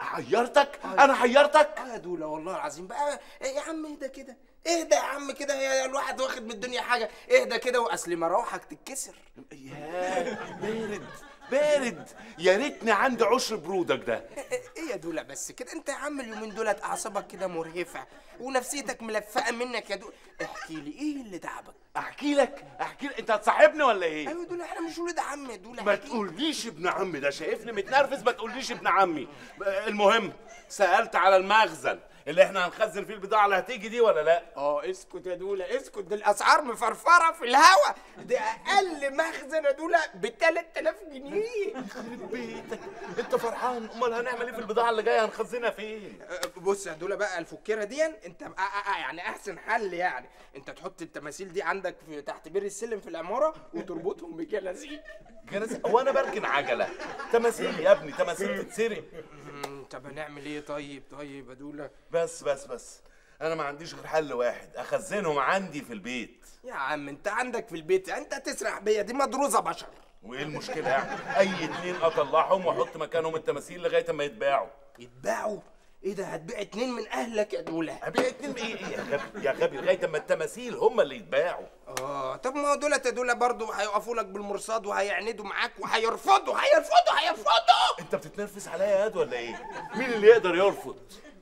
حيرتك؟ انا حيرتك؟ اه يا دوله والله العظيم بقى. يا عم اهدى كده، اهدى يا عم كده، يا الواحد واخد من الدنيا حاجه، اهدى كده واصل مراوحك تتكسر. ياه بارد بارد، يا ريتني عندي عشر برودك ده. ايه يا دوله بس كده؟ انت يا عم اليومين دولت اعصابك كده مرهفه ونفسيتك ملفقه منك يا دوله. احكي لي ايه اللي تعبك؟ احكي لك احكي لك انت هتصاحبني ولا ايه؟ ايوه دوله احنا مش ولاد عم يا دوله. ما تقوليش ابن عمي، ده شايفني متنرفز، ما تقوليش ابن عمي. المهم سالت على المخزن اللي احنا هنخزن فيه البضاعه اللي هتيجي دي ولا لا؟ اه اسكت يا دوله اسكت، دي الاسعار مفرفره في الهوا، دي اقل مخزن يا دوله ب تلات آلاف جنيه. يخرب بيتك، انت فرحان؟ امال هنعمل ايه في البضاعه اللي جايه؟ هنخزنها فين؟ بص يا دوله بقى، الفكيره دي انت يعني احسن حل، يعني انت تحط التماثيل دي عندك في تحت بير السلم في العماره وتربطهم بجلازيق. جلازيق؟ هو انا بركن عجله؟ تماثيل يا ابني، تماثيل تتسرق. طب هنعمل ايه؟ طيب طيب يا دوله بس بس بس انا ما عنديش غير حل واحد، اخزنهم عندي في البيت. يا عم انت عندك في البيت، انت تسرح بيا، دي مدروسه بشر. وايه المشكله يعني؟ اي اتنين اطلعهم واحط مكانهم التماثيل لغايه ما يتباعوا. يتباعوا؟ ايه ده؟ هتبيع اتنين من اهلك يا دوله؟ هبيع اتنين ايه ايه يا غبي يا غبي لغايه ما التماثيل هم اللي يتباعوا. اه طب ما هو دولت يا دوله برضه هيقفوا لك بالمرصاد وهيعندوا معاك وهيرفضوا هيرفضوا هيرفضوا. انت بتتنرفز عليا يا واد ولا ايه؟ مين اللي يقدر يرفض؟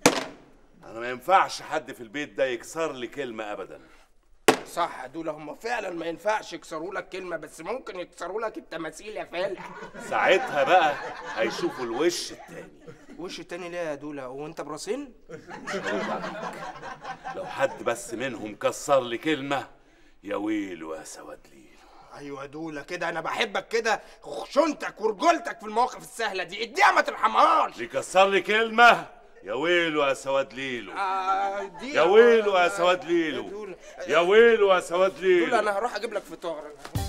انا ما ينفعش حد في البيت ده يكسر لي كلمه ابدا. صح يا دوله، هم فعلا ما ينفعش يكسروا لك كلمه، بس ممكن يكسروا لك التماثيل يا فالح. ساعتها بقى هيشوفوا الوش التاني. وش التاني ليه يا دوله؟ هو انت براسين؟ مش هقول عليك، لو حد بس منهم كسر لي كلمه يا ويله يا سواد ليله. ايوه يا دوله كده، انا بحبك كده، خشونتك ورجولتك في المواقف السهله دي، اديها ما ترحمهاش. اللي كسر لي كلمه يا ويله يا سواد ليله. آه دي يا ويله يا سواد ليله، يا ويله يا سواد ليله. دوله انا هروح اجيب لك فطار.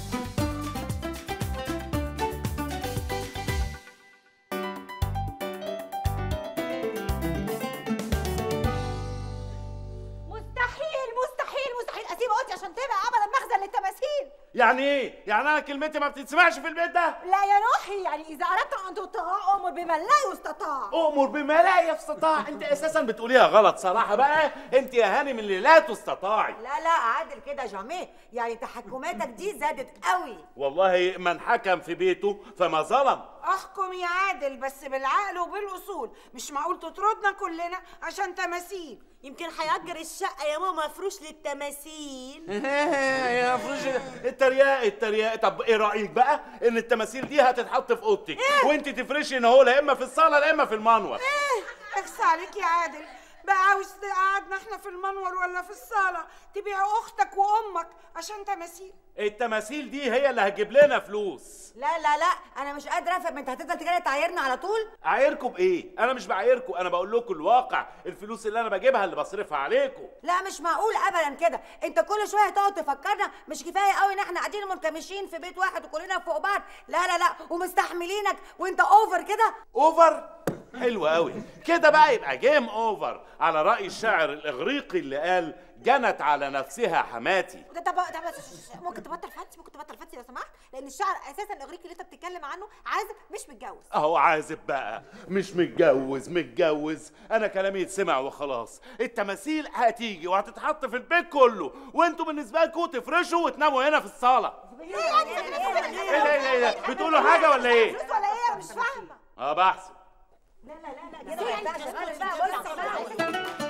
عشان تبقى ابدا مخزن للتماثيل. يعني ايه؟ يعني انا كلمتي ما بتتسمعش في البيت ده؟ لا يا نوحي، يعني اذا اردت ان تطاع امر بما لا يستطاع. امر بما لا يستطاع؟ انت اساسا بتقوليها غلط صراحه بقى، انت يا هانم اللي لا تستطاعي. لا لا عادل كده جامي، يعني تحكماتك دي زادت قوي. والله من حكم في بيته فما ظلم. احكم يا عادل بس بالعقل وبالاصول، مش معقول تطردنا كلنا عشان تماثيل. يمكن هيأجر الشقة يا ماما مفروش للتماثيل. يا مفروش الترياق الترياق. طب ايه رأيك بقى ان التماثيل دي هتتحط في اوضتك وانت تفرشي ان هو لا اما في الصالة لا اما في المنور؟ ايه اخس عليك يا عادل بقى، عاوز تقعدنا احنا في المنور ولا في الصالة تبيع اختك وامك عشان تماثيل؟ التماثيل دي هي اللي هتجيب لنا فلوس. لا لا لا انا مش قادره افهم، انت هتفضل تجري تعايرنا على طول؟ اعايركم بايه؟ انا مش بعايركم، انا بقول لكم الواقع، الفلوس اللي انا بجيبها اللي بصرفها عليكم. لا مش معقول ابدا كده، انت كل شويه تقعد تفكرنا، مش كفايه قوي ان احنا قاعدين منكمشين في بيت واحد وكلنا فوق بعض؟ لا لا لا ومستحملينك وانت اوفر كده. اوفر؟ حلو قوي كده بقى، يبقى جيم اوفر على رأي الشاعر الاغريقي اللي قال جنت على نفسها حماتي. ده طب ده ممكن تبطل فتي، ممكن تبطل فتي لو سمحت، لان الشعر اساسا الاغريقي اللي انت بتتكلم عنه عازب مش متجوز. اهو عازب بقى مش متجوز. متجوز انا كلامي يتسمع وخلاص. التماثيل هتيجي وهتتحط في البيت كله، وانتوا بالنسبه لكم تفرشوا وتناموا هنا في الصاله. ايه يعني ايه ده ايه ده بتقولوا حاجه ولا ايه؟ فلوس ولا ايه؟ انا مش فاهمه. اه بحسب. لا لا لا لا كده ما ينفعش خالص بقى. بص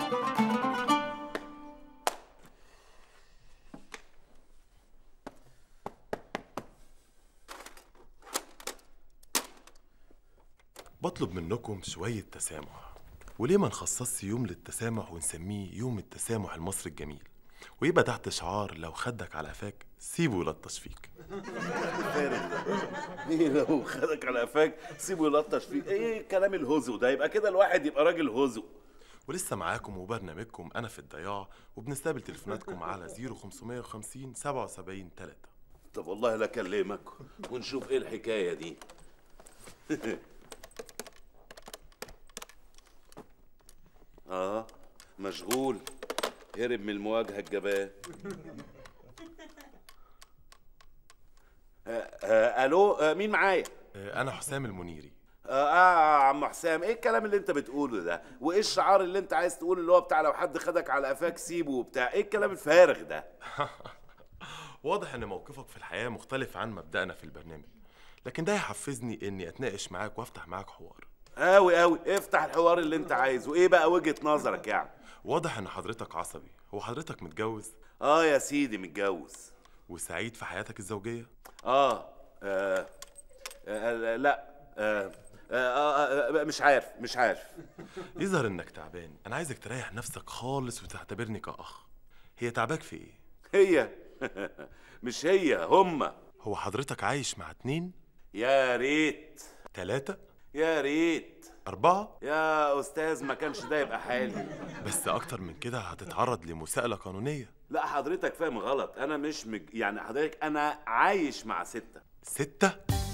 بطلب منكم شوية تسامح، وليه ما نخصصش يوم للتسامح ونسميه يوم التسامح المصري الجميل، ويبقى تحت شعار لو خدك على قفاك سيبه يلطش فيك. ايه لو خدك على قفاك سيبه يلطش فيك؟ ايه الكلام الهزو ده؟ يبقى كده الواحد يبقى راجل هزو. ولسه معاكم وبرنامجكم انا في الضياع، وبنستقبل تليفوناتكم على صفر خمسمية وخمسين سبعة وسبعين تلاتة. طب والله لا اكلمك ونشوف ايه الحكايه دي. اه مشغول، هرب من المواجهه الجبان. آه آه الو، آه مين معايا؟ آه انا حسام المنيري. اه اه يا عم حسام، ايه الكلام اللي انت بتقوله ده؟ وايه الشعار اللي انت عايز تقوله اللي هو بتاع لو حد خدك على قفاك سيبه وبتاع؟ ايه الكلام الفارغ ده؟ واضح ان موقفك في الحياه مختلف عن مبدأنا في البرنامج، لكن ده يحفزني اني اتناقش معاك وافتح معاك حوار. قوي قوي، افتح الحوار اللي انت عايزه. ايه بقى وجهة نظرك يعني؟ واضح ان حضرتك عصبي. هو حضرتك متجوز؟ اه يا سيدي متجوز. وسعيد في حياتك الزوجيه؟ اه, آه. آه. لا آه. آه. آه. مش عارف مش عارف يظهر انك تعبان. انا عايزك تريح نفسك خالص وتعتبرني كأخ. هي تعباك في ايه؟ هي مش هي، هما. هو حضرتك عايش مع اتنين؟ يا ريت. تلاتة؟ يا ريت. أربعة؟ يا أستاذ ما كانش ده يبقى حالي. بس أكتر من كده هتتعرض لمساءلة قانونية. لا حضرتك فاهم غلط. أنا مش مج... يعني حضرتك أنا عايش مع ستة. ستة؟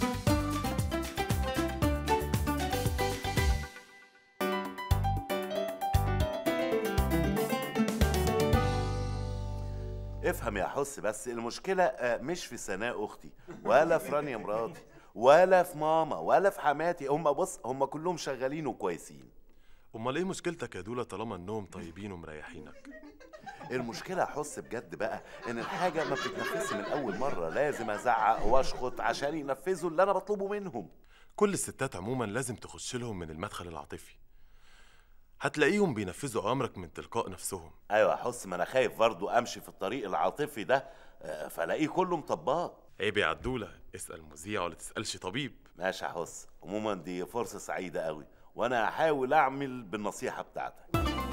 افهم يا حس، بس المشكلة مش في سناء أختي ولا في رانيا مراتي ولا في ماما ولا في حماتي. هم بص هم كلهم شغالين وكويسين. امال ايه مشكلتك يا دولا طالما انهم طيبين ومريحينك؟ المشكله يا حس بجد بقى ان الحاجه ما بتتنفذش من اول مره، لازم ازعق واشخط عشان ينفذوا اللي انا بطلبه منهم. كل الستات عموما لازم تخش لهم من المدخل العاطفي، هتلاقيهم بينفذوا اوامرك من تلقاء نفسهم. ايوه يا حس، ما انا خايف برضه امشي في الطريق العاطفي ده فلاقيه كله مطبق. عيب يا عدوله، اسال مذيع ولا تسالش طبيب. ماشي يا حس، عموما دي فرصه سعيده قوي وانا هحاول اعمل بالنصيحه بتاعتك.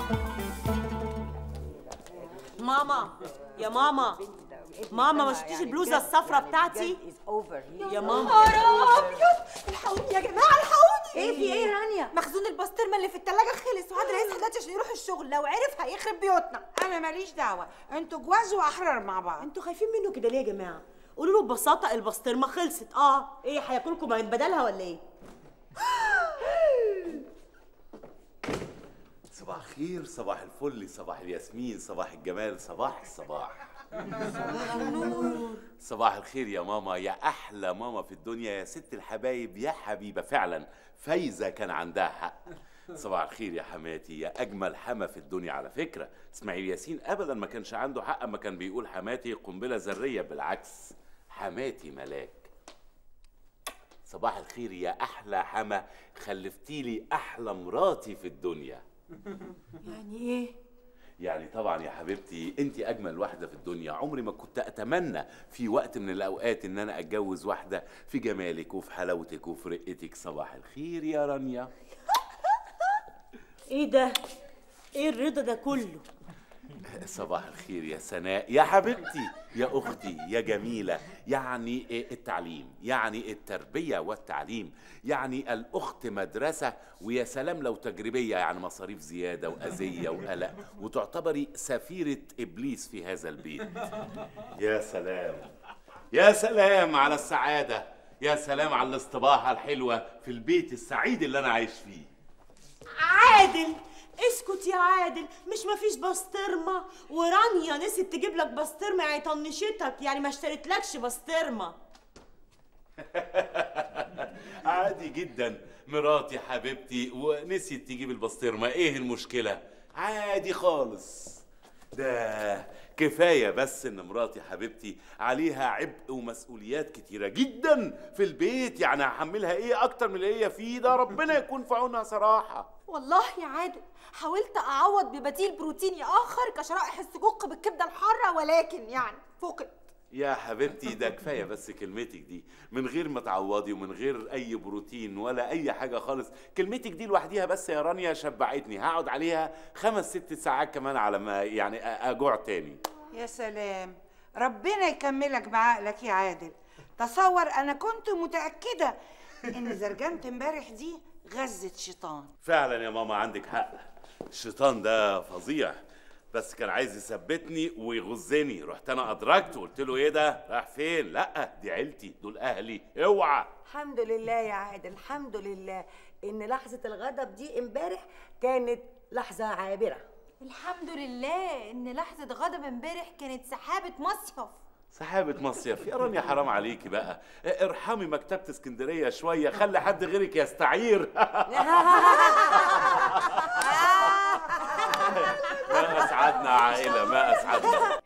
ماما يا ماما ماما ما شفتيش البلوزه الصفراء بتاعتي؟ يا ماما نهار ابيض، الحقوني يا جماعه الحقوني. ايه في ايه رانيا؟ مخزون البسطرمه اللي في التلاجة خلص وعادل هيصحى دلوقتي عشان يروح الشغل، لو عرف هيخرب بيوتنا. انا ماليش دعوه، انتوا جواز واحرار مع بعض. انتوا خايفين منه كده ليه يا جماعه؟ قولوا له ببساطه البسطرمه خلصت. اه ايه هياكلكم بدلها ولا ايه؟ صباح الخير، صباح الفل، صباح الياسمين، صباح الجمال، صباح الصباح. صباح النور. صباح الخير يا ماما، يا احلى ماما في الدنيا، يا ست الحبايب، يا حبيبه فعلا فايزه كان عندها حق. صباح الخير يا حماتي، يا اجمل حما في الدنيا. على فكره اسماعيل ياسين ابدا ما كانش عنده حق اما كان بيقول حماتي قنبله ذريه، بالعكس حماتي ملاك. صباح الخير يا احلى حما، خلفتي لي احلى مراتي في الدنيا. يعني ايه؟ يعني طبعا يا حبيبتي انت اجمل واحده في الدنيا. عمري ما كنت اتمنى في وقت من الاوقات ان انا اتجوز واحده في جمالك وفي حلاوتك وفي رقتك. صباح الخير يا رانيا. ايه ده؟ ايه الرضا ده كله؟ صباح الخير يا سناء يا حبيبتي، يا اختي، يا جميله. يعني التعليم، يعني التربيه والتعليم، يعني الاخت مدرسه، ويا سلام لو تجريبيه، يعني مصاريف زياده واذيه وقلق، وتعتبري سفيره ابليس في هذا البيت. يا سلام يا سلام على السعاده، يا سلام على الاصطباحه الحلوه في البيت السعيد اللي انا عايش فيه. عادل اسكت يا عادل، مش مفيش بسطرمه ورانيا نسيت تجيب لك بسطرمه، يعني طنشتك، يعني ما اشتريتلكش بسطرمه. عادي جدا، مراتي حبيبتي ونسيت تجيب البسطرمه، ايه المشكله؟ عادي خالص. ده كفايه بس ان مراتي حبيبتي عليها عبء ومسؤوليات كتيره جدا في البيت، يعني هحملها ايه اكتر من اللي هي فيه ده؟ ربنا يكون في عونها صراحه. والله يا عادل حاولت اعوض ببديل بروتيني اخر كشرائح السجق بالكبده الحاره، ولكن يعني فقد. يا حبيبتي ده كفايه بس كلمتك دي، من غير ما تعوضي ومن غير اي بروتين ولا اي حاجه خالص. كلمتك دي لوحديها بس يا رانيا شبعتني، هقعد عليها خمس ست ساعات كمان على ما يعني اجوع تاني. يا سلام، ربنا يكملك بعقلك يا عادل. تصور انا كنت متاكده ان زرجنت امبارح دي غزة شيطان. فعلا يا ماما عندك حق، الشيطان ده فظيع، بس كان عايز يثبتني ويغزني. رحت انا ادركت وقلت له ايه ده؟ راح فين؟ لا دي عيلتي، دول اهلي، اوعى. الحمد لله يا عادل، الحمد لله ان لحظه الغضب دي امبارح كانت لحظه عابره. الحمد لله ان لحظه غضب امبارح كانت سحابه مصيف. سحابة مصيف يا رانيا، حرام عليكي بقى، ارحمي مكتبة اسكندرية شوية، خلي حد غيرك يستعير. ما اسعدنا عائلة، ما اسعدنا.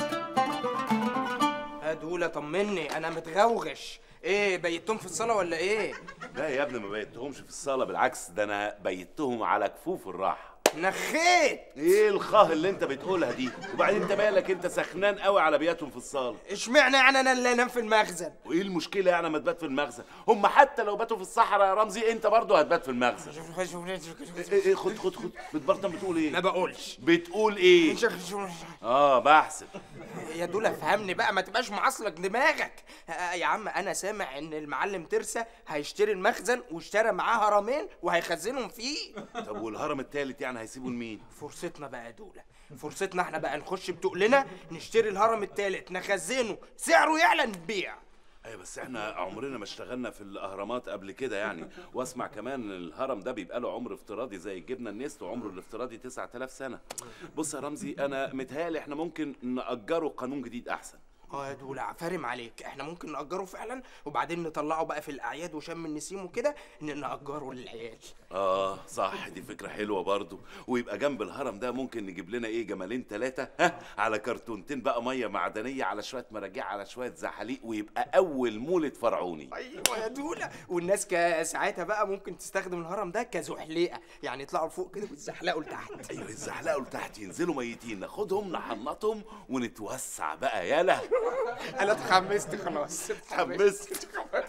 هدولة طمني، انا متغوغش. ايه بيتهم في الصالة ولا ايه؟ لا يا ابني ما بيتهمش في الصالة، بالعكس ده انا بيتهم على كفوف الراحة. نخيت. ايه الخاه اللي انت بتقولها دي؟ وبعدين انت مالك انت سخنان قوي على بياتهم في الصاله؟ اشمعنى يعني انا اللي انام في المخزن؟ وايه المشكله يعني ما تبات في المخزن؟ هم حتى لو باتوا في الصحراء يا رمزي انت برضه هتبات في المخزن. ايه ايه خد خد خد بتبرطم بتقول ايه؟ ما بقولش. بتقول ايه؟ اه بحسب. يا دول افهمني بقى، ما تبقاش معصلك دماغك. آه يا عم انا سامع ان المعلم ترسا هيشتري المخزن واشترى معاه هرمين وهيخزنهم فيه. طب والهرم التالت يعني هيسيبوا لمين؟ فرصتنا بقى يا دولة، فرصتنا احنا بقى نخش بتقلنا نشتري الهرم التالت نخزنه، سعره يعلى نبيع. ايوه بس احنا عمرنا ما اشتغلنا في الاهرامات قبل كده يعني، واسمع كمان الهرم ده بيبقى له عمر افتراضي زي الجبنه النست، وعمره الافتراضي تسعة آلاف سنه. بص يا رمزي انا متهيألي احنا ممكن نأجره قانون جديد احسن. اه يا دولة فارم عليك، احنا ممكن نأجره فعلا وبعدين نطلعه بقى في الاعياد وشم النسيم وكده ان نأجره للعيال. اه صح، دي فكره حلوه برضو. ويبقى جنب الهرم ده ممكن نجيب لنا ايه جمالين ثلاثه، ها، على كرتونتين بقى ميه معدنيه، على شويه مراجيع، على شويه زحاليق، ويبقى اول مولد فرعوني. ايوه يا دولة، والناس ساعتها بقى ممكن تستخدم الهرم ده كزحليقه، يعني يطلعوا لفوق كده ويتزحلقوا لتحت. ايوه يتزحلقوا لتحت، ينزلوا ميتين، ناخدهم نحنطهم ونتوسع بقى. يالا انا اتحمست خلاص، اتحمست.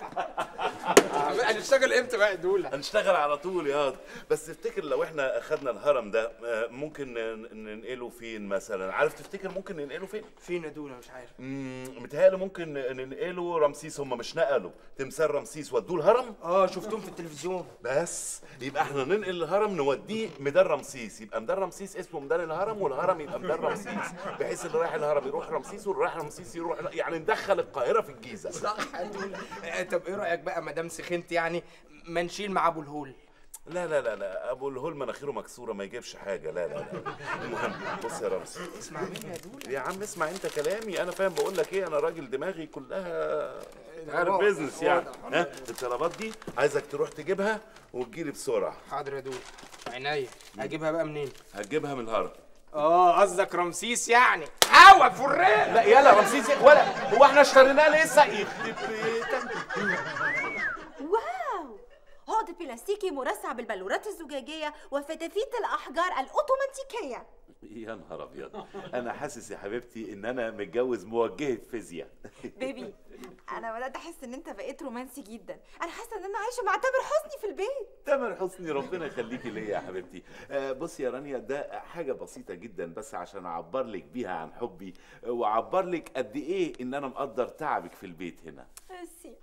هنشتغل امتى بقى يا دولة؟ هنشتغل على طول ياض. بس تفتكر لو احنا اخدنا الهرم ده ممكن ننقله فين مثلا؟ عارف تفتكر ممكن ننقله فين؟ فين يا دولة؟ مش عارف. امم متهيألي ممكن ننقله رمسيس. هم مش نقلوا تمثال رمسيس ودوه الهرم؟ اه شفتهم في التلفزيون. بس يبقى احنا ننقل الهرم نوديه ميدان رمسيس، يبقى ميدان رمسيس اسمه ميدان الهرم، والهرم يبقى ميدان رمسيس، بحيث اللي رايح الهرم يروح رمسيس واللي رايح رمسيس يروح، يعني ندخل القاهرة في الجيزة. صح يا دولة. طب ايه رأيك بقى ما دام سخنت يعني ما نشيل مع ابو الهول؟ لا لا لا لا، ابو الهول مناخيره مكسوره ما يجيبش حاجه. لا لا لا. المهم بص يا رمزي، اسمع مني يا دولة. يا عم اسمع انت كلامي، انا فاهم بقول لك ايه، انا راجل دماغي كلها عارف بيزنس يعني. ها الطلبات دي عايزك تروح تجيبها وتجيلي بسرعه. حاضر يا دولة، عينيا. اجيبها بقى منين؟ هتجيبها من الهرم. اه قصدك رمسيس يعني؟ هوا فريق. لا يلا رمسيس ولا هو احنا اشتريناه لسه؟ يخرب بيتك. واو، عقد بلاستيكي مرصع بالبلورات الزجاجيه وفتافيت الاحجار الاوتوماتيكيه. يا نهار ابيض، انا حاسس يا حبيبتي ان انا متجوز موجهه فيزياء. بيبي انا بدات احس ان انت بقيت رومانسي جدا، انا حاسه ان انا عايشه مع تامر حسني في البيت. تامر حسني ربنا يخليكي ليا يا حبيبتي. آه بصي يا رانيا، ده حاجه بسيطه جدا بس عشان اعبر لك بيها عن حبي واعبر لك قد ايه ان انا مقدر تعبك في البيت هنا. ميرسي.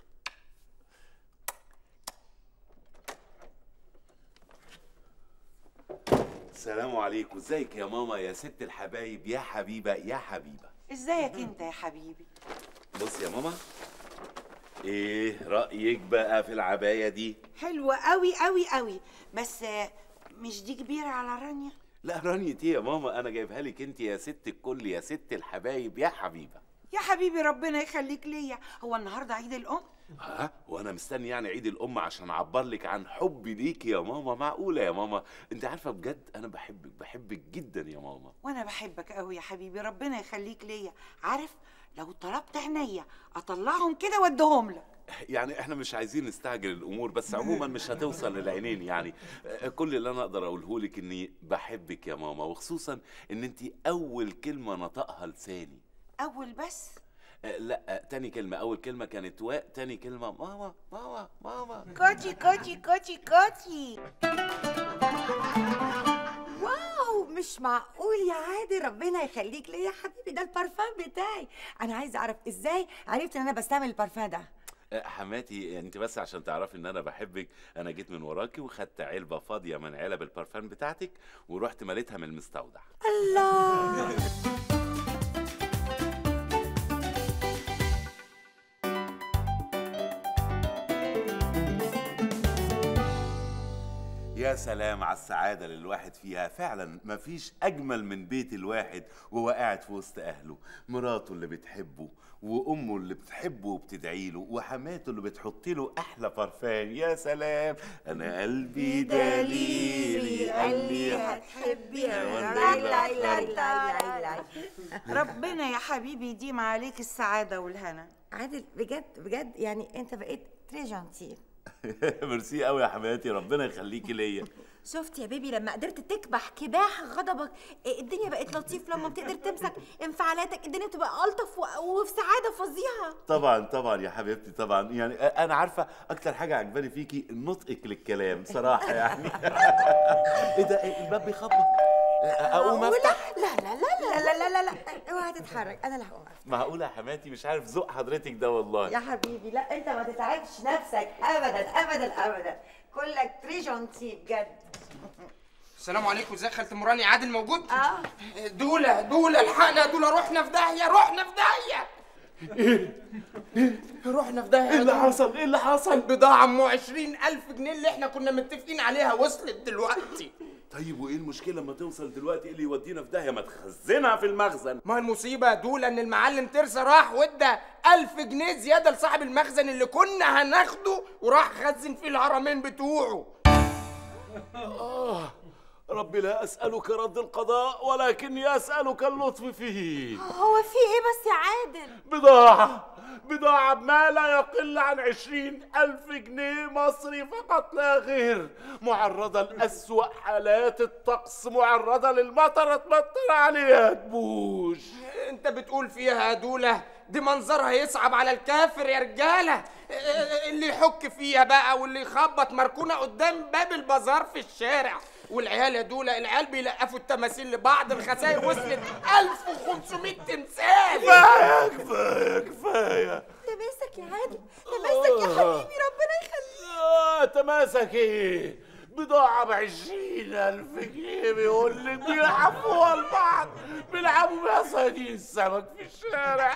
السلام عليكم، ازيك يا ماما يا ست الحبايب يا حبيبه يا حبيبه؟ ازيك انت يا حبيبي؟ بص يا ماما، ايه رايك بقى في العبايه دي؟ حلوه قوي قوي قوي، بس مش دي كبيره على رانيا؟ لا رانيا ايه يا ماما، انا جايبها لك انت يا ست الكل يا ست الحبايب يا حبيبه. يا حبيبي ربنا يخليك ليا. هو النهارده عيد الام؟ ها وانا مستني يعني عيد الام عشان اعبر لك عن حبي ليكي يا ماما؟ معقوله يا ماما؟ انت عارفه بجد انا بحبك بحبك جدا يا ماما. وانا بحبك قوي يا حبيبي، ربنا يخليك ليا. عارف لو طلبت عينيا اطلعهم كده وادهم لك. يعني احنا مش عايزين نستعجل الامور، بس عموما مش هتوصل للعينين يعني. كل اللي انا اقدر اقوله لك اني بحبك يا ماما، وخصوصا ان انت اول كلمه نطقها لساني. اول بس؟ لا تاني كلمة، أول كلمة كانت واء، تاني كلمة ماما ماما ماما. كوتشي كوتشي كوتشي كوتشي. واو مش معقول يا عادل، ربنا يخليك ليا يا حبيبي، ده البارفان بتاعي. أنا عايزة أعرف إزاي عرفت إن أنا بستعمل البارفان ده؟ حماتي انت بس عشان تعرفي ان انا بحبك، انا جيت من وراكي وخدت علبه فاضيه من علب البارفان بتاعتك ورحت مليتها من المستودع. الله. يا يا سلام على السعادة اللي الواحد فيها، فعلا مفيش أجمل من بيت الواحد وهو قاعد في وسط أهله، مراته اللي بتحبه وأمه اللي بتحبه وبتدعي له وحماته اللي بتحط له أحلى فرفان. يا سلام، أنا قلبي دليلي قال لي هتحبي ربنا يا حبيبي يديم عليك السعادة والهنا. عادل بجد بجد يعني انت بقيت تري جانتي. ميرسي قوي يا حماتي، ربنا يخليكي ليا. شفت يا بيبي لما قدرت تكبح كباح غضبك الدنيا بقت لطيف، لما بتقدر تمسك انفعالاتك الدنيا بتبقى ألطف وفي سعادة فظيعة. طبعا طبعا يا حبيبتي طبعا، يعني انا عارفه اكتر حاجه عجباني فيكي نطقك للكلام صراحه يعني. ايه ده الباب بيخبط؟ اقوم افتح؟ لا لا لا لا لا لا لا اوعى تتحرك، انا اللي هقوم افتح. معقوله يا حماتي؟ مش عارف ذوق حضرتك ده والله. يا حبيبي لا انت ما تتعبش نفسك ابدا ابدا ابدا، كلك تري جانتي بجد. السلام عليكم، ازيك خالة مراني؟ عادل موجود؟ اه. دولة دولة الحقنا، دولة رحنا في داهية، رحنا في داهية. ايه؟ ايه؟ رحنا في داهية. ايه اللي حصل؟ ايه اللي حصل؟ البضاعة ام عشرين ألف جنيه اللي احنا كنا متفقين عليها وصلت دلوقتي. طيب وايه المشكلة لما توصل دلوقتي؟ ايه اللي يودينا في داهية؟ ما تخزنها في المخزن. ما المصيبة دول ان المعلم ترسا راح وادى ألف جنيه زيادة لصاحب المخزن اللي كنا هناخده وراح خزن فيه الهرمين بتوعه. آه ربي لا أسألك رد القضاء ولكني أسألك اللطف فيه. هو في إيه بس يا عادل؟ بضاعة بضاعة بما لا يقل عن عشرين ألف جنيه مصري فقط لا غير، معرضة لأسوأ حالات الطقس، معرضة للمطر تمطر عليها تبوش. انت بتقول فيها يا دولة دي منظرها يصعب على الكافر يا رجالة، اللي يحك فيها بقى واللي يخبط مركونة قدام باب البازار في الشارع. والعيال يا دولة العيال بيلقفوا التماثيل لبعض، الخسائر وصلت ألف وخمسمية تمثال. كفاية كفاية كفاية. تماسك يا عادل، تماسك يا حبيبي ربنا يخليك. آه تماسك ايه؟ بضاعة بعشرين ألف جنيه بيقول لك بيلعبوها البعض، بيلعبوا بيها صيادين السمك في الشارع.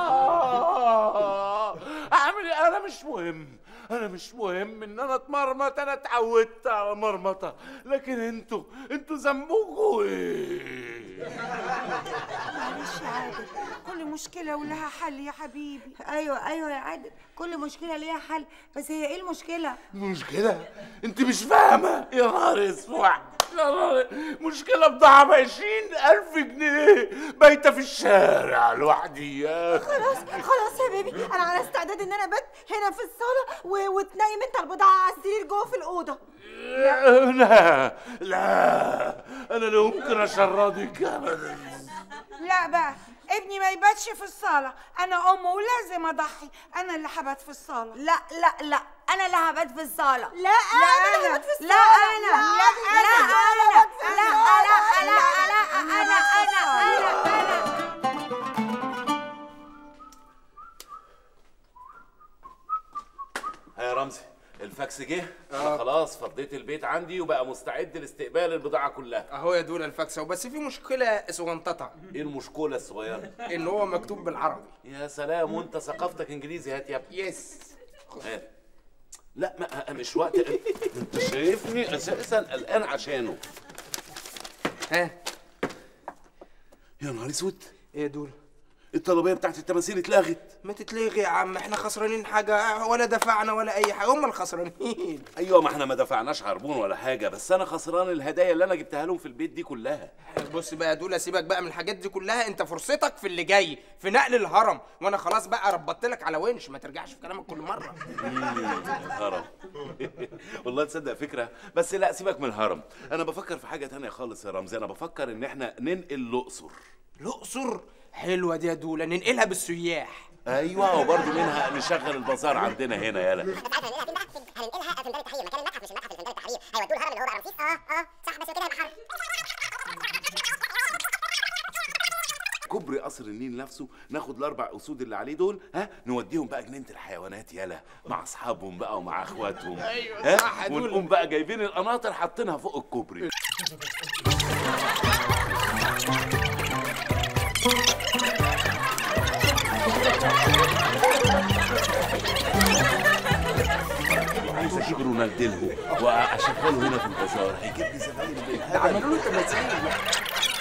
آه أعمل إيه؟ أنا مش مهم، أنا مش مهم إن أنا أتمرمط، أنا اتعودت على مرمطة، لكن أنتوا أنتوا ذنبكوا إيه؟ معلش يا عادل، كل مشكلة ولها حل يا حبيبي. ايوه ايوه يا عادل، كل مشكلة ليها حل، بس هي ايه المشكلة؟ المشكلة؟ أنت مش فاهمة يا نهار اسود. مشكلة بضاعة بعشرين ألف جنيه بايتة في الشارع لوحدي. يا خلاص خلاص يا بيبي، أنا على استعداد إن أنا بات هنا في الصالة و... وتنيم أنت البضاعة على السرير جوه في الأوضة. لا لا لا أنا لا يمكن أشردك أبدا. لا بقى ابني ما يباتش في الصالة، أنا أمه ولازم أضحي، أنا اللي هبات في الصالة. لا لا لا أنا اللي هبات في الصالة. لا أنا اللي هبات في الصالة. لا أنا لا أنا لا لا لا لا أنا أنا أنا يا رمزي الفاكس جه. انا خلاص فضيت البيت عندي وبقى مستعد لاستقبال البضاعه كلها. اهو يا دول الفاكسه، وبس في مشكله صغنططه. ايه المشكله الصغيره؟ ان هو مكتوب بالعربي. يا سلام، وانت ثقافتك انجليزي. هات يا ابني. يس. هات. لا ما مش وقت. انت شايفني اساسا قلقان عشانه. ها يا نهار اسود. ايه دول؟ الطلبيه بتاعت التماثيل اتلغت. ما تتلغي يا عم، احنا خسرانين حاجه ولا دفعنا ولا اي حاجه، هم الخسرانين. ايوه ما احنا ما دفعناش عربون ولا حاجه، بس انا خسران الهدايا اللي انا جبتها لهم في البيت دي كلها. بص بقى يا دول، سيبك بقى من الحاجات دي كلها، انت فرصتك في اللي جاي في نقل الهرم، وانا خلاص بقى ربطت لك على ونش، ما ترجعش في كلامك كل مره. هرم. والله تصدق فكره، بس لا سيبك من الهرم، انا بفكر في حاجه تانية خالص يا رمزي. انا بفكر ان احنا ننقل الاقصر. الاقصر حلوه دي يا دوله، ننقلها بالسياح. ايوه وبرضه منها نشغل البازار عندنا هنا. يالا هننقلها في ميدان التحرير، مكان المتحف مش المتحف اللي في ميدان التحرير، هيودوه الهرم اللي هو بقى رمسيس. اه اه صح، بس كده هيبقى حرب. كوبري قصر النيل نفسه ناخد الاربع اسود اللي عليه دول، ها نوديهم بقى جنينه الحيوانات يالا مع اصحابهم بقى ومع اخواتهم. ايوه صح دول، ونقوم بقى جايبين القناطر حاطينها فوق الكوبري. عايز اجيب رونالدينهو واشغله هنا في البازار هيجيب لي زباين بالهبل. عملوا له تماثيل.